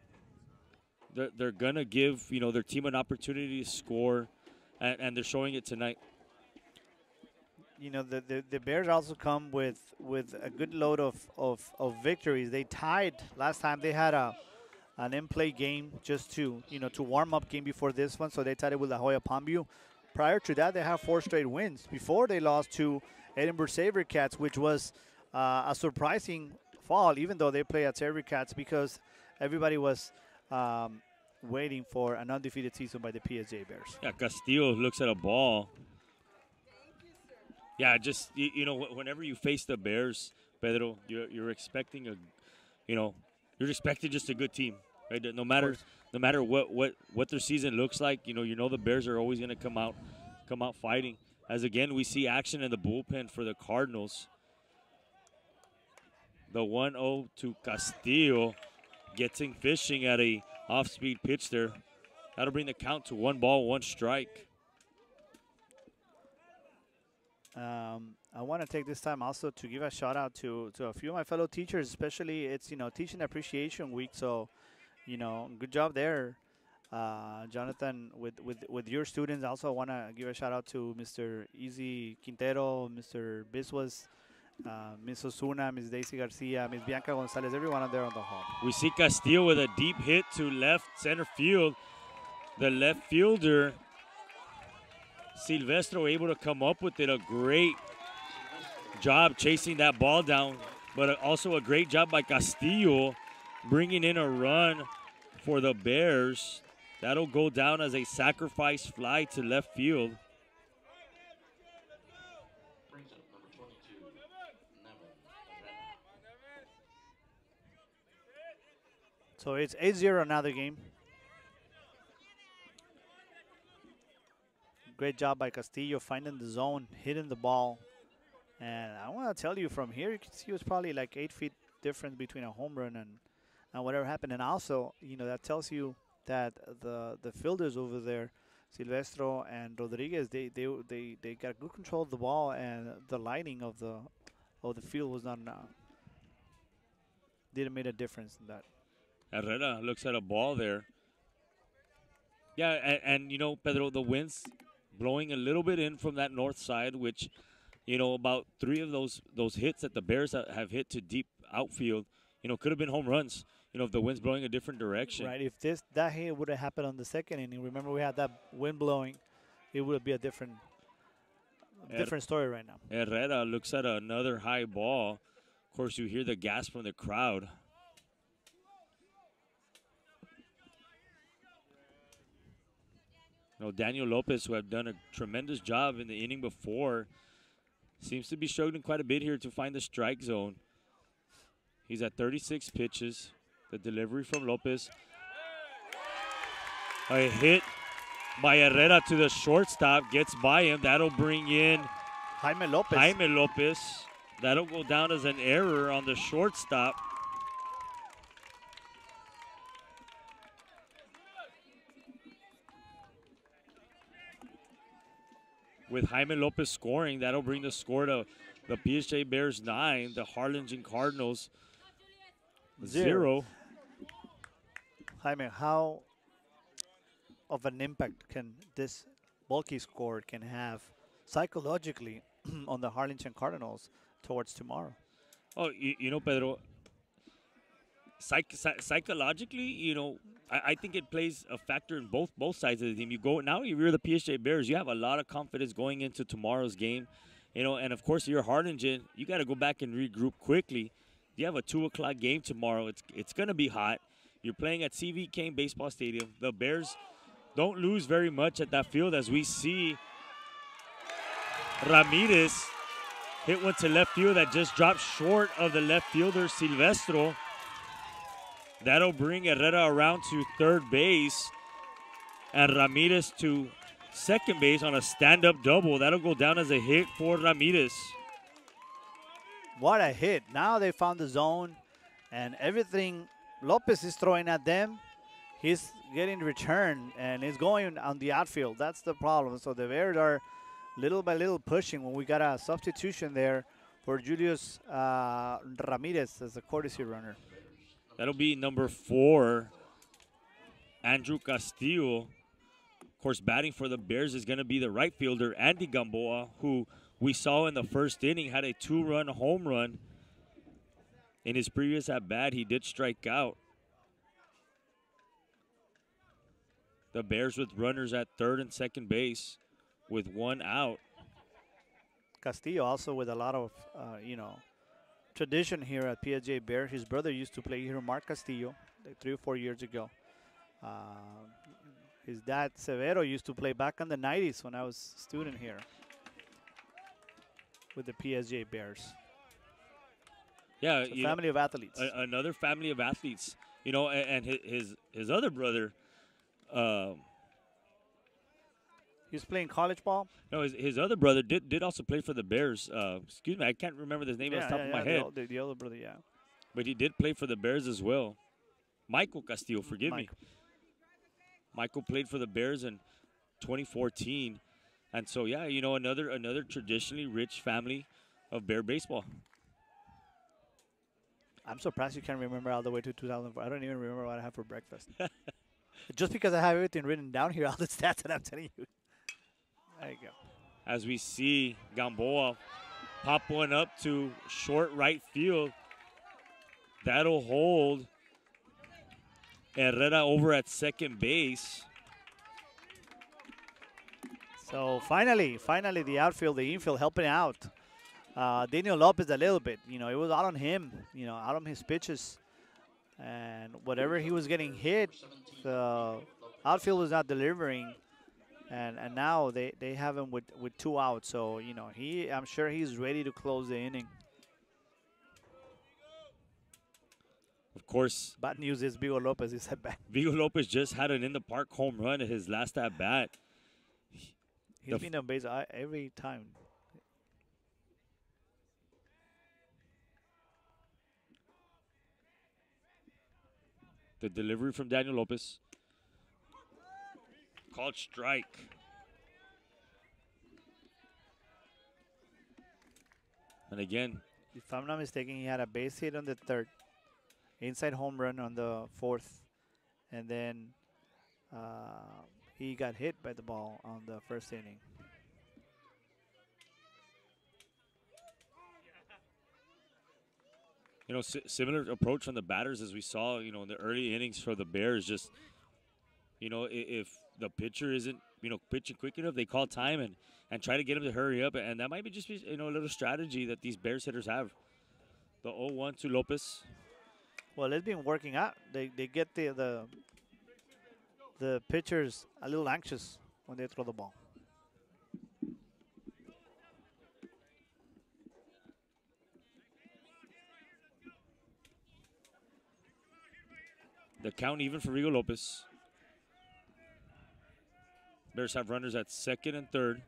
you know, their team an opportunity to score, and they're showing it tonight. You know, the Bears also come with a good load of victories. They tied last time. They had an in-play game just to warm up game before this one, so they tied it with La Jolla Palmview. Prior to that, they have 4 straight wins. Before, they lost to Edinburgh SaberCats, which was a surprising fall, even though they play at SaberCats, because everybody was waiting for an undefeated season by the PSG Bears. Yeah, Castillo looks at a ball. Yeah, just, you know, whenever you face the Bears, Pedro, you're expecting you're expecting just a good team, right? No matter what their season looks like, you know the Bears are always going to come out fighting. As again, we see action in the bullpen for the Cardinals. The 1-0 to Castillo, getting fishing at a off-speed pitch there. That'll bring the count to 1 ball, 1 strike. I want to take this time also to give a shout out to a few of my fellow teachers, especially it's, you know, Teaching Appreciation Week. So, you know, good job there. Jonathan, with your students, also I want to give a shout out to Mr. Easy Quintero, Mr. Biswas, Miss Osuna, Miss Daisy Garcia, Miss Bianca Gonzalez, everyone out there on the hall. We see Castillo with a deep hit to left center field. The left fielder, Silvestro, able to come up with it. A great job chasing that ball down, but also a great job by Castillo bringing in a run for the Bears. That'll go down as a sacrifice fly to left field. Brings up number 22, Nevin Herrera. So it's 8-0 another game. Great job by Castillo finding the zone, hitting the ball. And I want to tell you, from here, you can see it was probably like 8 feet difference between a home run and whatever happened. And also, you know, that tells you that the fielders over there, Silvestro and Rodriguez, they got good control of the ball, and the lighting of the field was not didn't make a difference in that. Herrera looks at a ball there. Yeah, and you know, Pedro, the wind's blowing a little bit in from that north side, which, you know, about 3 of those hits that the Bears have hit to deep outfield, you know, could have been home runs, you know, if the wind's blowing a different direction. Right. If that hit would have happened on the second inning, remember we had that wind blowing, it would be a different story right now. Herrera looks at another high ball. Of course, you hear the gasp from the crowd. You know, Daniel Lopez, who have done a tremendous job in the inning before, seems to be struggling quite a bit here to find the strike zone. He's at 36 pitches. The delivery from Lopez. A hit by Herrera to the shortstop. Gets by him. That'll bring in Jaime Lopez. Jaime Lopez. That'll go down as an error on the shortstop. With Jaime Lopez scoring, that'll bring the score to the PSJ Bears 9, the Harlingen Cardinals 0. Jaime, how of an impact can this bulky score can have psychologically on the Harlingen Cardinals towards tomorrow? Oh, you know, Pedro, psychologically, you know, I think it plays a factor in both sides of the team. You go now, if you're the PSJ Bears, you have a lot of confidence going into tomorrow's game, you know, and of course, you're Harlingen, you got to go back and regroup quickly. You have a 2 o'clock game tomorrow. It's going to be hot. You're playing at CV Kane Baseball Stadium. The Bears don't lose very much at that field, as we see Ramirez hit one to left field that just dropped short of the left fielder, Silvestro. That'll bring Herrera around to third base and Ramirez to second base on a stand-up double. That'll go down as a hit for Ramirez. What a hit. Now they found the zone, and everything Lopez is throwing at them, he's getting return, and he's going on the outfield. That's the problem. So the Bears are little by little pushing when we got a substitution there for Julius Ramirez as a courtesy runner. That'll be number 4, Andrew Castillo. Of course, batting for the Bears is going to be the right fielder, Andy Gamboa, who we saw in the first inning had a 2-run home run. In his previous at-bat, he did strike out. The Bears with runners at third and second base with 1 out. Castillo also with a lot of, tradition here at PSJ Bear. His brother used to play here, Mark Castillo, like 3 or 4 years ago. His dad, Severo, used to play back in the 90s when I was a student here with the PSJ Bears. Yeah, it's a family of athletes. Another family of athletes. You know, and his other brother, he was playing college ball? No, his other brother did also play for the Bears. Excuse me, I can't remember his name off the top of my head. The older brother, yeah. But he did play for the Bears as well. Michael Castillo, forgive me. Michael played for the Bears in 2014. And so, yeah, you know, another traditionally rich family of Bear baseball. I'm surprised you can't remember all the way to 2004. I don't even remember what I had for breakfast. Just because I have everything written down here, all the stats that I'm telling you. There you go. As we see Gamboa pop one up to short right field. That'll hold Herrera over at second base. So finally, the outfield, the infield helping out. Daniel Lopez a little bit. You know, it was out on him, you know, out on his pitches. And whatever he was getting hit, the outfield was not delivering. And now they have him with 2 outs. So, you know, I'm sure he's ready to close the inning. Of course. Bad news is Vigo Lopez is at bat. Vigo Lopez just had an in-the-park home run at his last at-bat. He's been on base every time. The delivery from Daniel Lopez. Called strike. And again, if I'm not mistaken, he had a base hit on the 3rd. Inside home run on the 4th. And then he got hit by the ball on the 1st inning. You know, similar approach from the batters as we saw, you know, in the early innings for the Bears. Just, you know, if the pitcher isn't, you know, pitching quick enough, they call time and try to get him to hurry up. And that might be just, you know, a little strategy that these Bears hitters have. The 0-1 to Lopez. Well, it's been working out. They get the pitchers a little anxious when they throw the ball. The count even for Vigo Lopez. Bears have runners at 2nd and 3rd.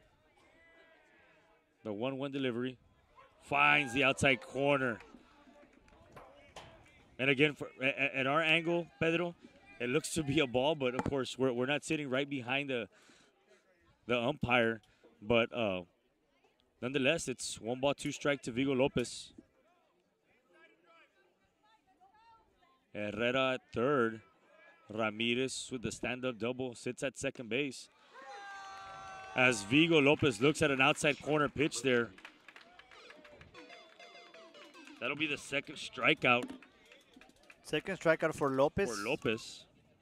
The 1-1 delivery. Finds the outside corner. And again, at our angle, Pedro, it looks to be a ball, but of course we're not sitting right behind the umpire. But nonetheless, it's 1 ball, 2 strike to Vigo Lopez. Herrera at 3rd. Ramirez with the stand-up double sits at second base. As Vigo Lopez looks at an outside corner pitch there. That'll be the 2nd strikeout. 2nd strikeout for Lopez. For Lopez.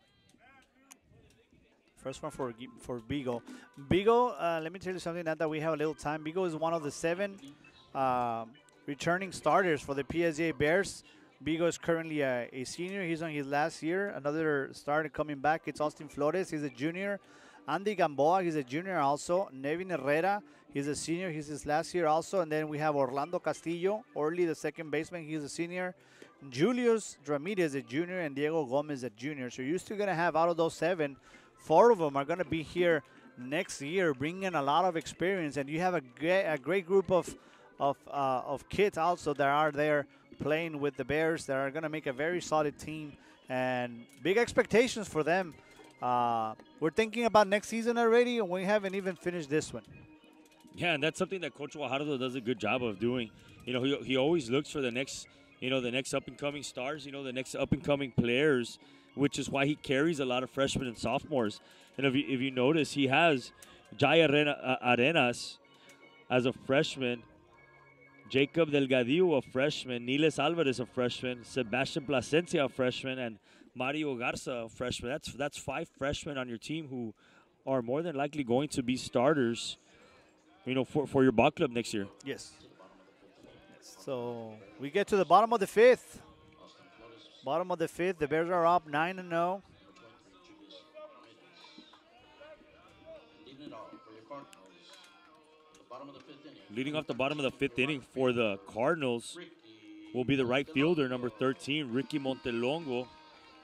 First one for Vigo. Vigo, let me tell you something, now that we have a little time. Vigo is one of the 7 returning starters for the PSA Bears. Vigo is currently a senior. He's on his last year. Another starter coming back. It's Austin Flores. He's a junior. Andy Gamboa, he's a junior also. Nevin Herrera, he's a senior. He's his last year also. And then we have Orlando Castillo, Orly, the 2nd baseman. He's a senior. Julius Ramirez, a junior, and Diego Gomez, a junior. So you're still going to have, out of those 7, 4 of them are going to be here next year, bringing a lot of experience. And you have a great group of kids also that are there playing with the Bears that are going to make a very solid team, and big expectations for them. We're thinking about next season already, and we haven't even finished this one. Yeah, and that's something that Coach Guajardo does a good job of doing. You know, he always looks for the next, you know, the next up-and-coming stars, you know, the next up-and-coming players, which is why he carries a lot of freshmen and sophomores. And if you notice, he has Jai Arenas as a freshman, Jacob Delgadillo, a freshman, Niles Alvarez, a freshman, Sebastian Plasencia, a freshman, and Mario Garza, a freshman. That's 5 freshmen on your team who are more than likely going to be starters, you know, for your ball club next year. Yes. So we get to the bottom of the 5th. Bottom of the 5th, the Bears are up 9-0. Leading off the bottom of the 5th inning for the Cardinals will be the right fielder, number 13, Ricky Montelongo. Of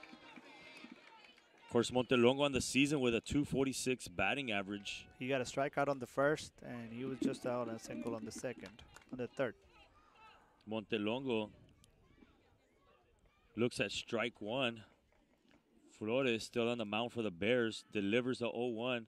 course, Montelongo on the season with a .246 batting average. He got a strikeout on the 1st, and he was just out a single on the 3rd. Montelongo looks at strike 1. Flores still on the mound for the Bears, delivers the 0-1.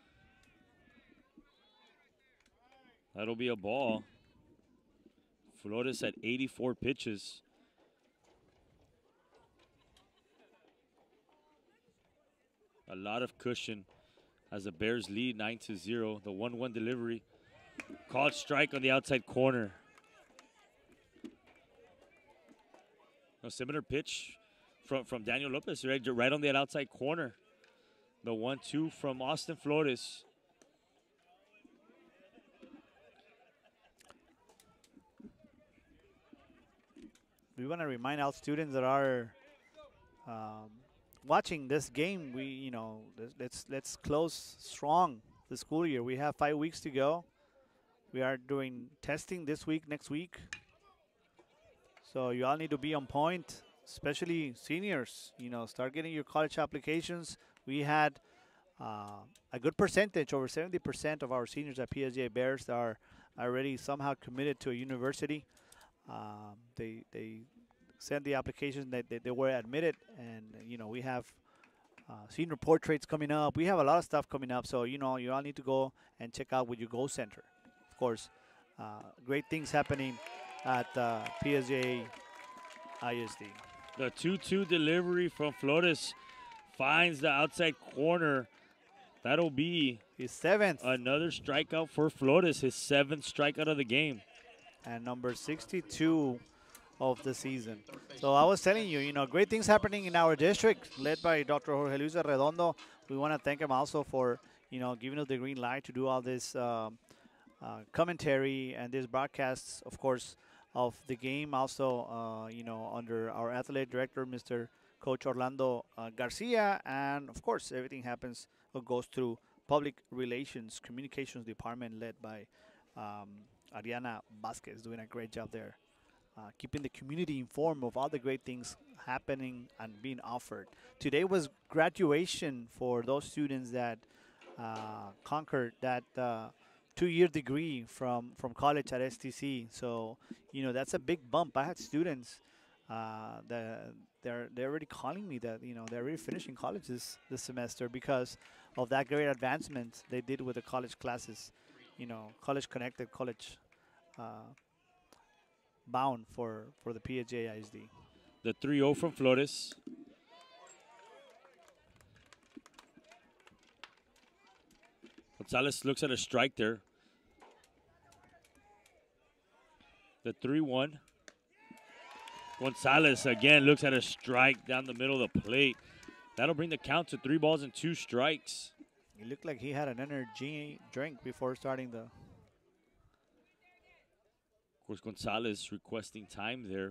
That'll be a ball. Flores at 84 pitches. lot of cushion as the Bears lead 9-0. The 1-1 delivery. Called strike on the outside corner. A similar pitch from Daniel Lopez, right on that outside corner. The 1-2 from Austin Flores. We want to remind our students that are watching this game. Let's close strong the school year. We have 5 weeks to go. We are doing testing this week, next week. So you all need to be on point, especially seniors. Start getting your college applications. We had a good percentage, over 70% of our seniors at PSGA Bears are already somehow committed to a university. They sent the application that they were admitted, and we have senior portraits coming up. We have a lot of stuff coming up, so you all need to go and check out with your Go Center. Of course, great things happening at PSGA ISD. The 2-2 delivery from Flores finds the outside corner. That'll be his 7th. Another strikeout for Flores, his 7th strikeout of the game. And number 62 of the season. So I was telling you, great things happening in our district, led by Dr. Jorge Luis Redondo. We want to thank him also for, giving us the green light to do all this commentary and these broadcasts, of course, of the game. Also, under our athletic director, Mr. Coach Orlando Garcia. And, of course, everything happens or goes through public relations, communications department led by Ariana Vasquez, doing a great job there. Keeping the community informed of all the great things happening and being offered. Today was graduation for those students that conquered that 2-year degree from college at STC. So, that's a big bump. I had students that they're already calling me that, they're already finishing college this semester because of that great advancement they did with the college classes. College connected, college bound for the PSGA ISD. The 3-0 from Flores. Gonzalez looks at a strike there. The 3-1. Gonzalez again looks at a strike down the middle of the plate. That'll bring the count to 3 balls and 2 strikes. He looked like he had an energy drink before starting the... Of course, Gonzalez requesting time there.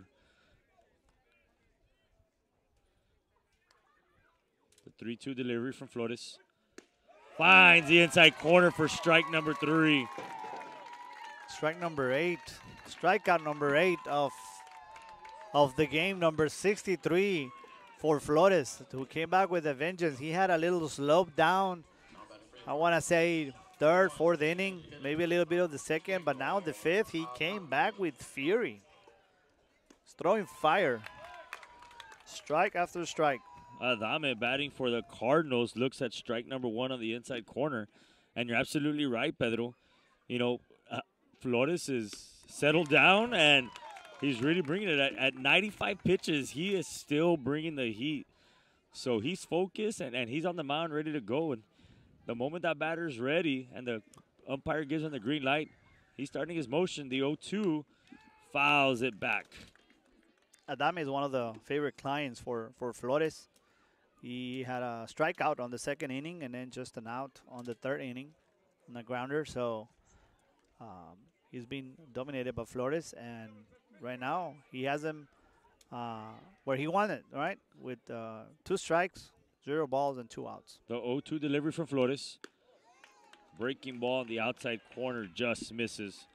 The 3-2 delivery from Flores. Finds the inside corner for strike number 3. Strike number 8. Strikeout number 8 of the game, number 63 for Flores, who came back with a vengeance. He had a little slope down. I want to say 3rd, 4th inning, maybe a little bit of the 2nd, but now the 5th, he came back with fury. He's throwing fire. Strike after strike. Adame batting for the Cardinals looks at strike number 1 on the inside corner. And you're absolutely right, Pedro. Flores is settled down, and he's really bringing it. At 95 pitches, he is still bringing the heat. So he's focused, and he's on the mound ready to go. And the moment that batter's ready and the umpire gives him the green light, he's starting his motion. The 0-2 fouls it back. Adame is one of the favorite clients for Flores. He had a strikeout on the 2nd inning and then just an out on the 3rd inning on the grounder. So he's been dominated by Flores, and right now he has him where he wanted, right? With 2 strikes, 0 balls, and 2 outs. The 0-2 delivery from Flores. Breaking ball in the outside corner just misses.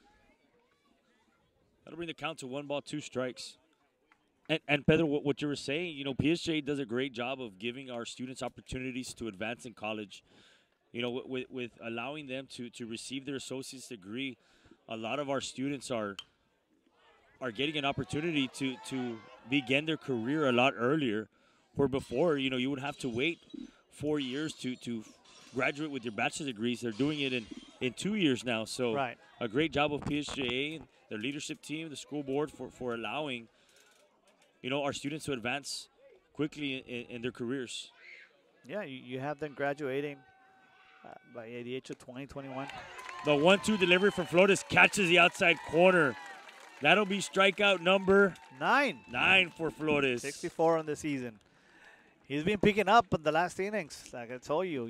That'll bring the count to 1 ball, 2 strikes. And Pedro, what you were saying, PSJ does a great job of giving our students opportunities to advance in college. With allowing them to receive their associate's degree, a lot of our students are getting an opportunity to begin their career a lot earlier. Where before, you would have to wait 4 years to graduate with your bachelor's degrees. They're doing it in 2 years now. So right. A great job of PSJA and their leadership team, the school board for allowing, our students to advance quickly in their careers. Yeah, you have them graduating by the age of 20, 21. The 1-2 delivery from Flores catches the outside corner. That'll be strikeout number 9 for Flores. 64 on the season. He's been picking up in the last innings. Like I told you,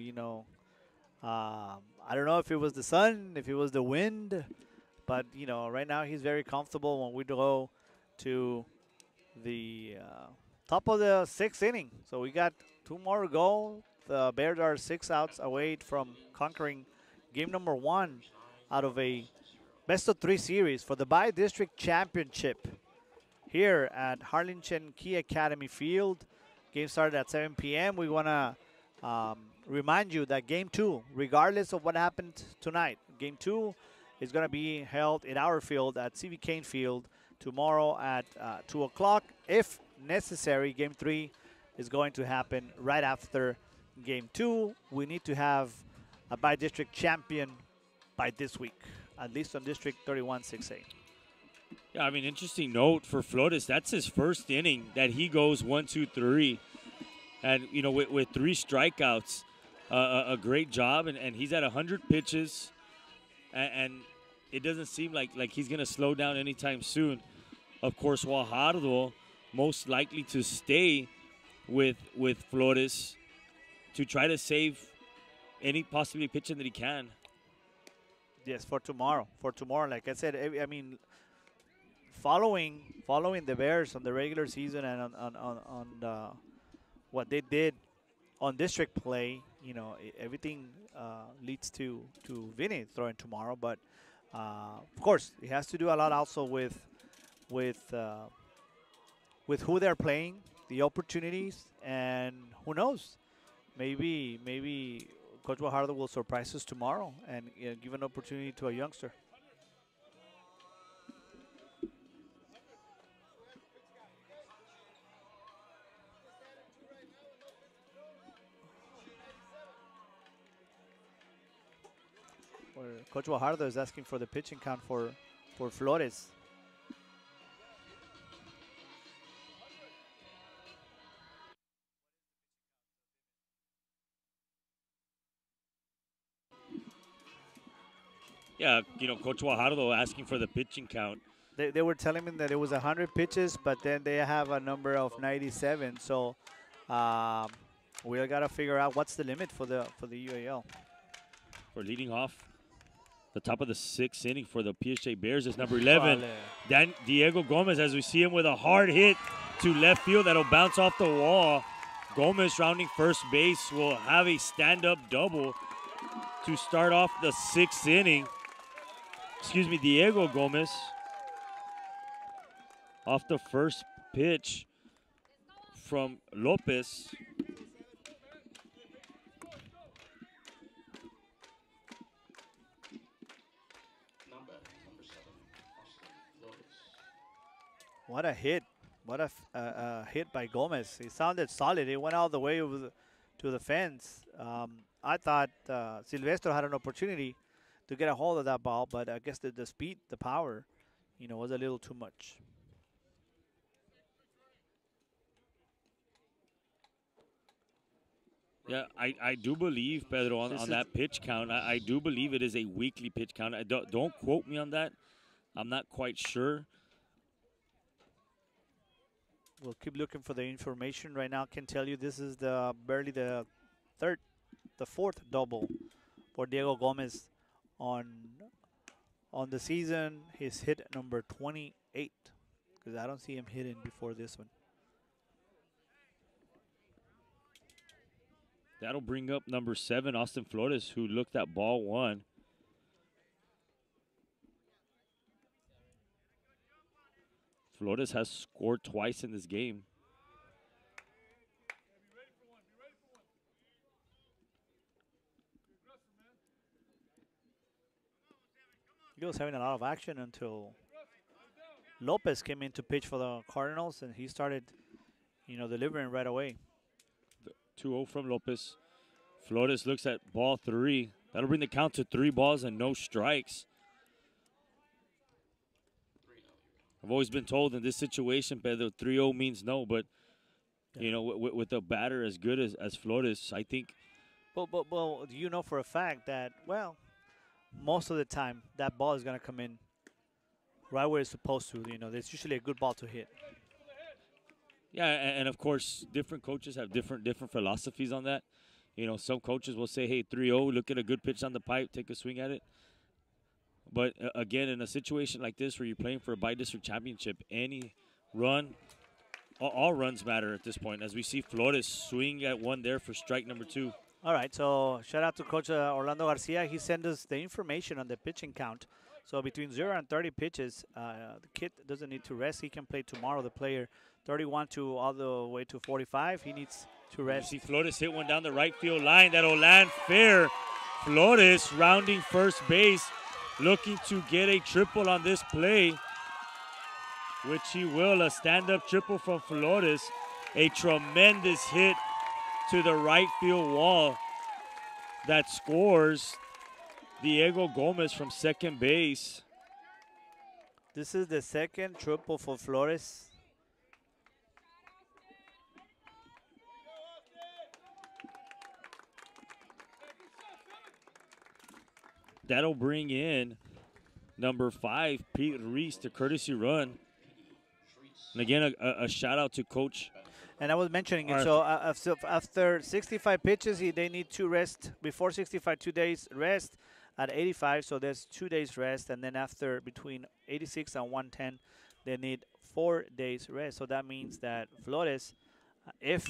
I don't know if it was the sun, if it was the wind, but, right now he's very comfortable when we go to the top of the 6th inning. So we got 2 more to go. The Bears are 6 outs away from conquering game number 1 out of a best-of-3 series for the Bi-District Championship here at Harlingen Key Academy Field. Game started at 7 p.m. We want to remind you that Game 2, regardless of what happened tonight, Game 2 is going to be held in our field at C.V. Kane Field tomorrow at 2 o'clock. If necessary, Game 3 is going to happen right after Game 2. We need to have a Bi-District champion by this week, at least on District 31 6A. Yeah, I mean, interesting note for Flores. That's his first inning that he goes 1, 2, 3. And, with 3 strikeouts, a great job. And he's at 100 pitches. And it doesn't seem like he's going to slow down anytime soon. Of course, Guajardo most likely to stay with Flores to try to save any possibly pitching that he can. Yes, for tomorrow. Like I said, I mean, following the Bears on the regular season and on what they did on district play, everything leads to Vinny throwing tomorrow. But of course, he has to do a lot also with who they're playing, the opportunities, and who knows, maybe Coach Guajardo will surprise us tomorrow and give an opportunity to a youngster. Coach Guajardo is asking for the pitching count for Flores. Yeah, Coach Guajardo asking for the pitching count. They were telling me that it was 100 pitches, but then they have a number of 97. So we got to figure out what's the limit for the UAL. For leading off the top of the 6th inning for the PHA Bears is number 11, Diego Gomez, as we see him with a hard hit to left field that'll bounce off the wall. Gomez rounding first base will have a stand-up double to start off the 6th inning. Diego Gomez off the first pitch from Lopez. Number 7, Flores. What a hit. What a hit by Gomez. He sounded solid. He went all the way to the fence. I thought Silvestro had an opportunity to get a hold of that ball, but I guess the speed, the power, was a little too much. Yeah, I do believe, Pedro, on that pitch count. I do believe it is a weekly pitch count. Don't quote me on that. I'm not quite sure. We'll keep looking for the information. Right now, I can tell you this is barely the 4th double for Diego Gomez on the season. He's hit number 28 because I don't see him hitting before this one. That'll bring up number 7, Austin Flores, who looked at ball 1. Flores has scored twice in this game. He was having a lot of action until Lopez came in to pitch for the Cardinals, and he started, delivering right away. 2-0 from Lopez. Flores looks at ball 3. That'll bring the count to 3 balls and no strikes. I've always been told in this situation, Pedro, 3-0 means no, but You know, with a batter as good as Flores, I think. But you know for a fact that, well, most of the time that ball is going to come in right where it's supposed to. You know, there's usually a good ball to hit. Yeah, and of course, different coaches have different philosophies on that. You know, some coaches will say, hey, 3-0, look at a good pitch on the pipe, take a swing at it. But again, in a situation like this where you're playing for a by-district championship, any run, all runs matter at this point. As we see Flores swing at one there for strike number 2. All right, so shout out to Coach Orlando Garcia. He sent us the information on the pitching count. So between 0 and 30 pitches, the kid doesn't need to rest. He can play tomorrow. The player 31 to all the way to 45. He needs to rest. You see Flores hit one down the right field line. That'll land fair. Flores rounding first base, looking to get a triple on this play, which he will. A stand-up triple from Flores. A tremendous hit to the right field wall that scores Diego Gomez from second base. This is the second triple for Flores. That'll bring in number 5, Pete Reese, the courtesy run. And again, a shout out to Coach. And I was mentioning it. So after 65 pitches, they need to rest. Before 65, 2 days rest at 85. So there's 2 days rest. And then after between 86 and 110, they need 4 days rest. So that means that Flores, if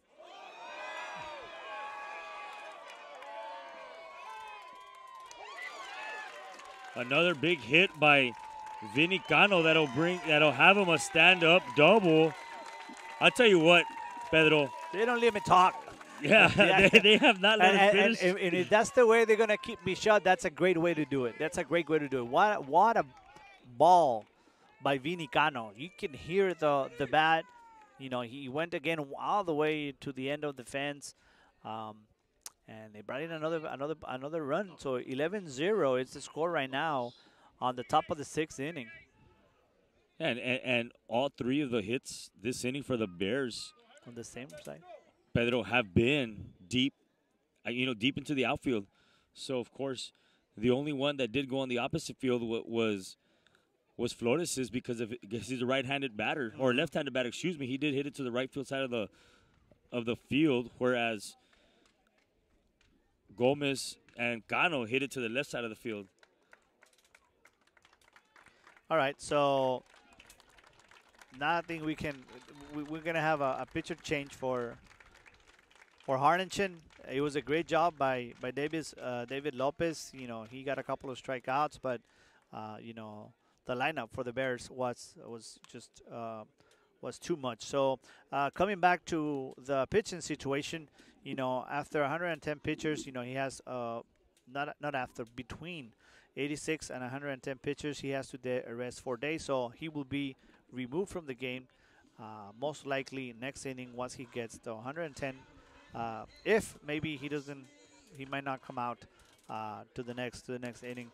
another big hit by Vinny Cano that'll have him a stand-up double. I'll tell you what, Pedro. They don't let me talk. Yeah, they have not let him finish. And if that's the way they're going to keep me shut, that's a great way to do it. That's a great way to do it. What a ball by Vinny Cano. You can hear the bat. You know, he went again all the way to the end of the fence. And they brought in another run. So 11-0 is the score right now on the top of the 6th inning. And all 3 of the hits this inning for the Bears on the same side, Pedro, have been deep, deep into the outfield. So of course, the only one that did go on the opposite field was Flores's because he's a right-handed batter or left-handed batter. Excuse me. He did hit it to the right field side of the field, whereas Gomez and Cano hit it to the left side of the field. All right, so now I think we're going to have a pitcher change for Harlingen. It was a great job by David Lopez. You know, he got a couple of strikeouts, but the lineup for the Bears was too much. So coming back to the pitching situation, you know, after 110 pitchers, you know, he has between 86 and 110 pitchers, he has to rest 4 days. So he will be removed from the game, most likely next inning once he gets to 110. If maybe he might not come out to the next inning.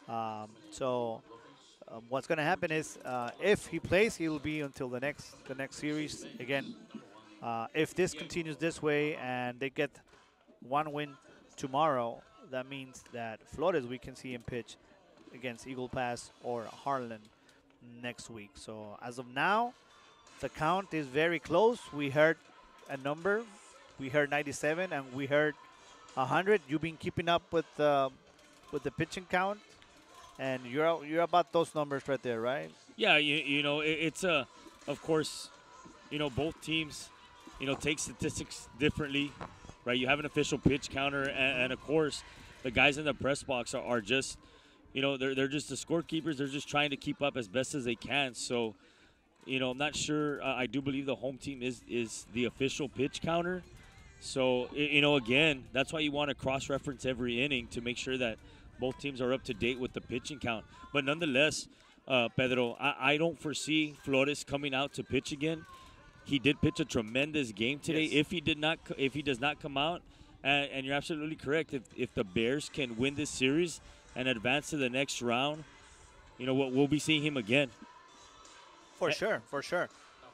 What's going to happen is if he plays, he will be until the next series again. If this continues this way and they get one win tomorrow, that means that Flores, we can see him pitch against Eagle Pass or Harlan next week. So as of now, the count is very close. We heard a number. We heard 97 and we heard 100. You've been keeping up with the pitching count, and you're about those numbers right there, right? Yeah, it's of course, both teams, take statistics differently, right? You have an official pitch counter, and of course, the guys in the press box are just, they're just the scorekeepers. They're just trying to keep up as best as they can. So, I'm not sure. I do believe the home team is the official pitch counter. So, again, that's why you want to cross-reference every inning to make sure that both teams are up to date with the pitching count. But nonetheless, Pedro, I don't foresee Flores coming out to pitch again. He did pitch a tremendous game today. Yes. If he does not come out, and you're absolutely correct, if the Bears can win this series and advance to the next round, we'll be seeing him again. For sure.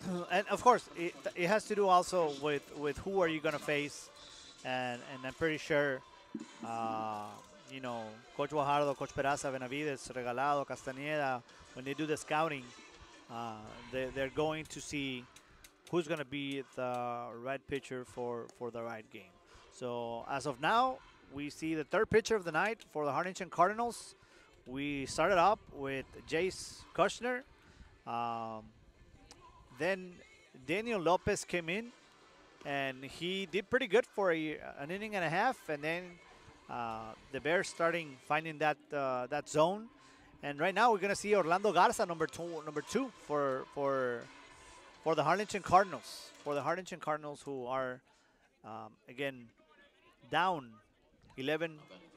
And of course, it has to do also with who are you going to face, and I'm pretty sure, uh, Coach Guajardo, Coach Peraza, Benavides, Regalado, Castañeda, when they do the scouting, they're going to see who's going to be the right pitcher for the right game. So as of now, we see the third pitcher of the night for the Harlingen Cardinals. We started up with Jace Kushner. Um, then Daniel Lopez came in, and he did pretty good for an inning and a half. And then the Bears starting finding that zone. And right now we're gonna see Orlando Garza, number two for the Harlingen Cardinals. For the Harlingen Cardinals, who are again down 11-0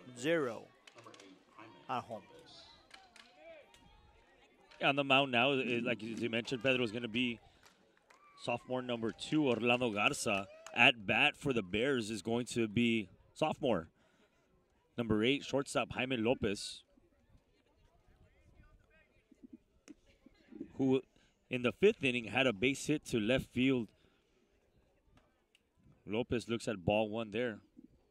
at home. On the mound now, like you mentioned, Pedro is going to be sophomore number 2, Orlando Garza. At bat for the Bears is going to be sophomore number 8, shortstop Jaime Lopez, who in the 5th inning had a base hit to left field. Lopez looks at ball 1 there.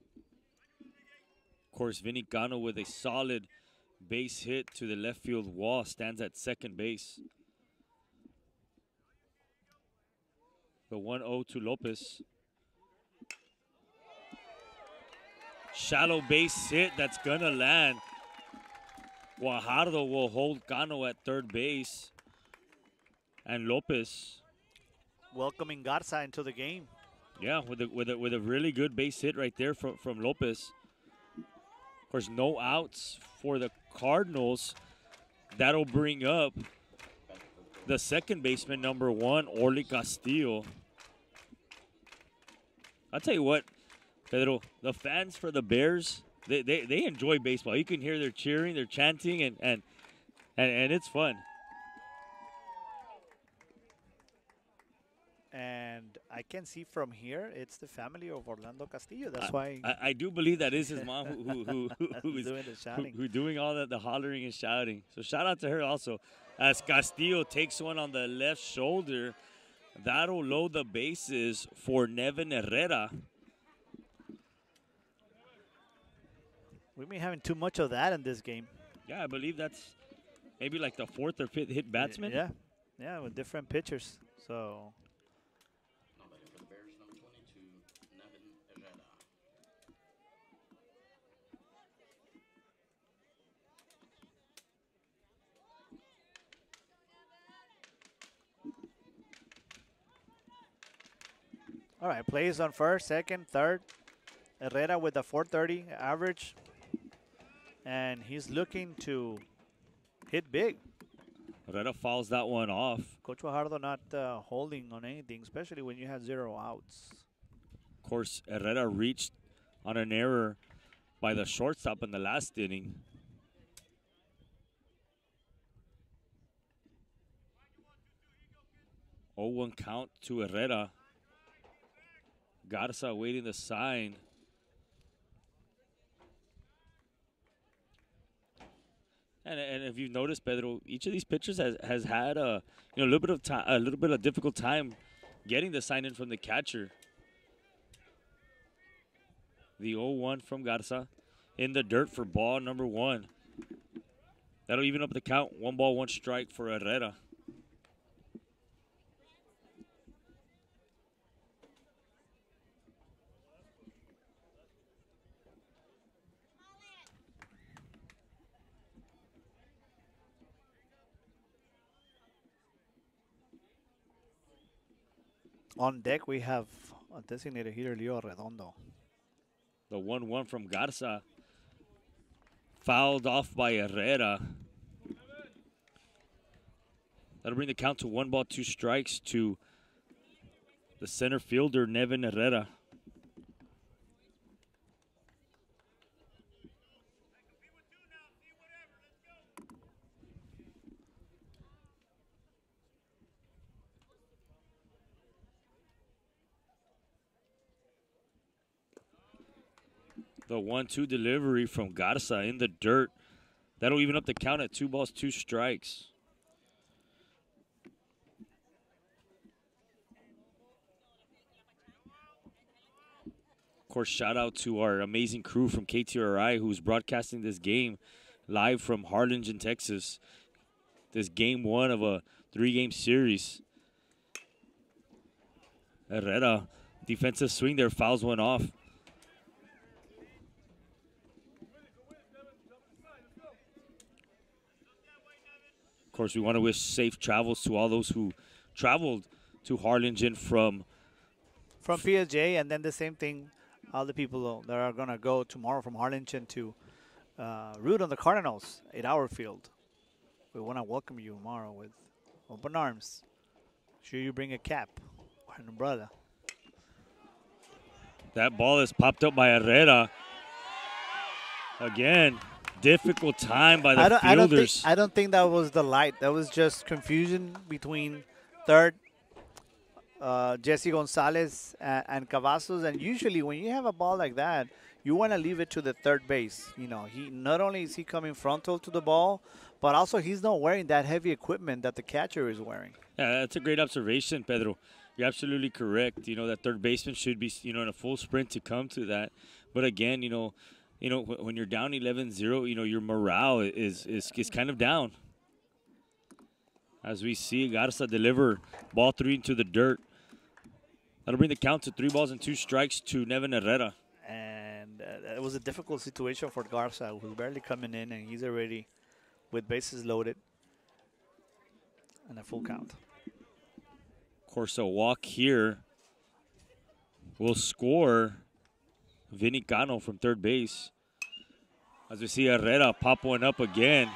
Of course, Vinny Cano with a solid base hit to the left field wall, stands at second base. The 1-0 to Lopez. Shallow base hit that's gonna land. Guajardo will hold Cano at third base. And Lopez welcoming Garza into the game. Yeah, with a really good base hit right there from Lopez. Of course, no outs for the Cardinals. That'll bring up the second baseman, number 1, Orly Castillo. I'll tell you what, Pedro, the fans for the Bears, they enjoy baseball. You can hear their cheering, their chanting, and it's fun. And I can see from here, it's the family of Orlando Castillo. That's why I do believe that is his mom who's doing the shouting. Who doing all that, the hollering and shouting. So shout out to her also. As Castillo takes one on the left shoulder, that'll load the bases for Nevin Herrera. We may having too much of that in this game. Yeah, I believe that's maybe like the 4th or 5th hit batsman. Yeah, with different pitchers. So. All right, plays on first, second, third. Herrera with a 430 average. And he's looking to hit big. Herrera fouls that one off. Coach Guajardo not holding on anything, especially when you have 0 outs. Of course, Herrera reached on an error by the shortstop in the last inning. Oh, 1 count to Herrera. Garza waiting the sign. And if you've noticed, Pedro, each of these pitchers has had a little bit of difficult time getting the sign in from the catcher. The 0-1 from Garza in the dirt for ball number 1. That'll even up the count. 1 ball, 1 strike for Herrera. On deck, we have a designated hitter, Leo Redondo. The 1-1 from Garza. Fouled off by Herrera. That'll bring the count to 1 ball, 2 strikes to the center fielder, Nevin Herrera. The 1-2 delivery from Garza in the dirt. That'll even up the count at 2 balls, 2 strikes. Of course, shout out to our amazing crew from KTRI who's broadcasting this game live from Harlingen, Texas. This game 1 of a 3-game series. Herrera, defensive swing there, fouls one off. Of course, we want to wish safe travels to all those who traveled to Harlingen from PSJ, and then the same thing, all the people that are going to go tomorrow from Harlingen to root on the Cardinals at our field. We want to welcome you tomorrow with open arms. Sure you bring a cap or an umbrella. That ball is popped up by Herrera. Again, difficult time by the fielders. I don't think that was the light. That was just confusion between third Jesse Gonzalez and Cavazos. And usually when you have a ball like that, you want to leave it to the third base. You know, he not only is he coming frontal to the ball, but also he's not wearing that heavy equipment that the catcher is wearing. Yeah, that's a great observation, Pedro. You're absolutely correct. You know, that third baseman should be, in a full sprint to come to that. But again, when you're down 11-0, your morale is kind of down. As we see Garza deliver ball 3 into the dirt. That'll bring the count to 3 balls and 2 strikes to Nevin Herrera. And it was a difficult situation for Garza, who's barely coming in, and he's already with bases loaded and a full count. Of course, a walk here will score Vinny Cano from third base. As we see Herrera pop one up again.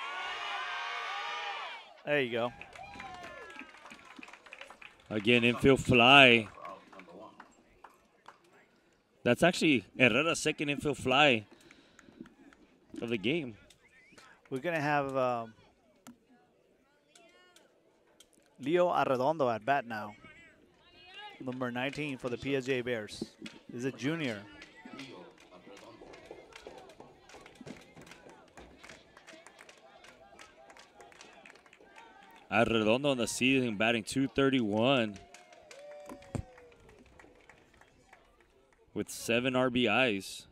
There you go. Again, infield fly. That's actually Herrera's second infield fly of the game. We're going to have Leo Arredondo at bat now. Number 19 for the PSJ Bears. He's a junior. Arredondo on the season batting .231 with 7 RBIs.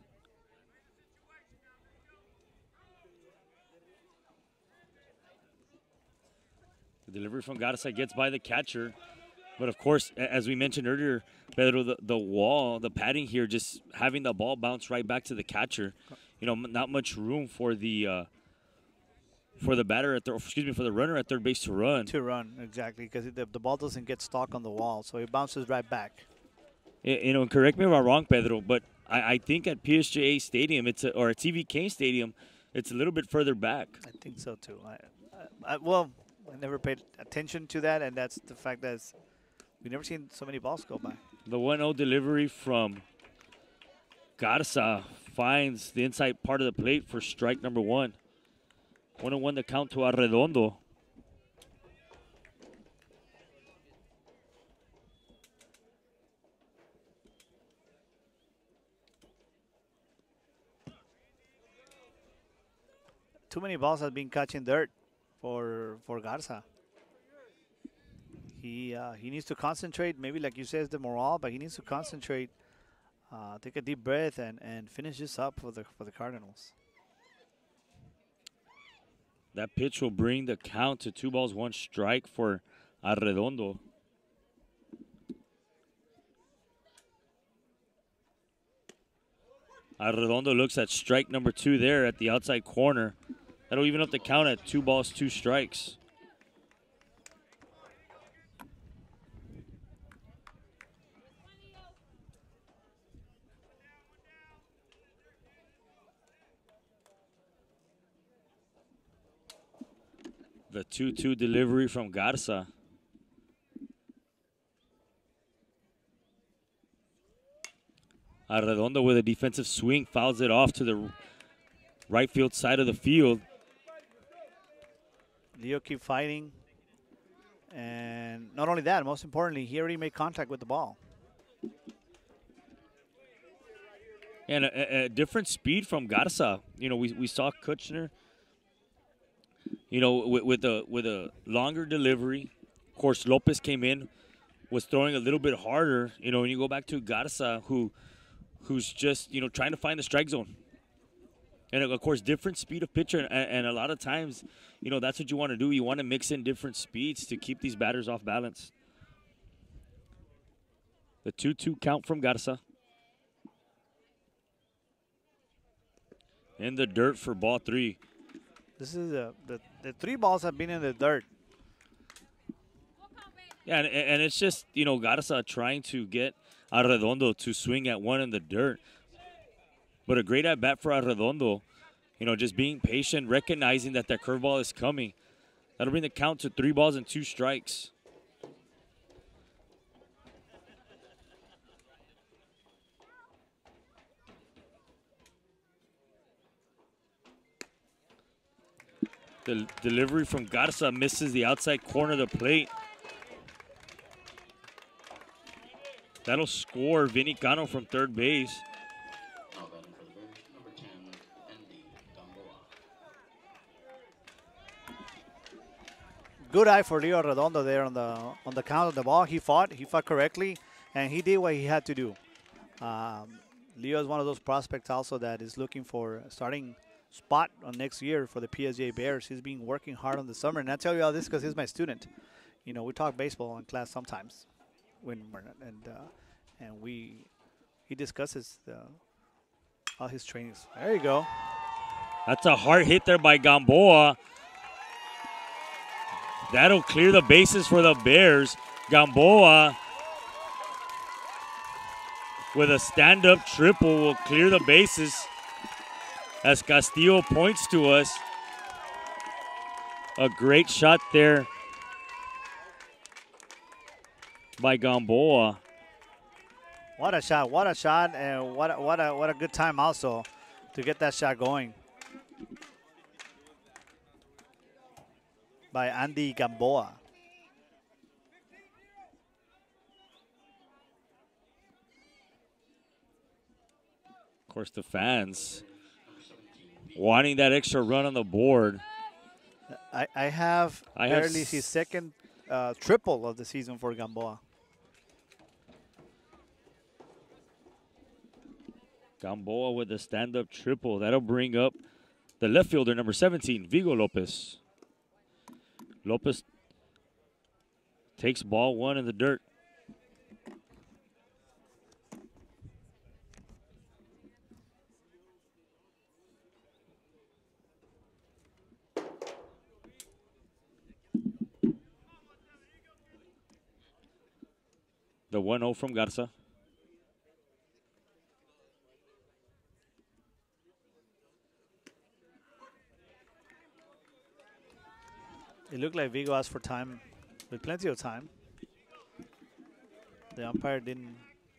The delivery from Garza gets by the catcher. But, of course, as we mentioned earlier, Pedro, the wall, the padding here, just having the ball bounce right back to the catcher. Not much room for the batter for the runner at third base to run. Exactly, because the ball doesn't get stuck on the wall, so it bounces right back. And correct me if I'm wrong, Pedro, but I think at PSJA Stadium, or at TV Kane Stadium, it's a little bit further back. I think so too. I never paid attention to that, and that's the fact that we've never seen so many balls go by. The 1-0 delivery from Garza finds the inside part of the plate for strike number 1. 1-1 the count to Arredondo. Too many balls have been catching dirt for Garza. He needs to concentrate. Maybe like you said, it's the morale, but he needs to concentrate, take a deep breath, and finish this up for the Cardinals. That pitch will bring the count to 2 balls, 1 strike for Arredondo. Arredondo looks at strike number 2 there at the outside corner. That'll even up the count at 2 balls, 2 strikes. The 2-2 delivery from Garza. Arredondo with a defensive swing fouls it off to the right field side of the field. Leo keep fighting. And not only that, most importantly, he already made contact with the ball. And a different speed from Garza. We saw Kutchner, with a longer delivery. Of course, Lopez came in, was throwing a little bit harder. When you go back to Garza, who who's just, trying to find the strike zone. And, of course, different speed of pitcher. And a lot of times, that's what you want to do. You want to mix in different speeds to keep these batters off balance. The 2-2 count from Garza. In the dirt for ball 3. This is the 3 balls have been in the dirt. Yeah, and it's just, Garza trying to get Arredondo to swing at 1 in the dirt. But a great at-bat for Arredondo, just being patient, recognizing that curveball is coming. That'll bring the count to 3 balls and 2 strikes. The delivery from Garza misses the outside corner of the plate. That'll score Vinny Cano from third base. Now batting for the Bears, number 10, Andy Gamboa. Good eye for Leo Redondo there on the count of the ball. He fought correctly, and he did what he had to do. Leo is one of those prospects also that is looking for a starting spot on next year for the PSJ Bears. He's been working hard on the summer, and I tell you all this because he's my student. We talk baseball in class sometimes, when we're not, and he discusses all his trainings. There you go. That's a hard hit there by Gamboa. That'll clear the bases for the Bears. Gamboa with a stand-up triple will clear the bases as Castillo points to us. A great shot there by Gamboa. What a shot, and what a good time also to get that shot going by Andy Gamboa. Of course, the fans wanting that extra run on the board. I have barely his second triple of the season for Gamboa. Gamboa with a stand-up triple. That'll bring up the left fielder, number 17, Vigo Lopez. Lopez takes ball 1 in the dirt. The 1-0 from Garza. It looked like Vigo asked for time, with plenty of time. The umpire didn't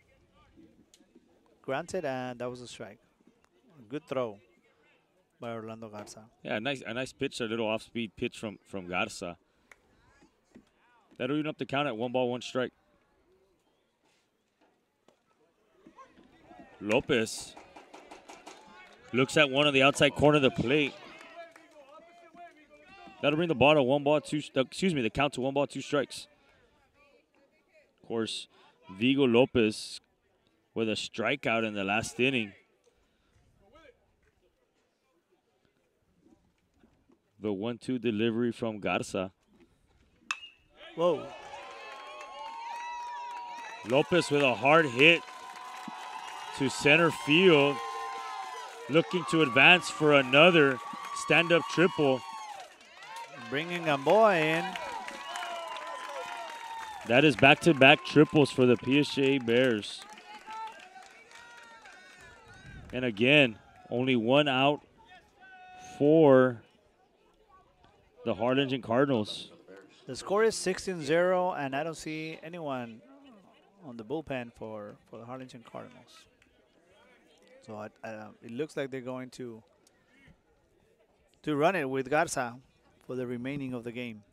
grant it, and that was a strike. A good throw by Orlando Garza. Yeah, a nice pitch, a little off-speed pitch from Garza. That'll even up the count at 1 ball, 1 strike. Lopez looks at 1 on the outside corner of the plate. That'll bring the ball to 1 ball, 2. The count to 1 ball, 2 strikes. Of course, Vigo Lopez with a strikeout in the last inning. The 1-2 delivery from Garza. Whoa. Lopez with a hard hit to center field, looking to advance for another stand-up triple. Bringing Gamboa in. That is back-to-back triples for the PSJ Bears. And again, only 1 out for the Harlingen Cardinals. The score is 16-0, and I don't see anyone on the bullpen for the Harlingen Cardinals. So it looks like they're going to run it with Garza for the remaining of the game.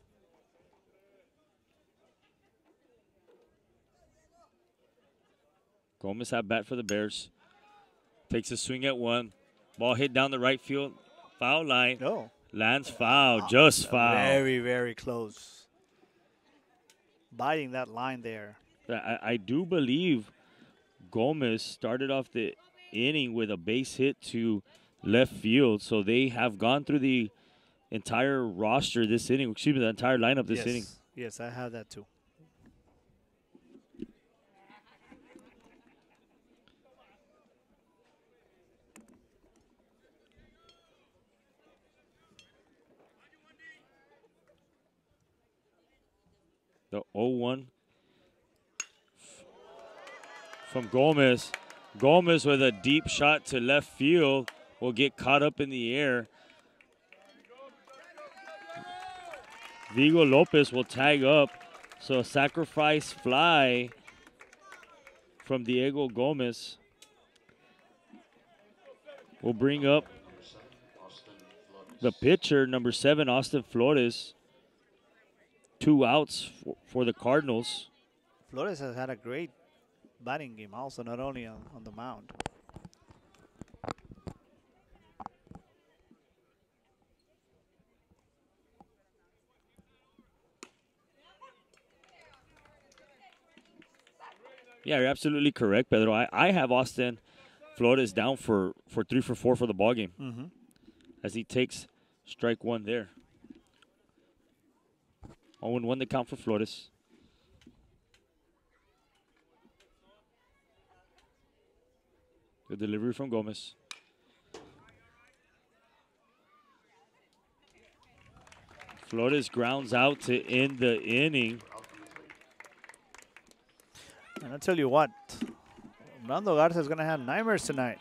Gomez at bat for the Bears. Takes a swing at 1. Ball hit down the right field. Foul line. No. Lands foul. Just foul. Very, very close. Biting that line there. I do believe Gomez started off the inning with a base hit to left field. So they have gone through the entire roster this inning, excuse me, the entire lineup this inning. Yes, I have that too. The 0-1 from Gomez. Gomez with a deep shot to left field will get caught up in the air. Vigo Lopez will tag up. So a sacrifice fly from Diego Gomez will bring up the pitcher, number 7, Austin Flores. 2 outs for the Cardinals. Flores has had a great batting game also, not only on the mound. Yeah, you're absolutely correct, Pedro. I have Austin Flores down for 3 for 4 for the ballgame as he takes strike 1 there. 0-1 the count for Flores. The delivery from Gomez. Flores grounds out to end the inning. And I'll tell you what, Nando Garza is going to have nightmares tonight.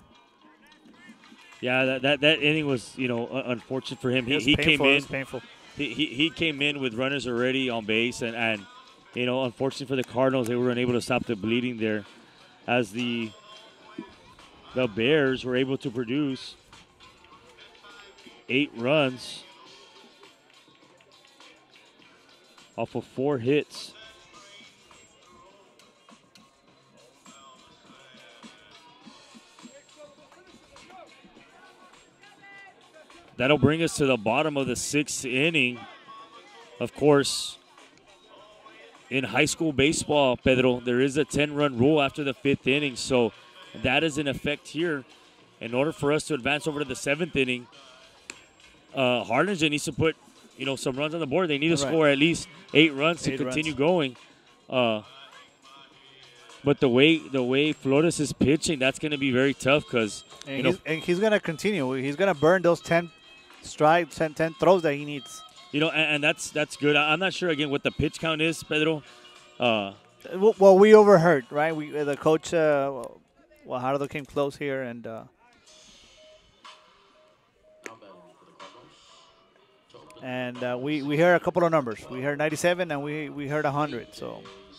Yeah, that inning was, unfortunate for him. He painful, came in. It was painful. He came in with runners already on base, and unfortunately for the Cardinals, they were unable to stop the bleeding there, as the Bears were able to produce 8 runs off of 4 hits. That'll bring us to the bottom of the 6th inning. Of course, in high school baseball, Pedro, there is a 10-run rule after the 5th inning, so that is in effect here. In order for us to advance over to the 7th inning, Harlingen needs to put, some runs on the board. They need to score at least 8 runs to continue going. But the way Flores is pitching, that's going to be very tough because and he's going to continue. He's going to burn those 10 strikes, 10 throws that he needs. And that's good. I'm not sure again what the pitch count is, Pedro. Well, we overheard, right? The coach Guajardo came close here, and we heard a couple of numbers. We heard 97 and we heard 100. So.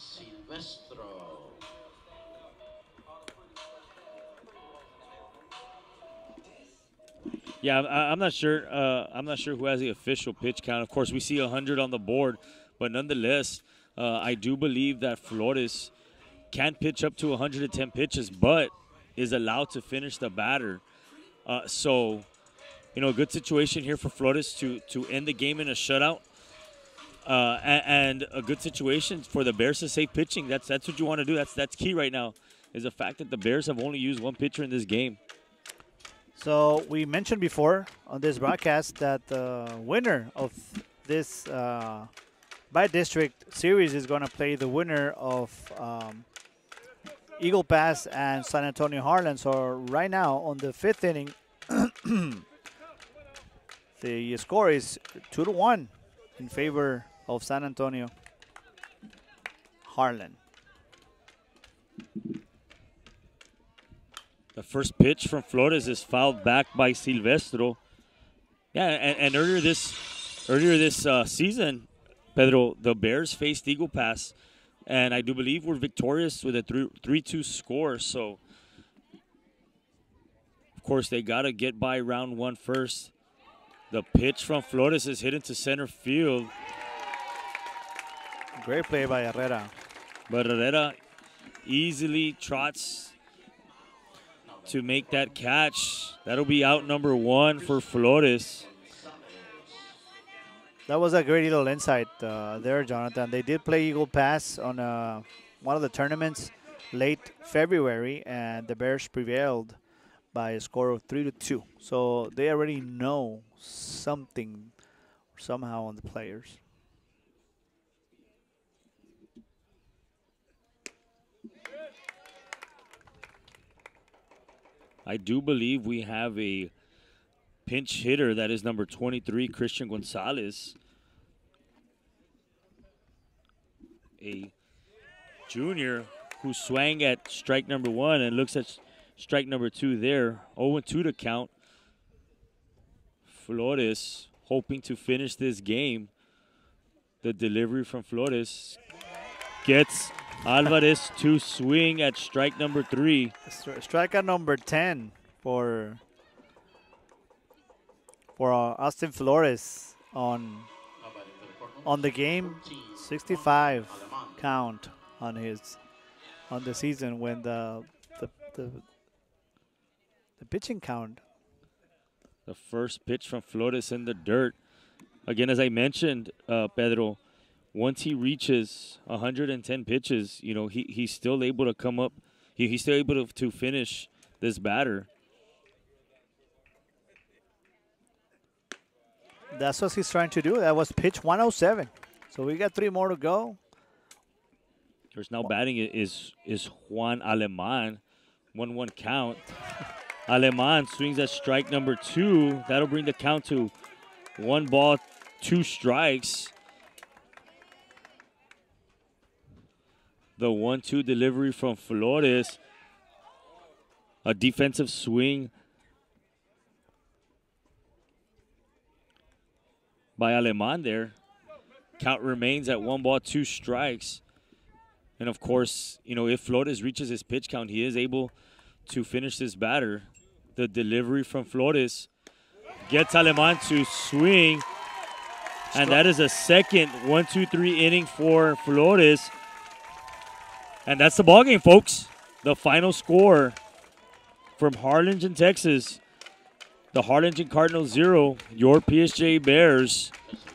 Yeah, I'm not sure. I'm not sure who has the official pitch count. Of course, we see 100 on the board, but nonetheless, I do believe that Flores can pitch up to 110 pitches, but is allowed to finish the batter. So, a good situation here for Flores to end the game in a shutout, and a good situation for the Bears to save pitching. That's what you want to do. That's key right now, is the fact that the Bears have only used 1 pitcher in this game. So we mentioned before on this broadcast that the winner of this by-district series is going to play the winner of Eagle Pass and San Antonio Harlan. So right now on the 5th inning, the score is 2-1 in favor of San Antonio Harlan. The first pitch from Flores is fouled back by Silvestro. Yeah, and earlier this season, Pedro, the Bears faced Eagle Pass, and I do believe we're victorious with a 3-2 score. So, of course, they got to get by round 1 first. The pitch from Flores is hit into center field. Great play by Herrera. But Herrera easily trots to make that catch. That'll be out number 1 for Flores. That was a great little insight there, Jonathan. They did play Eagle Pass on one of the tournaments late February, and the Bears prevailed by a score of 3-2. So they already know something somehow on the players. I do believe we have a pinch hitter. That is number 23, Christian Gonzalez. A junior who swang at strike number 1 and looks at strike number 2 there. 0-2 to count. Flores hoping to finish this game. The delivery from Flores gets Alvarez to swing at strike number 3. Strikeout number 10 for Austin Flores on the game. 65 count on the season when the pitching count. The first pitch from Flores in the dirt. Again, as I mentioned, Pedro, once he reaches 110 pitches, you know, he's still able to come up. He's still able to finish this batter. That's what he's trying to do. That was pitch 107. So we got 3 more to go. There's now batting is Juan Aleman. 1-1 count. Aleman swings at strike number 2. That'll bring the count to 1 ball, 2 strikes. The 1-2 delivery from Flores. A defensive swing by Aleman there. Count remains at 1 ball, 2 strikes. And of course, you know, if Flores reaches his pitch count, he is able to finish this batter. The delivery from Flores gets Aleman to swing. And that is a second 1-2-3 inning for Flores. And that's the ballgame, folks. The final score from Harlingen, Texas. The Harlingen Cardinals 0, your PSJ Bears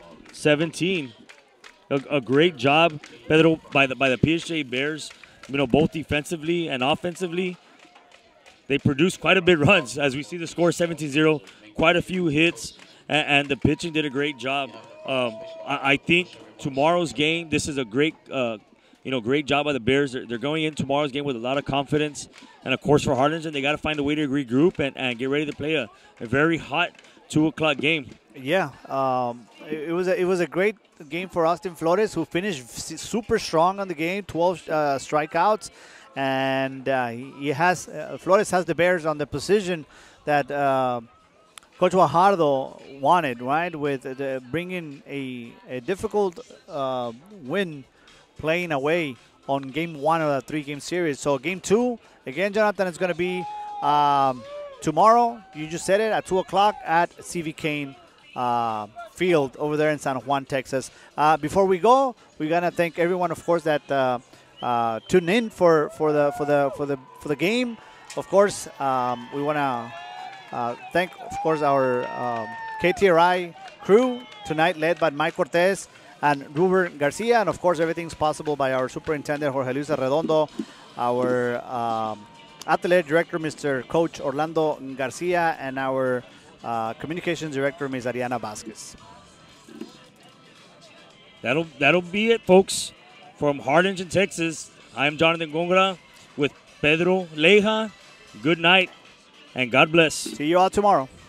17. A great job, Pedro, by the PSJ Bears. You know, both defensively and offensively. They produced quite a bit of runs. As we see the score 17-0, quite a few hits, and the pitching did a great job. I think tomorrow's game, this is a great great job by the Bears. They're going in tomorrow's game with a lot of confidence. And, of course, for Harlingen, they got to find a way to regroup and get ready to play a very hot 2 o'clock game. Yeah, it was a great game for Austin Flores, who finished super strong on the game, 12 strikeouts. And Flores has the Bears on the position that Coach Guajardo wanted, right, with bringing a difficult win playing away on game 1 of the 3-game series. So game 2, again, Jonathan, is going to be tomorrow. You just said it, at 2 o'clock at CV Kane Field over there in San Juan, Texas. Before we go, we're going to thank everyone, of course, that tuned in for the game. Of course, we want to thank, of course, our KTRI crew tonight, led by Mike Cortez and Ruben Garcia, and of course everything's possible by our superintendent Jorge Luis Arredondo, our athletic director Mr. Coach Orlando Garcia, and our communications director Ms. Ariana Vasquez. That'll be it, folks. From Harlingen, Texas, I'm Jonathan Gongora with Pedro Leija. Good night and God bless. See you all tomorrow.